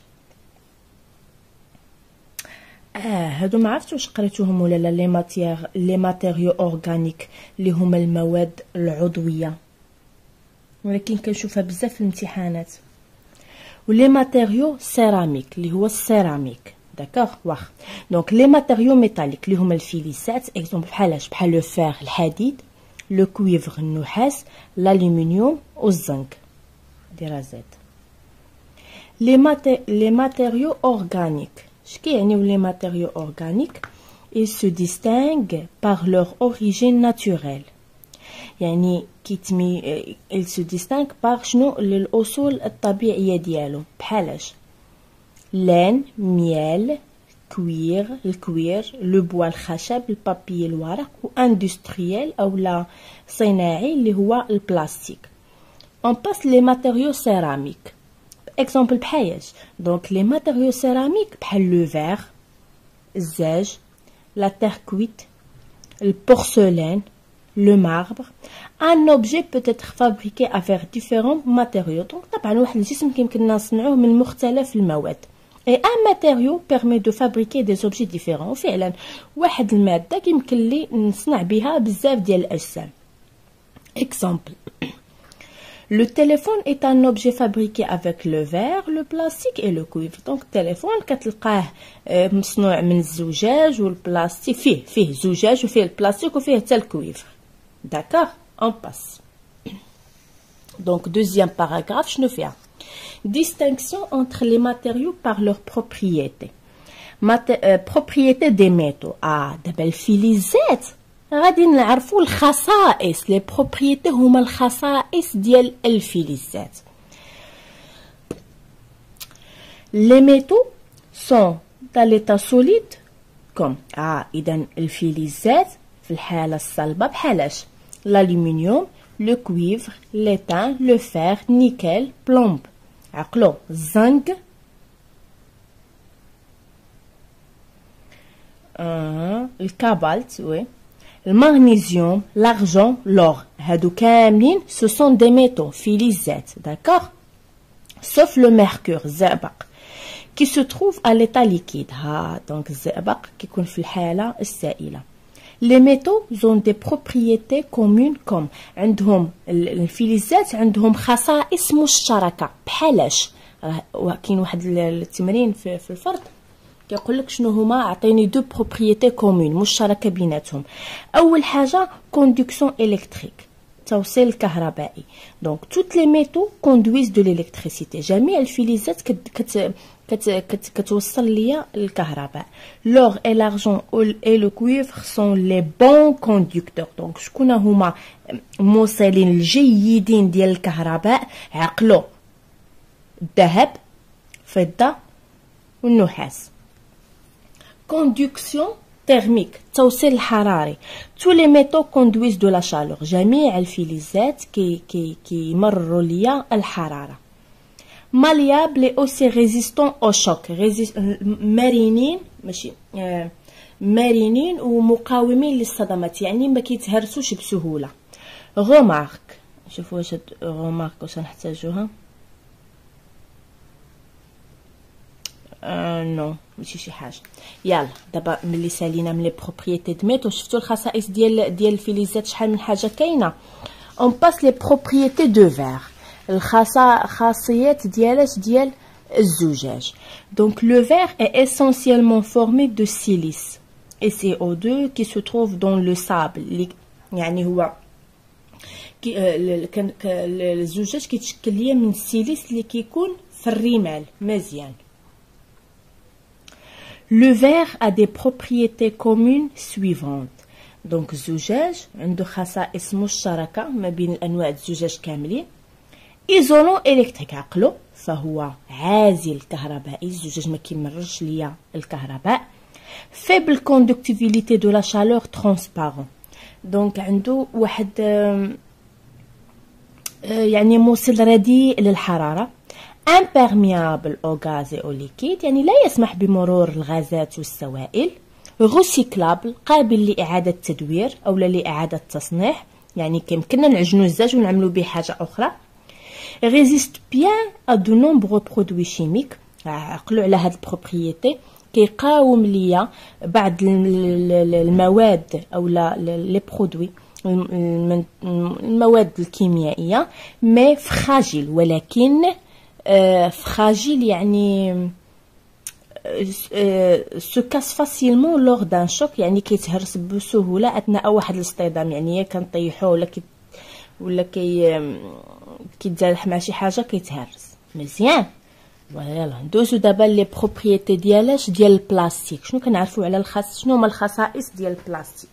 اه هادو ما عرفتش واش قريتوهم ولا لا. لي ماتيير لي ماتيريو اورغانيك اللي هما المواد العضويه، ولكن كنشوفها بزاف في الامتحانات. ولي ماتيريو سيراميك اللي هو السيراميك. داكوغ واخ. دونك لي ماتيريو ميتاليك اللي هما الفيليسات اكزومبل بحالاش بحال لو فير الحديد، لو كويفر النحاس، الالومنيوم والزنك. ديرها زيد. لي ماتي لي ماتيريو اورغانيك Ce qui est les matériaux organiques, ils se distinguent par leur origine naturelle. يعني كيتمي ils se distinguent par شنو الأصول الطبيعية ديالو بحالاش لين، ميال، كوير، الكوير، لو بوا الخشب، البابي الورق، واندستريال أو لا صناعي اللي هو البلاستيك. On passe les matériaux céramiques. اكزامبل بحال دونك لي ماتيريو سيراميك بحال لو فير الزاج لا تير كويت البورسلين le marbre. Un objet peut être fabriqué avec différents matériaux. Donc طبعا واحد الجسم كيمكننا نصنعوه من مختلف المواد. Et un matériau permet de fabriquer des objets différents. وفعلا واحد المادة كيمكن لي نصنع بها بزاف ديال الأجسام. Exemple. Le téléphone est un objet fabriqué avec le verre, le plastique et le cuivre. Donc التليفون كتلقاه مصنوع من الزجاج والبلاستيك فيه فيه زجاج وفيه البلاستيك وفيه حتى الكويفر. D'accord, on passe. Donc deuxième paragraphe, شنو فيها؟ Distinction entre les matériaux par leurs propriétés. Mat euh, propriétés des métaux. Ah, دابا الفلزات غادي نعرفوا الخصائص. لي بروبريتي هما الخصائص ديال الفلزات. Les métaux sont dans l'état solide comme ah اذا الفلزات في الحاله الصلبه بحالاش l'aluminium, le cuivre, l'étain, le fer, nickel, plomb. عقلو الزنك آه. الكابالت وي المغنيسيوم l'argent l'or هادو كاملين ce sont des métaux فلزات d'accord sauf le mercure الزئبق qui se trouve à l'état liquide. ها دونك الزئبق كيكون في الحاله السائله. Les métaux ont des propriétés communes comme عندهم الفلزات عندهم خصائص مشتركه بحالاش كاين واحد التمرين في, في الفرد كيقول لك شنو هما عطيني دو بروبريتي كومون مشتركه بيناتهم. اول حاجه كوندكسيون الكتريك التوصيل الكهربائي. دونك توت لي ميتو كوندويز دو ليلكتريسيتي جميع الفلزات كت, كت كت كت كتوصل ليا الكهرباء. لور اي لارجون اي لو كويفر سون لي بون كوندكتور. دونك شكون هما موصلين الجيدين ديال الكهرباء؟ عقلو الذهب فضه والنحاس. كوندكسيون thermique التوصيل الحراري. tous les métaux conduisent de la chaleur جميع الفلزات كي كي كيمروا ليا الحراره. malléable et aussi résistant au choc مرنين ماشي آه مرنين ومقاومين للصدمات يعني ما كيتهرسوش بسهوله. غومارك شوفوا واش هاد غومارك واش نحتاجوها. آه نو ماشي شي حاجه. يلا دابا ملي سالينا من لي بروبريتي د ميتو شفتوا الخصائص ديال ديال الفلزات شحال من حاجه كاينه. اون باس لي بروبريتي دو فير الخاصيات ديالاش ديال الزجاج. دونك لو فير est essentiellement formé de silice et C O deux qui se trouve dans le sable. يعني هو كي الزجاج كيتشكل ليا من السيليس اللي كيكون في الرمال مزيان. Le verre a des propriétés communes suivantes. دونك الزجاج عنده خصائص مشتركه ما بين الانواع الزجاج كاملين. ايزولون الكتريك عقلو فهو عازل كهربائي الزجاج ما كيمررش ليا الكهرباء. فيبل كوندكتيفيليتي دو لا شالور ترانسبارون. دونك عنده واحد يعني موصل رديء للحراره. imperméable au gaz et au liquide يعني لا يسمح بمرور الغازات والسوائل. recyclable قابل لإعادة التدوير أو لإعادة التصنيع يعني كيمكننا نعجنو الزاج ونعملو به حاجة أخرى. résiste bien à de nombreux produits chimiques. عقلوا على هاد البروبريتي كيقاوم ليا بعض المواد أو لي برودوي المواد الكيميائية مي فراجيل ولكن فراجيل يعني سو كاس فاسيلمون لور دان شوك يعني كيتهرس بسهوله اثناء واحد الاصطدام يعني يا كنطيحوه ولا كي ولا كي كيتزالح مع شي حاجه كيتهرس مزيان. فوالا ندوزو دابا لي بروبريتي ديالاش ديال البلاستيك. شنو كنعرفوا على الخاص شنو هما الخصائص ديال البلاستيك؟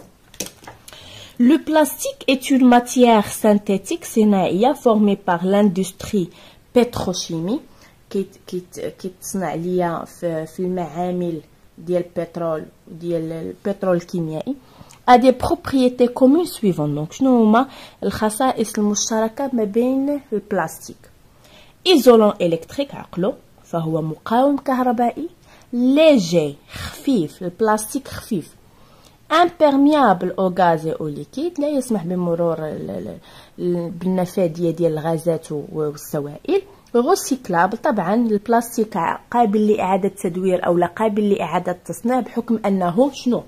Le plastique est une matière synthétique صناعيه formée par l'industrie pétrochimie كيتصنع ليا في, في المعامل ديال البترول ديال البترول الكيميائي. a des propriétés communes suivantes. دونك شنو هما الخصائص المشتركه ما بين البلاستيك؟ ايزولون الكتريك عقلو فهو مقاوم كهربائي. ليجي خفيف، البلاستيك خفيف. امبيرميابل او غاز او ليكيد لا يسمح بمرور بالنفاذ ديال الغازات والسوائل. غوسيكلابل طبعا البلاستيك قابل لاعاده التدوير او لا قابل لاعاده التصنيع بحكم انه شنو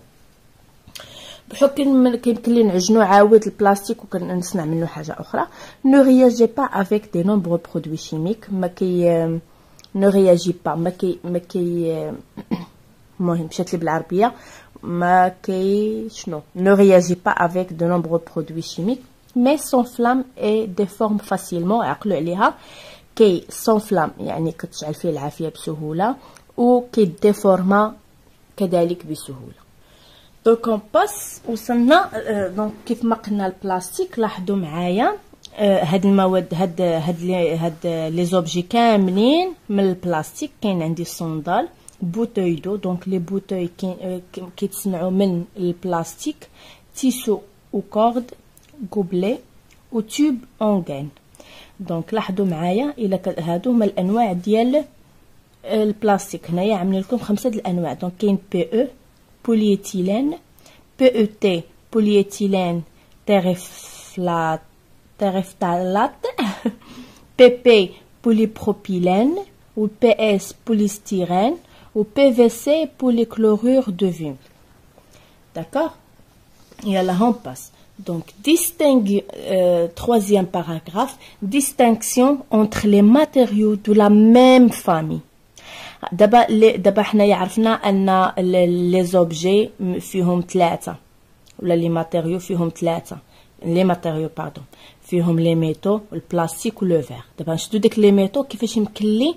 بحكم كيمكن لي نعجنو عاود البلاستيك وكنصنع منه حاجه اخرى. نو رياجي با افيك دي نومبرو برودوي شيميك ما كي نو رياجي با ما كي ما كي المهم مشات لي بالعربيه ما كي شنو نو رياجي با افيك دو نومبرو برودوي شيميك مي سون فلام اي ديفورم فاسيلمون. عقلوا عليها كي سون فلام يعني كتشعل فيه العافيه بسهوله و كي ديفورما كذلك بسهوله. دونك اون باس وصلنا دونك كيف ما قلنا البلاستيك. لاحظوا معايا هاد المواد هاد هاد لي هاد لي زوبجي كاملين من البلاستيك. كاين عندي صندال، بوتوي دو دونك لي بوتوي كيتصنعوا من البلاستيك، تيسو و كورد، غوبلي و تيوب اونغين. دونك لاحظوا معايا الا هادو هما الانواع ديال البلاستيك. هنايا عاملين لكم خمسه د الانواع. دونك كاين بي او بولييتيلين، بي او تي بولييتيلين تيريفلات تيريفتالات، بي بي بوليبروبيلين، و بي اس بوليستيرين، و بي في سي بوليكلورور دو فيم. داكور يلا هون باس. Donc, distingue, euh, troisième paragraphe, distinction entre les matériaux de la même famille. دابا دابا حنايا عرفنا ان لي زوبجي فيهم ثلاثه ولا لي ماتيريو فيهم ثلاثه. لي ماتيريو باردون فيهم لي ميتو البلاستيك ولو فير. دابا نشدو ديك لي ميتو كيفاش يمكن لي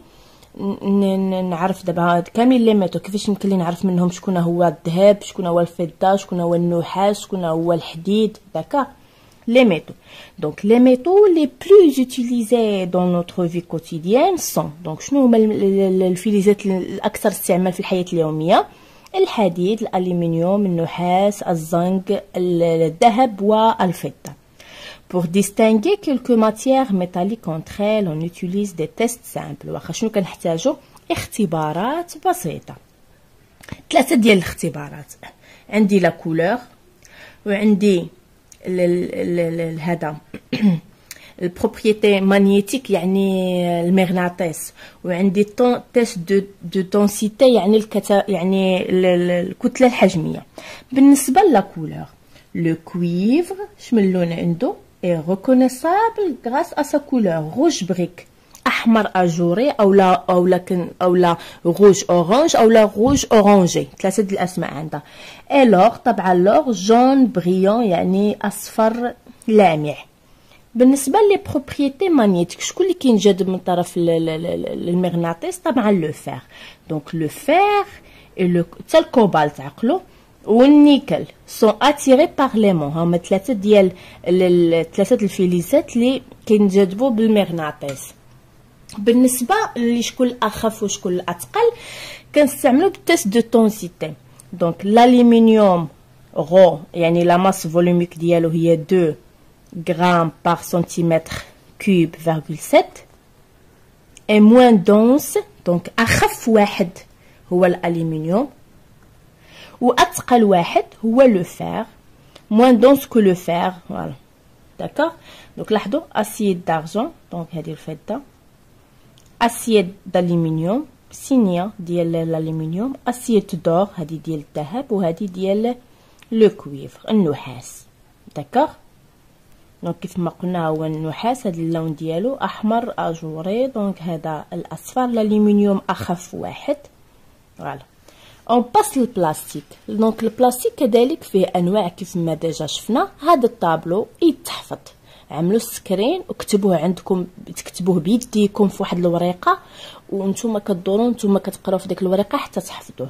نعرف دابا كامل لي ميتو كيفاش يمكن لي نعرف منهم شكون هو الذهب، شكون هو الفضه، شكون هو النحاس، شكون هو الحديد. داكا les métaux. Donc les métaux les plus utilisés dans notre vie quotidienne sont donc شنو هما الفلزات الاكثر استعمال في الحياه اليوميه؟ الحديد، الالومنيوم، النحاس، الزنك، الذهب والفضه. Pour distinguer quelques matières métalliques entre elles, on utilise des tests simples. واخا شنو كنحتاجو؟ اختبارات بسيطه. ثلاثه ديال الاختبارات. عندي لا كولور وعندي هذا البروبريتي مانيتيك يعني المغناطيس، وعندي تيست دو دو دونسيتي يعني الكتا يعني الكتله الحجميه. بالنسبه لا كولور لو كويفر شمن اللون عنده اي ريكونيسابل غراس ا سا كولور روج بريك احمر اجوري او لا او لكن او لا روج اورانج او لا روج اورانجي. ثلاثه د الاسماء عندها. اي لور طبعا لور جون بريون يعني اصفر لامع. بالنسبه لي بروبريتي مانيتيك شكون اللي كينجذب من طرف المغناطيس؟ طبعا لو فير. دونك لو فير اي لو حتى الكوبالت عقلو والنيكل سون اتيري بار ليمون. هما ثلاثه ديال ثلاثه الفلزات اللي كينجذبوا بالمغناطيس. بالنسبه لشكون الاخف وشكون الاثقل كنستعملوا بالتيست دو طونسيتي. دونك الالومنيوم غو يعني لا ماس فولوميك ديالو هي اثنين غرام بار سنتيمتر كوب فاصل سبعة اي موان دونس. دونك اخف واحد هو الالومنيوم واثقل واحد هو لو فير موان دونس كو لو فير. فوالا داكوغ. دونك لاحظوا اسيد دارجون دونك هذه الفضه، اسيد d'aluminium سينيا ديال الالومنيوم، اسيد دور هذه ديال الذهب، وهذه ديال لو كويفر النحاس. داكوغ. دونك كيف ما قلنا هو النحاس هذا اللون ديالو احمر اجوري. دونك هذا الاصفر الالومنيوم اخف واحد. فوالا. اون باس للبلاستيك. دونك البلاستيك كذلك فيه انواع كيف ما ديجا شفنا. هذا الطابلو يتحفظ، عملوا سكرين وكتبوه عندكم، تكتبوه بيديكم في واحد الورقه وانتم كدوروا انتم كتقراو في ديك الورقه حتى تحفظوه.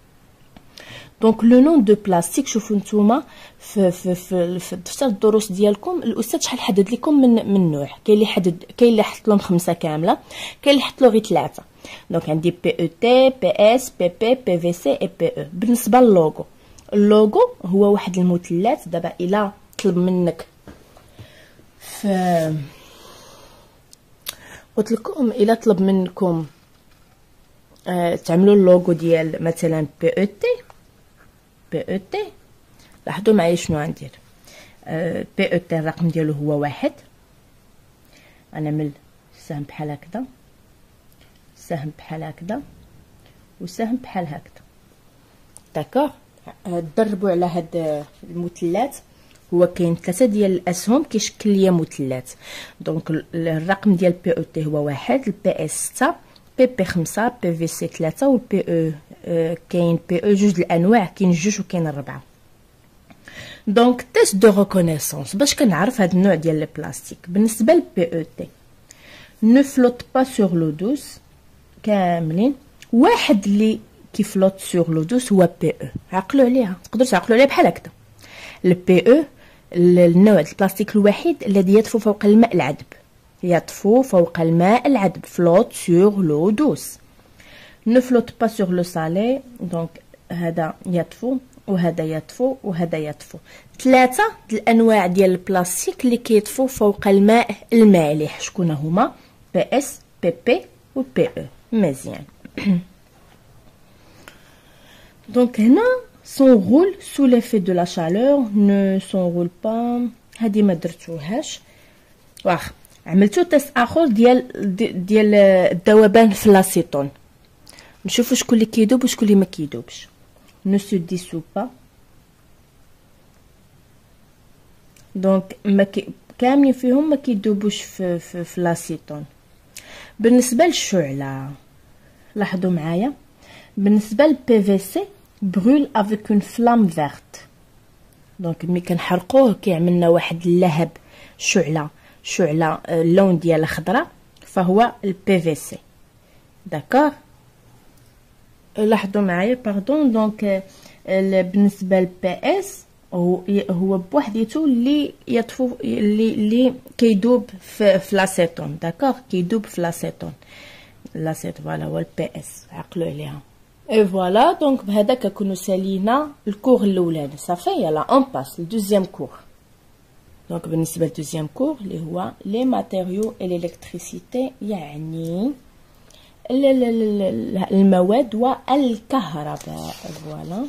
دونك لو نون دو بلاستيك شوفوا نتوما في في في, في دفتر الدروس ديالكم الاستاذ شحال حدد لكم من من نوع. كاين اللي حدد كاين اللي حط لهم خمسه كامله، كاين اللي حط له غير ثلاثه. دونك عندي بي او تي، بي اس، بي بي، بي في سي اي بي او. بالنسبه للوغو، اللوغو هو واحد المثلث. دابا الا طلب منك ف قلت لكم الا طلب منكم آه تعملوا اللوغو ديال مثلا بي او تي بي او تي، لاحظوا معايا شنو غندير. آه بي او تي الرقم ديالو هو واحد، غنعمل سهم بحال هكذا، سهم بحال هكذا، وسهم بحال هكذا. داكوغ، تدربوا على هاد المثلثات. هو كاين ثلاثه ديال الاسهم كيشكل ليا مثلث. دونك الرقم ديال بي او تي هو واحد، البي اس ستة، بي بي خمسة، بي في سي ثلاثة، والبي او آه كاين بي او جوج الانواع، كاين جوج وكاين ربعة. دونك تيست دو ريكونيسونس باش كنعرف هاد النوع ديال لي بلاستيك. بالنسبه للبي او تي نو فلوت با سور لو دوس كاملين، واحد اللي كيفلوت سور لو دوس هو بي او. عقلوا عليها، تقدروا تعقلوا عليها بحال هكذا. البي او النوع ديال البلاستيك الوحيد الذي يطفو فوق الماء العذب، يطفو فوق الماء العذب، فلوت سور لو دوس. نو فلوت با سور لو سالي، دونك هذا يطفو وهذا يطفو وهذا يطفو. ثلاثه الانواع ديال البلاستيك اللي كيطفو فوق الماء المالح، شكون هما؟ بي اس، بي بي و بي او. مزيان. دونك هنا s'enroule sous l'effet de la chaleur ne s'enroule pas. هادي ما درتوهاش. واخ عملتو تيست اخر ديال ديال الذوبان في لاسيتون، نشوفوا شكون اللي كيذوب وشكون اللي ما كيذوبش. ne se dissout pas. دونك ما كي كاملين فيهم ما كيذوبوش في في, في لاسيتون. بالنسبه للشعله لاحظوا معايا، بالنسبه للبي في سي brûle avec une flamme verte. دونك ملي كنحرقوه كيعمل لنا واحد اللهب، شعله شعله اللون ديالها خضراء، فهو البي في سي. داكوغ، لاحظوا معايا باردون. دونك بالنسبه للبي اس هو هو بوحديتو اللي يطفو اللي اللي كيدوب في, في لاسيتون. داكوغ، كيدوب في لاسيتون. لاسيت فوالا هو البي اس، عقلوا عليها. اي فوالا. دونك بهذا كنكونوا سالينا الكور الاولاني. صافي، يلا اون باس للدوزيام كور. دونك بالنسبه للدوزيام كور اللي هو لي ماتيريو اي ليلكتريسيتي، يعني المواد والكهرباء. فوالا.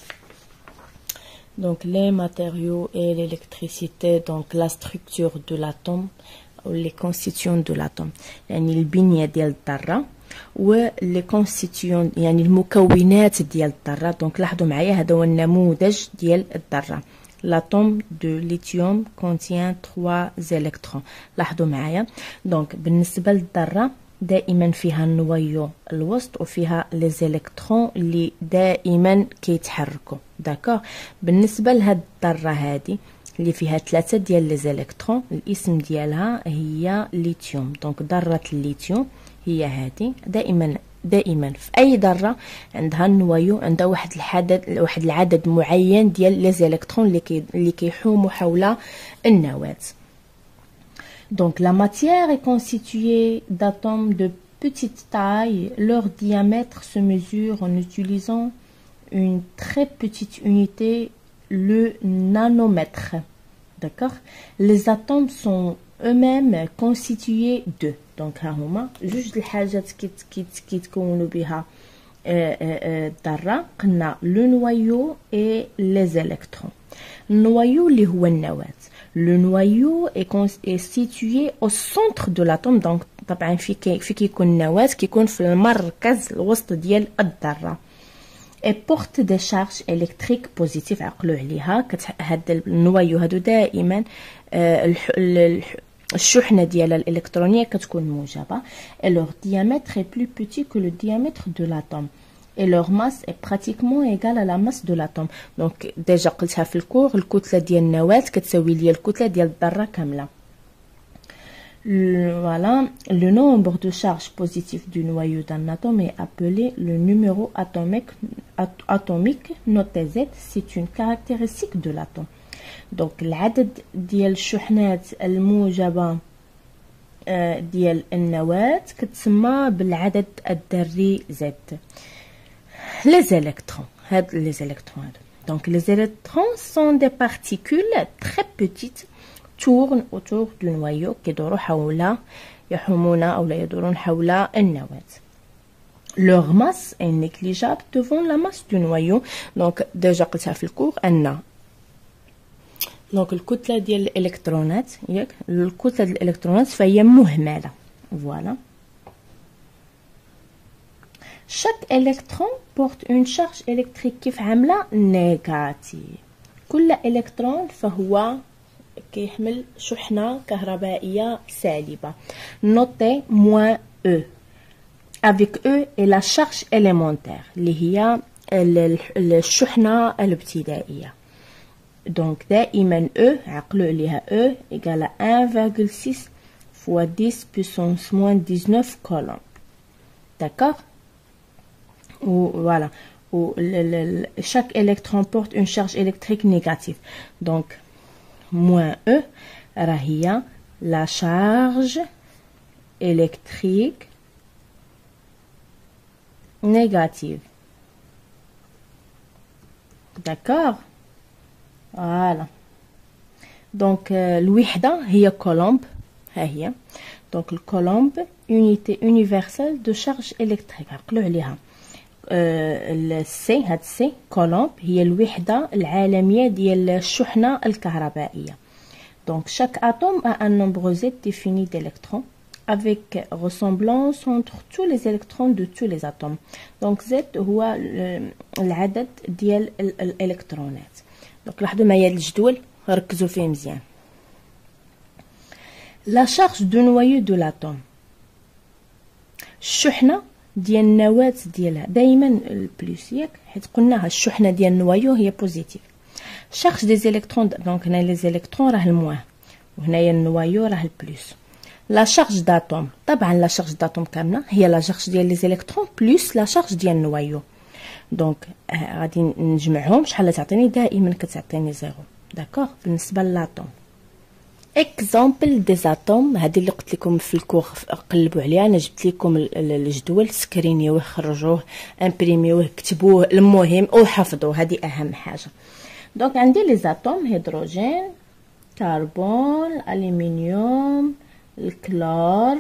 Donc les matériaux et l'électricité, donc la structure de l'atome ou les constituants de l'atome، يعني البنية ديال الذرة و les constituants يعني المكونات ديال الذرة. دونك لاحظوا معايا هذا هو النموذج ديال الذرة. l'atome de lithium contient trois électrons. لاحظوا معايا. دونك بالنسبة للذرة دائما فيها النويو الوسط وفيها لي زيليكترون اللي دائما كيتحركوا. داكوغ، بالنسبه لهاد الذره هذه اللي فيها ثلاثه ديال لي زيليكترون، الاسم ديالها هي ليثيوم. دونك ذره الليثيوم هي هذه. دائما دائما في اي ذره عندها النويو، عندها واحد العدد واحد العدد معين ديال لي زيليكترون اللي كي اللي كيحوموا حول النواه. Donc la matière est constituée d'atomes de petite taille. Leur diamètre se mesure en utilisant une très petite unité, le nanomètre. D'accord? Les atomes sont eux-mêmes constitués de. Donc ها هما جوج الحاجات كيتكونوا بها الذرة. قلنا لو نوايو اي لي زيليكترون. النوايو اللي هو النواة. Le noyau est, est situé au centre de l'atome. Donc طبعا في كي في كيكون النواة كيكون في المركز الوسط ديال الذرة. et porte des charges électriques positives. عقلوا عليها. هاد النوايو هادو دائما آه الشحنة ديال الإلكترونية كتكون موجبة. et leur diamètre est plus petit que le diamètre de l'atome. et leur masse est pratiquement égale à la masse de l'atome. donc déjà قلتها في الكور، الكتلة ديال النواة كتساوي ليا الكتلة ديال الذرة كاملة. voilà, le nombre de charges positives du noyau d'un atome est appelé le numéro atomique atomique noté Z. c'est une caractéristique de l'atome. donc العدد ديال الشحنات الموجبة ديال النواة كتسمى بالعدد الذري Z. les électrons. les électrons. Donc les électrons sont des particules très petites tournent autour du noyau كيدوروا حول يحومون أو لا يدورون حول النواة. leur masse est négligeable devant la masse du noyau. دونك ديجا قلتها في الكور أن دونك الكتلة ديال الإلكترونات ياك الكتلة ديال الإلكترونات فهي مهملة. فوالا. chaque électron porte une charge électrique كيف عاملة نيجاتيف. كل إلكترون فهو كيحمل شحنة كهربائية سالبة. نوتي موان او avec E et la charge élémentaire اللي هي الشحنة الابتدائية. donc دائما E عقلوا عليها E égale à un virgule six fois dix puissance moins dix-neuf coulombs. d'accord. ou voilà ou le, le, chaque électron porte une charge électrique négative. donc moins E راه هي la charge électrique négative. d'accord. voilà. donc الوحدة هي كولومب. ها هي. donc الكولومب unité universelle de charge électrique. عقلوا عليها. السي هاد السي كولومب هي الوحدة العالمية ديال الشحنة الكهربائية. donc chaque atome a un nombre Z défini d'électrons avec ressemblance entre tous les électrons de tous les atomes. donc Z هو العدد ديال الالكترونات. donc لاحظوا معايا الجدول ركزوا فيه مزيان. la charge du noyau de l'atome الشحنة ديال النواة ديالها دائما البلوس ياك حيت قلناها الشحنة ديال النوايو هي بوزيتيف. charge des électrons دونك هنا لي زيليكترون راه الموان وهنايا النوايو راه البلوس. لا شارج داتوم طبعا لا شارج داتوم كامله هي لا شارج ديال لي زيليكترون بلس لا شارج ديال النوايو. دونك غادي نجمعهم شحال تعطيني دائما كتعطيني زيرو. داكوغ. بالنسبه للاتوم اكزامبل دي زاتوم هذه اللي قلت لكم في الكور قلبوا عليها. انا جبت لكم الجدول سكرينيوه خرجوه امبريميوه كتبوه المهم وحفظوه هذه اهم حاجه. دونك عندي لي زاتوم هيدروجين كربون الالومنيوم الكلور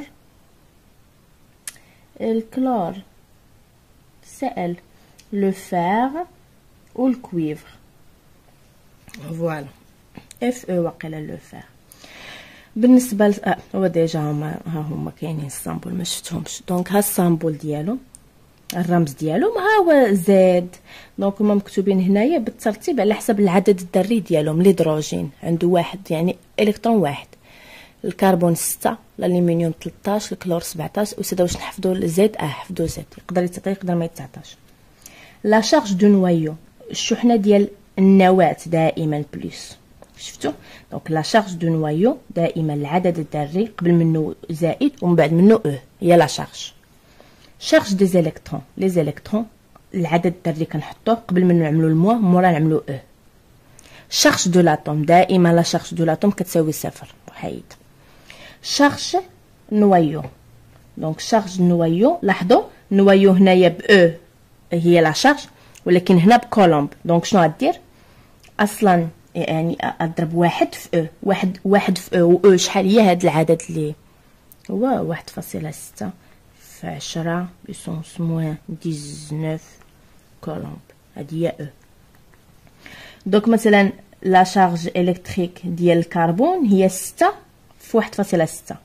الكلور سائل لو فير والكويفر. فوالا اف او واقيلا لو فير. بالنسبه ل آه هو ديجا هما ها هما كاينين السامبول ما شفتهمش. دونك ها السامبول ديالو الرمز ديالهم ها هو زد. دونك هما مكتوبين هنايا بالترتيب على حسب العدد الذري ديالهم. الهيدروجين عنده واحد يعني الكترون واحد، الكربون ستة، الالومنيوم ثلاثطاش، الكلور سبعطاش. وساده واش نحفظوا الزد اه حفظوا زد يقدر يتعطي يقدر ما يتعطاش. لا شارج دو نوايو الشحنه ديال النواة دائما بلس. شفتوا دونك لا شارج دو نوايو دائما العدد الذري قبل منه زائد ومن بعد منه او هي لا شارج. شارج دي زيليكترون لي زيليكترون العدد الذري كنحطوه قبل منه نعملو الموا مورا نعملو او. شارج دو لاتوم دائما لا شارج دو لاتوم كتساوي صفر وحيد. شارج نوايو دونك شارج نوايو لاحظوا نوايو هنايا ب او هي لا شارج ولكن هنا بكولومب. دونك شنو غدير اصلا يعني اضرب واحد في او واحد واحد في او و او شحال هي هاد العدد اللي هو واحد فاصلة ستة في عشرة بيسونس موان ديزنوف كولومب هادي هي او. دونك مثلا لا شارج الكتريك ديال الكربون هي ستة في واحد فاصلة ستة.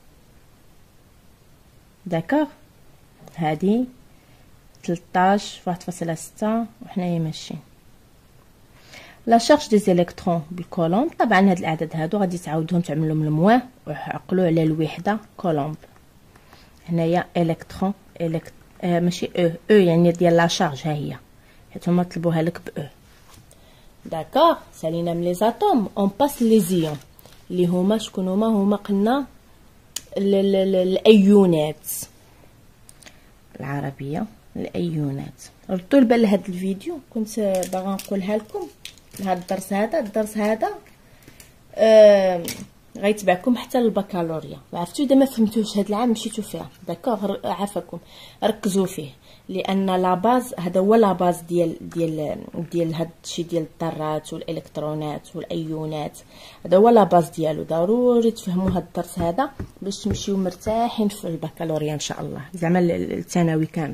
داكوغ. هادي تلطاش في واحد فاصلة ستة وحنايا ماشيين. لا شارج دي زيليكترون بالكولومب طبعا هاد الاعداد هادو غادي تعاودوهم تعملوهم الموان وعقلوا على الوحده كولومب. هنايا الكترون الكت آه ماشي او او يعني ديال لا شارج ها هي حيت هما طلبوها لك ب او. داكوغ. سالينا من لي زاتوم اون باس لي زيون اللي هما شكون هما هما قلنا الايونات بالعربيه الايونات. ردوا البال لهذا الفيديو كنت باغا نقولها لكم. هذا الدرس هذا الدرس هذا آه غيتبعكم حتى للبكالوريا. عرفتوا اذا ما فهمتوش هذا العام مشيتو فيها داكوغ، عافاكم ركزوا فيه، لان لا باز هذا هو لا باز ديال ديال ديال هذا الشيء ديال الذرات والالكترونات والايونات، هذا هو لا باز ديالو. ضروري تفهموا هذا الدرس هذا باش تمشيو مرتاحين في البكالوريا ان شاء الله، زعما الثانوي كامل.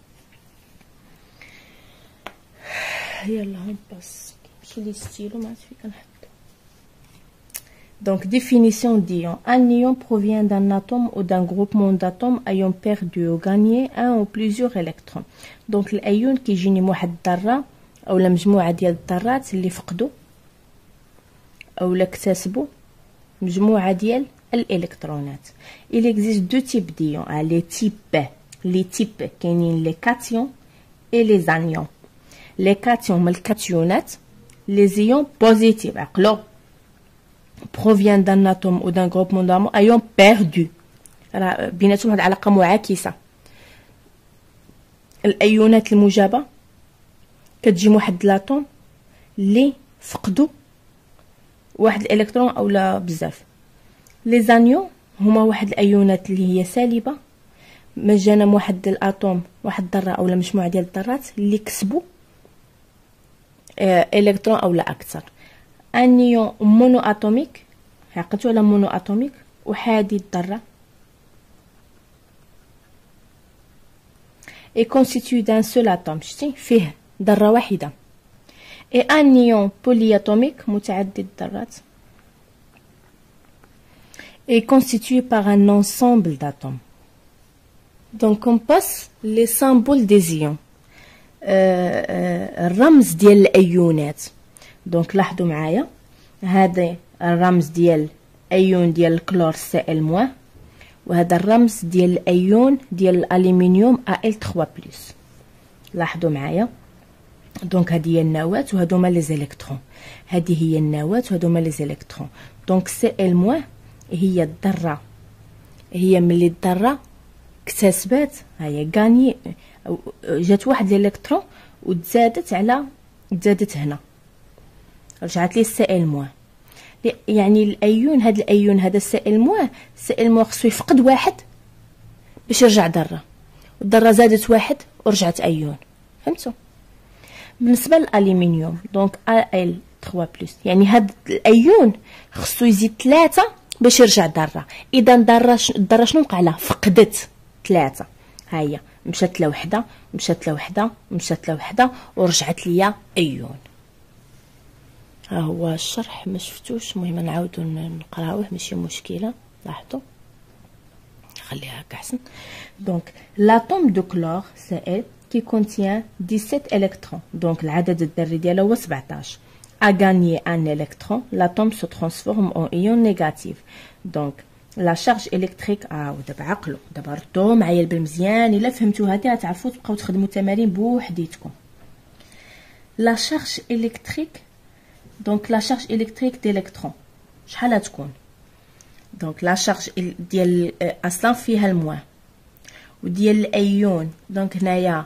يلا هنباس ماشي لي ستيلو ما عرفت فين كنحط. Donc, définition d'ion. Un ion provient d'un atome ou d'un groupement d'atomes ayant perdu ou gagné un ou plusieurs électrons. Donc, الأيون كيجيني واحد الذرة أو مجموعة ديال الذرات اللي فقدوا أو اكتسبوا مجموعة ديال الإلكترونات. Il existe deux types d'ions. Les types, les types كاينين les cations et les anions. Les cations هما الكاتيونات. Les ions positifs عقلوا provient d'un atome ou d'un groupement d'atomes ayant perdu. راه بيناتهم هاد العلاقه معاكسه. الايونات الموجبه كتجي من واحد لاطوم اللي فقدوا واحد الالكترون اولا بزاف. لي زانيون هما واحد الايونات اللي هي سالبه، ما جانا من واحد الاتوم واحد الذره اولا مجموعه ديال الذرات اللي كسبوا الكترون اولا اكثر. ان ايون مونو اتوميك، عقلتوا على مونو اتوميك احادي الذره، اي كونستيتيو دان سول اتوم، شتي فيه ذره واحده. اي ان ايون بولي اتوميك متعدد الذرات، اي كونستيتيو باغ ان انسامبل داتوم. دونك on passe les symboles des ions. الرمز ديال الايونات. دونك لاحظوا معايا هذا الرمز ديال ايون ديال الكلور سي ال موان، وهذا الرمز ديال الايون ديال الالومنيوم ا ال ثلاثة بلس. لاحظوا معايا دونك هذه هي النواه وهذو هما لي زيليكترون، هذه هي النواه وهذو هما لي زيليكترون. دونك سي ال موان هي الذره، هي ملي الذره اكتسبات هي غاني جات واحد الالكترون وتزادت على تزادت هنا رجعت لي سي ال موان. يعني الايون هذا الايون هذا سي ال موان، سي ال موان خصو يفقد واحد باش يرجع ذره، والذره زادت واحد ورجعت ايون. فهمتوا؟ بالنسبه للالومنيوم دونك ا ال ثلاثة بلس، يعني هذا الايون خصو يزيد ثلاثة باش يرجع ذره. اذا الذره الذره شنو وقع لها؟ فقدت ثلاثة. ها هي مشات لوحده مشات لوحده مشات لوحده ورجعت ليا ايون. ها هو الشرح ما شفتوش، المهم نعاودو نقراوه ماشي مشكله. لاحظوا خليها هكا احسن. دونك لاتوم دو كلور سي ال كي كونتيان سبعة عشر الكترون، دونك العدد الذري ديالو هو سبعطاش. ا غانيي ان الكترون لاتوم سو ترانسفورم اون ايون نيجاتيف. دونك لا شارج الكتريك. اه دابا عقلوا دابا ردوا معايا البال مزيان، الا فهمتوا هادي غتعرفوا تبقاو تخدموا تمارين بوحديتكم. لا شارج الكتريك دونك لا شارج الكتريك ديليكترون شحال غتكون؟ دونك لا شارج ديال اصلا فيها الموان وديال الايون، دونك هنايا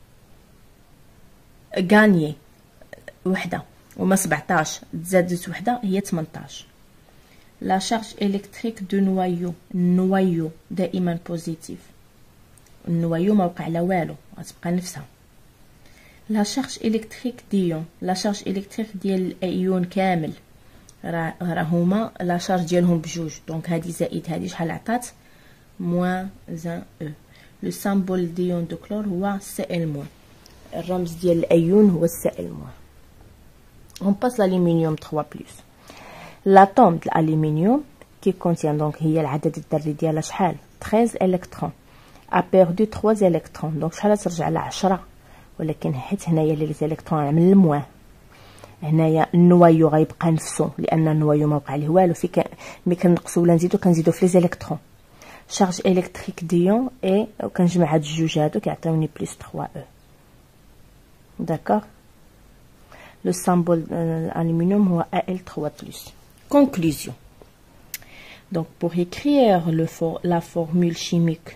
غانيي وحده وما سبعطاش تزادت وحده هي ثمنطاش. لا شارج الكتريك دو نوايو، النوايو دائما بوزيتيف، النوايو ما وقع لا والو غتبقى نفسها. لا شارج الكتريك ديون، لا شارج الكتريك ديال الايون كامل راه راه هما لا شارج ديالهم بجوج، دونك هادي زائد هادي شحال عطات؟ موان زان او. لو سامبول ديون دو كلور هو سي ال موان، الرمز ديال الايون هو سي ال موان. اون باس لالومنيوم ثلاثة بلس. لاتوم د الالومنيوم كي كونتيان دونك هي العدد الذري ديالها شحال؟ ثلاثة عشر الكترون. ا بيردو ثلاثة الكترون، دونك شحال ترجع ل عشرة، ولكن حيت هنايا لي زيليكترون من الموان هنايا النوايو غيبقى نفسو، لان النوايو ما وقع ليه والو. في ك... ملي كنقصوا ولا نزيدو كنزيدو في لي زيليكترون. شارج الكتريك ديون اي كنجمع هاد الجوج هادو كيعطيوني بلس ثلاثة او. داكوغ. لو سامبول الالومنيوم هو ا ال ثلاثة بلس. Conclusion. Donc pour écrire le for la formule chimique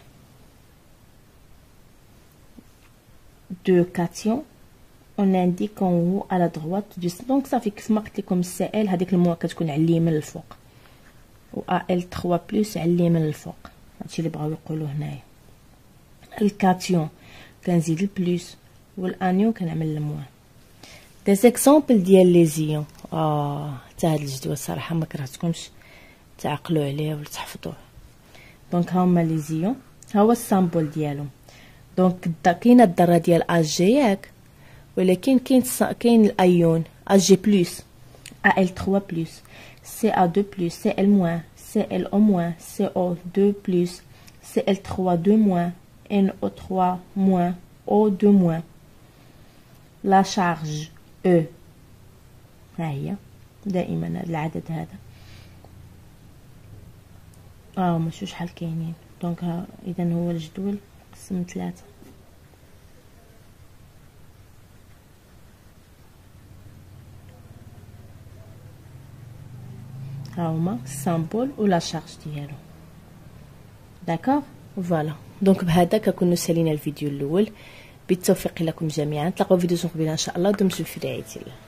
de cation, on indique en haut à la droite du. Donc ça fait كيف ما قلت لكم السائل هذيك الموا كتكون على اليمين الفوق. و ا ال ثلاثة بلس على اليمين الفوق، هادشي اللي بغاو يقولوا هنايا. الكاتيون كنزيد البلس والانيون كنعمل الموان. دي زيكزامبل ديال لي زيون. اه حتى هاد الجدول صراحه ما كرهتكمش تعقلوا عليه ولا تحفظوه. دونك هاهما لي زيون، ها هو السامبول ديالهم. دونك كاينه الذره ديال اج جي ياك، ولكن كاين كاين الايون اج جي بلس، ا ال ثلاثة بلس، سي ا اثنين بلس، سي ال موان، سي ال او موان، سي او اثنين بلس، سي ال ثلاثة اثنين موان، ان او ثلاثة موان، او اثنين موان. لا شارج او ها هي دائما هذا العدد هذا. اه ماشي شحال كاينين. دونك اذا هو الجدول قسم ثلاثة. ها هما السامبول ولا شارج ديالو. داكوغ فوالا. دونك بهذا كنكونوا سالينا الفيديو الاول. بالتوفيق لكم جميعا، نتلاقاو في فيديو قبيله ان شاء الله. دمتم في رعايه الله.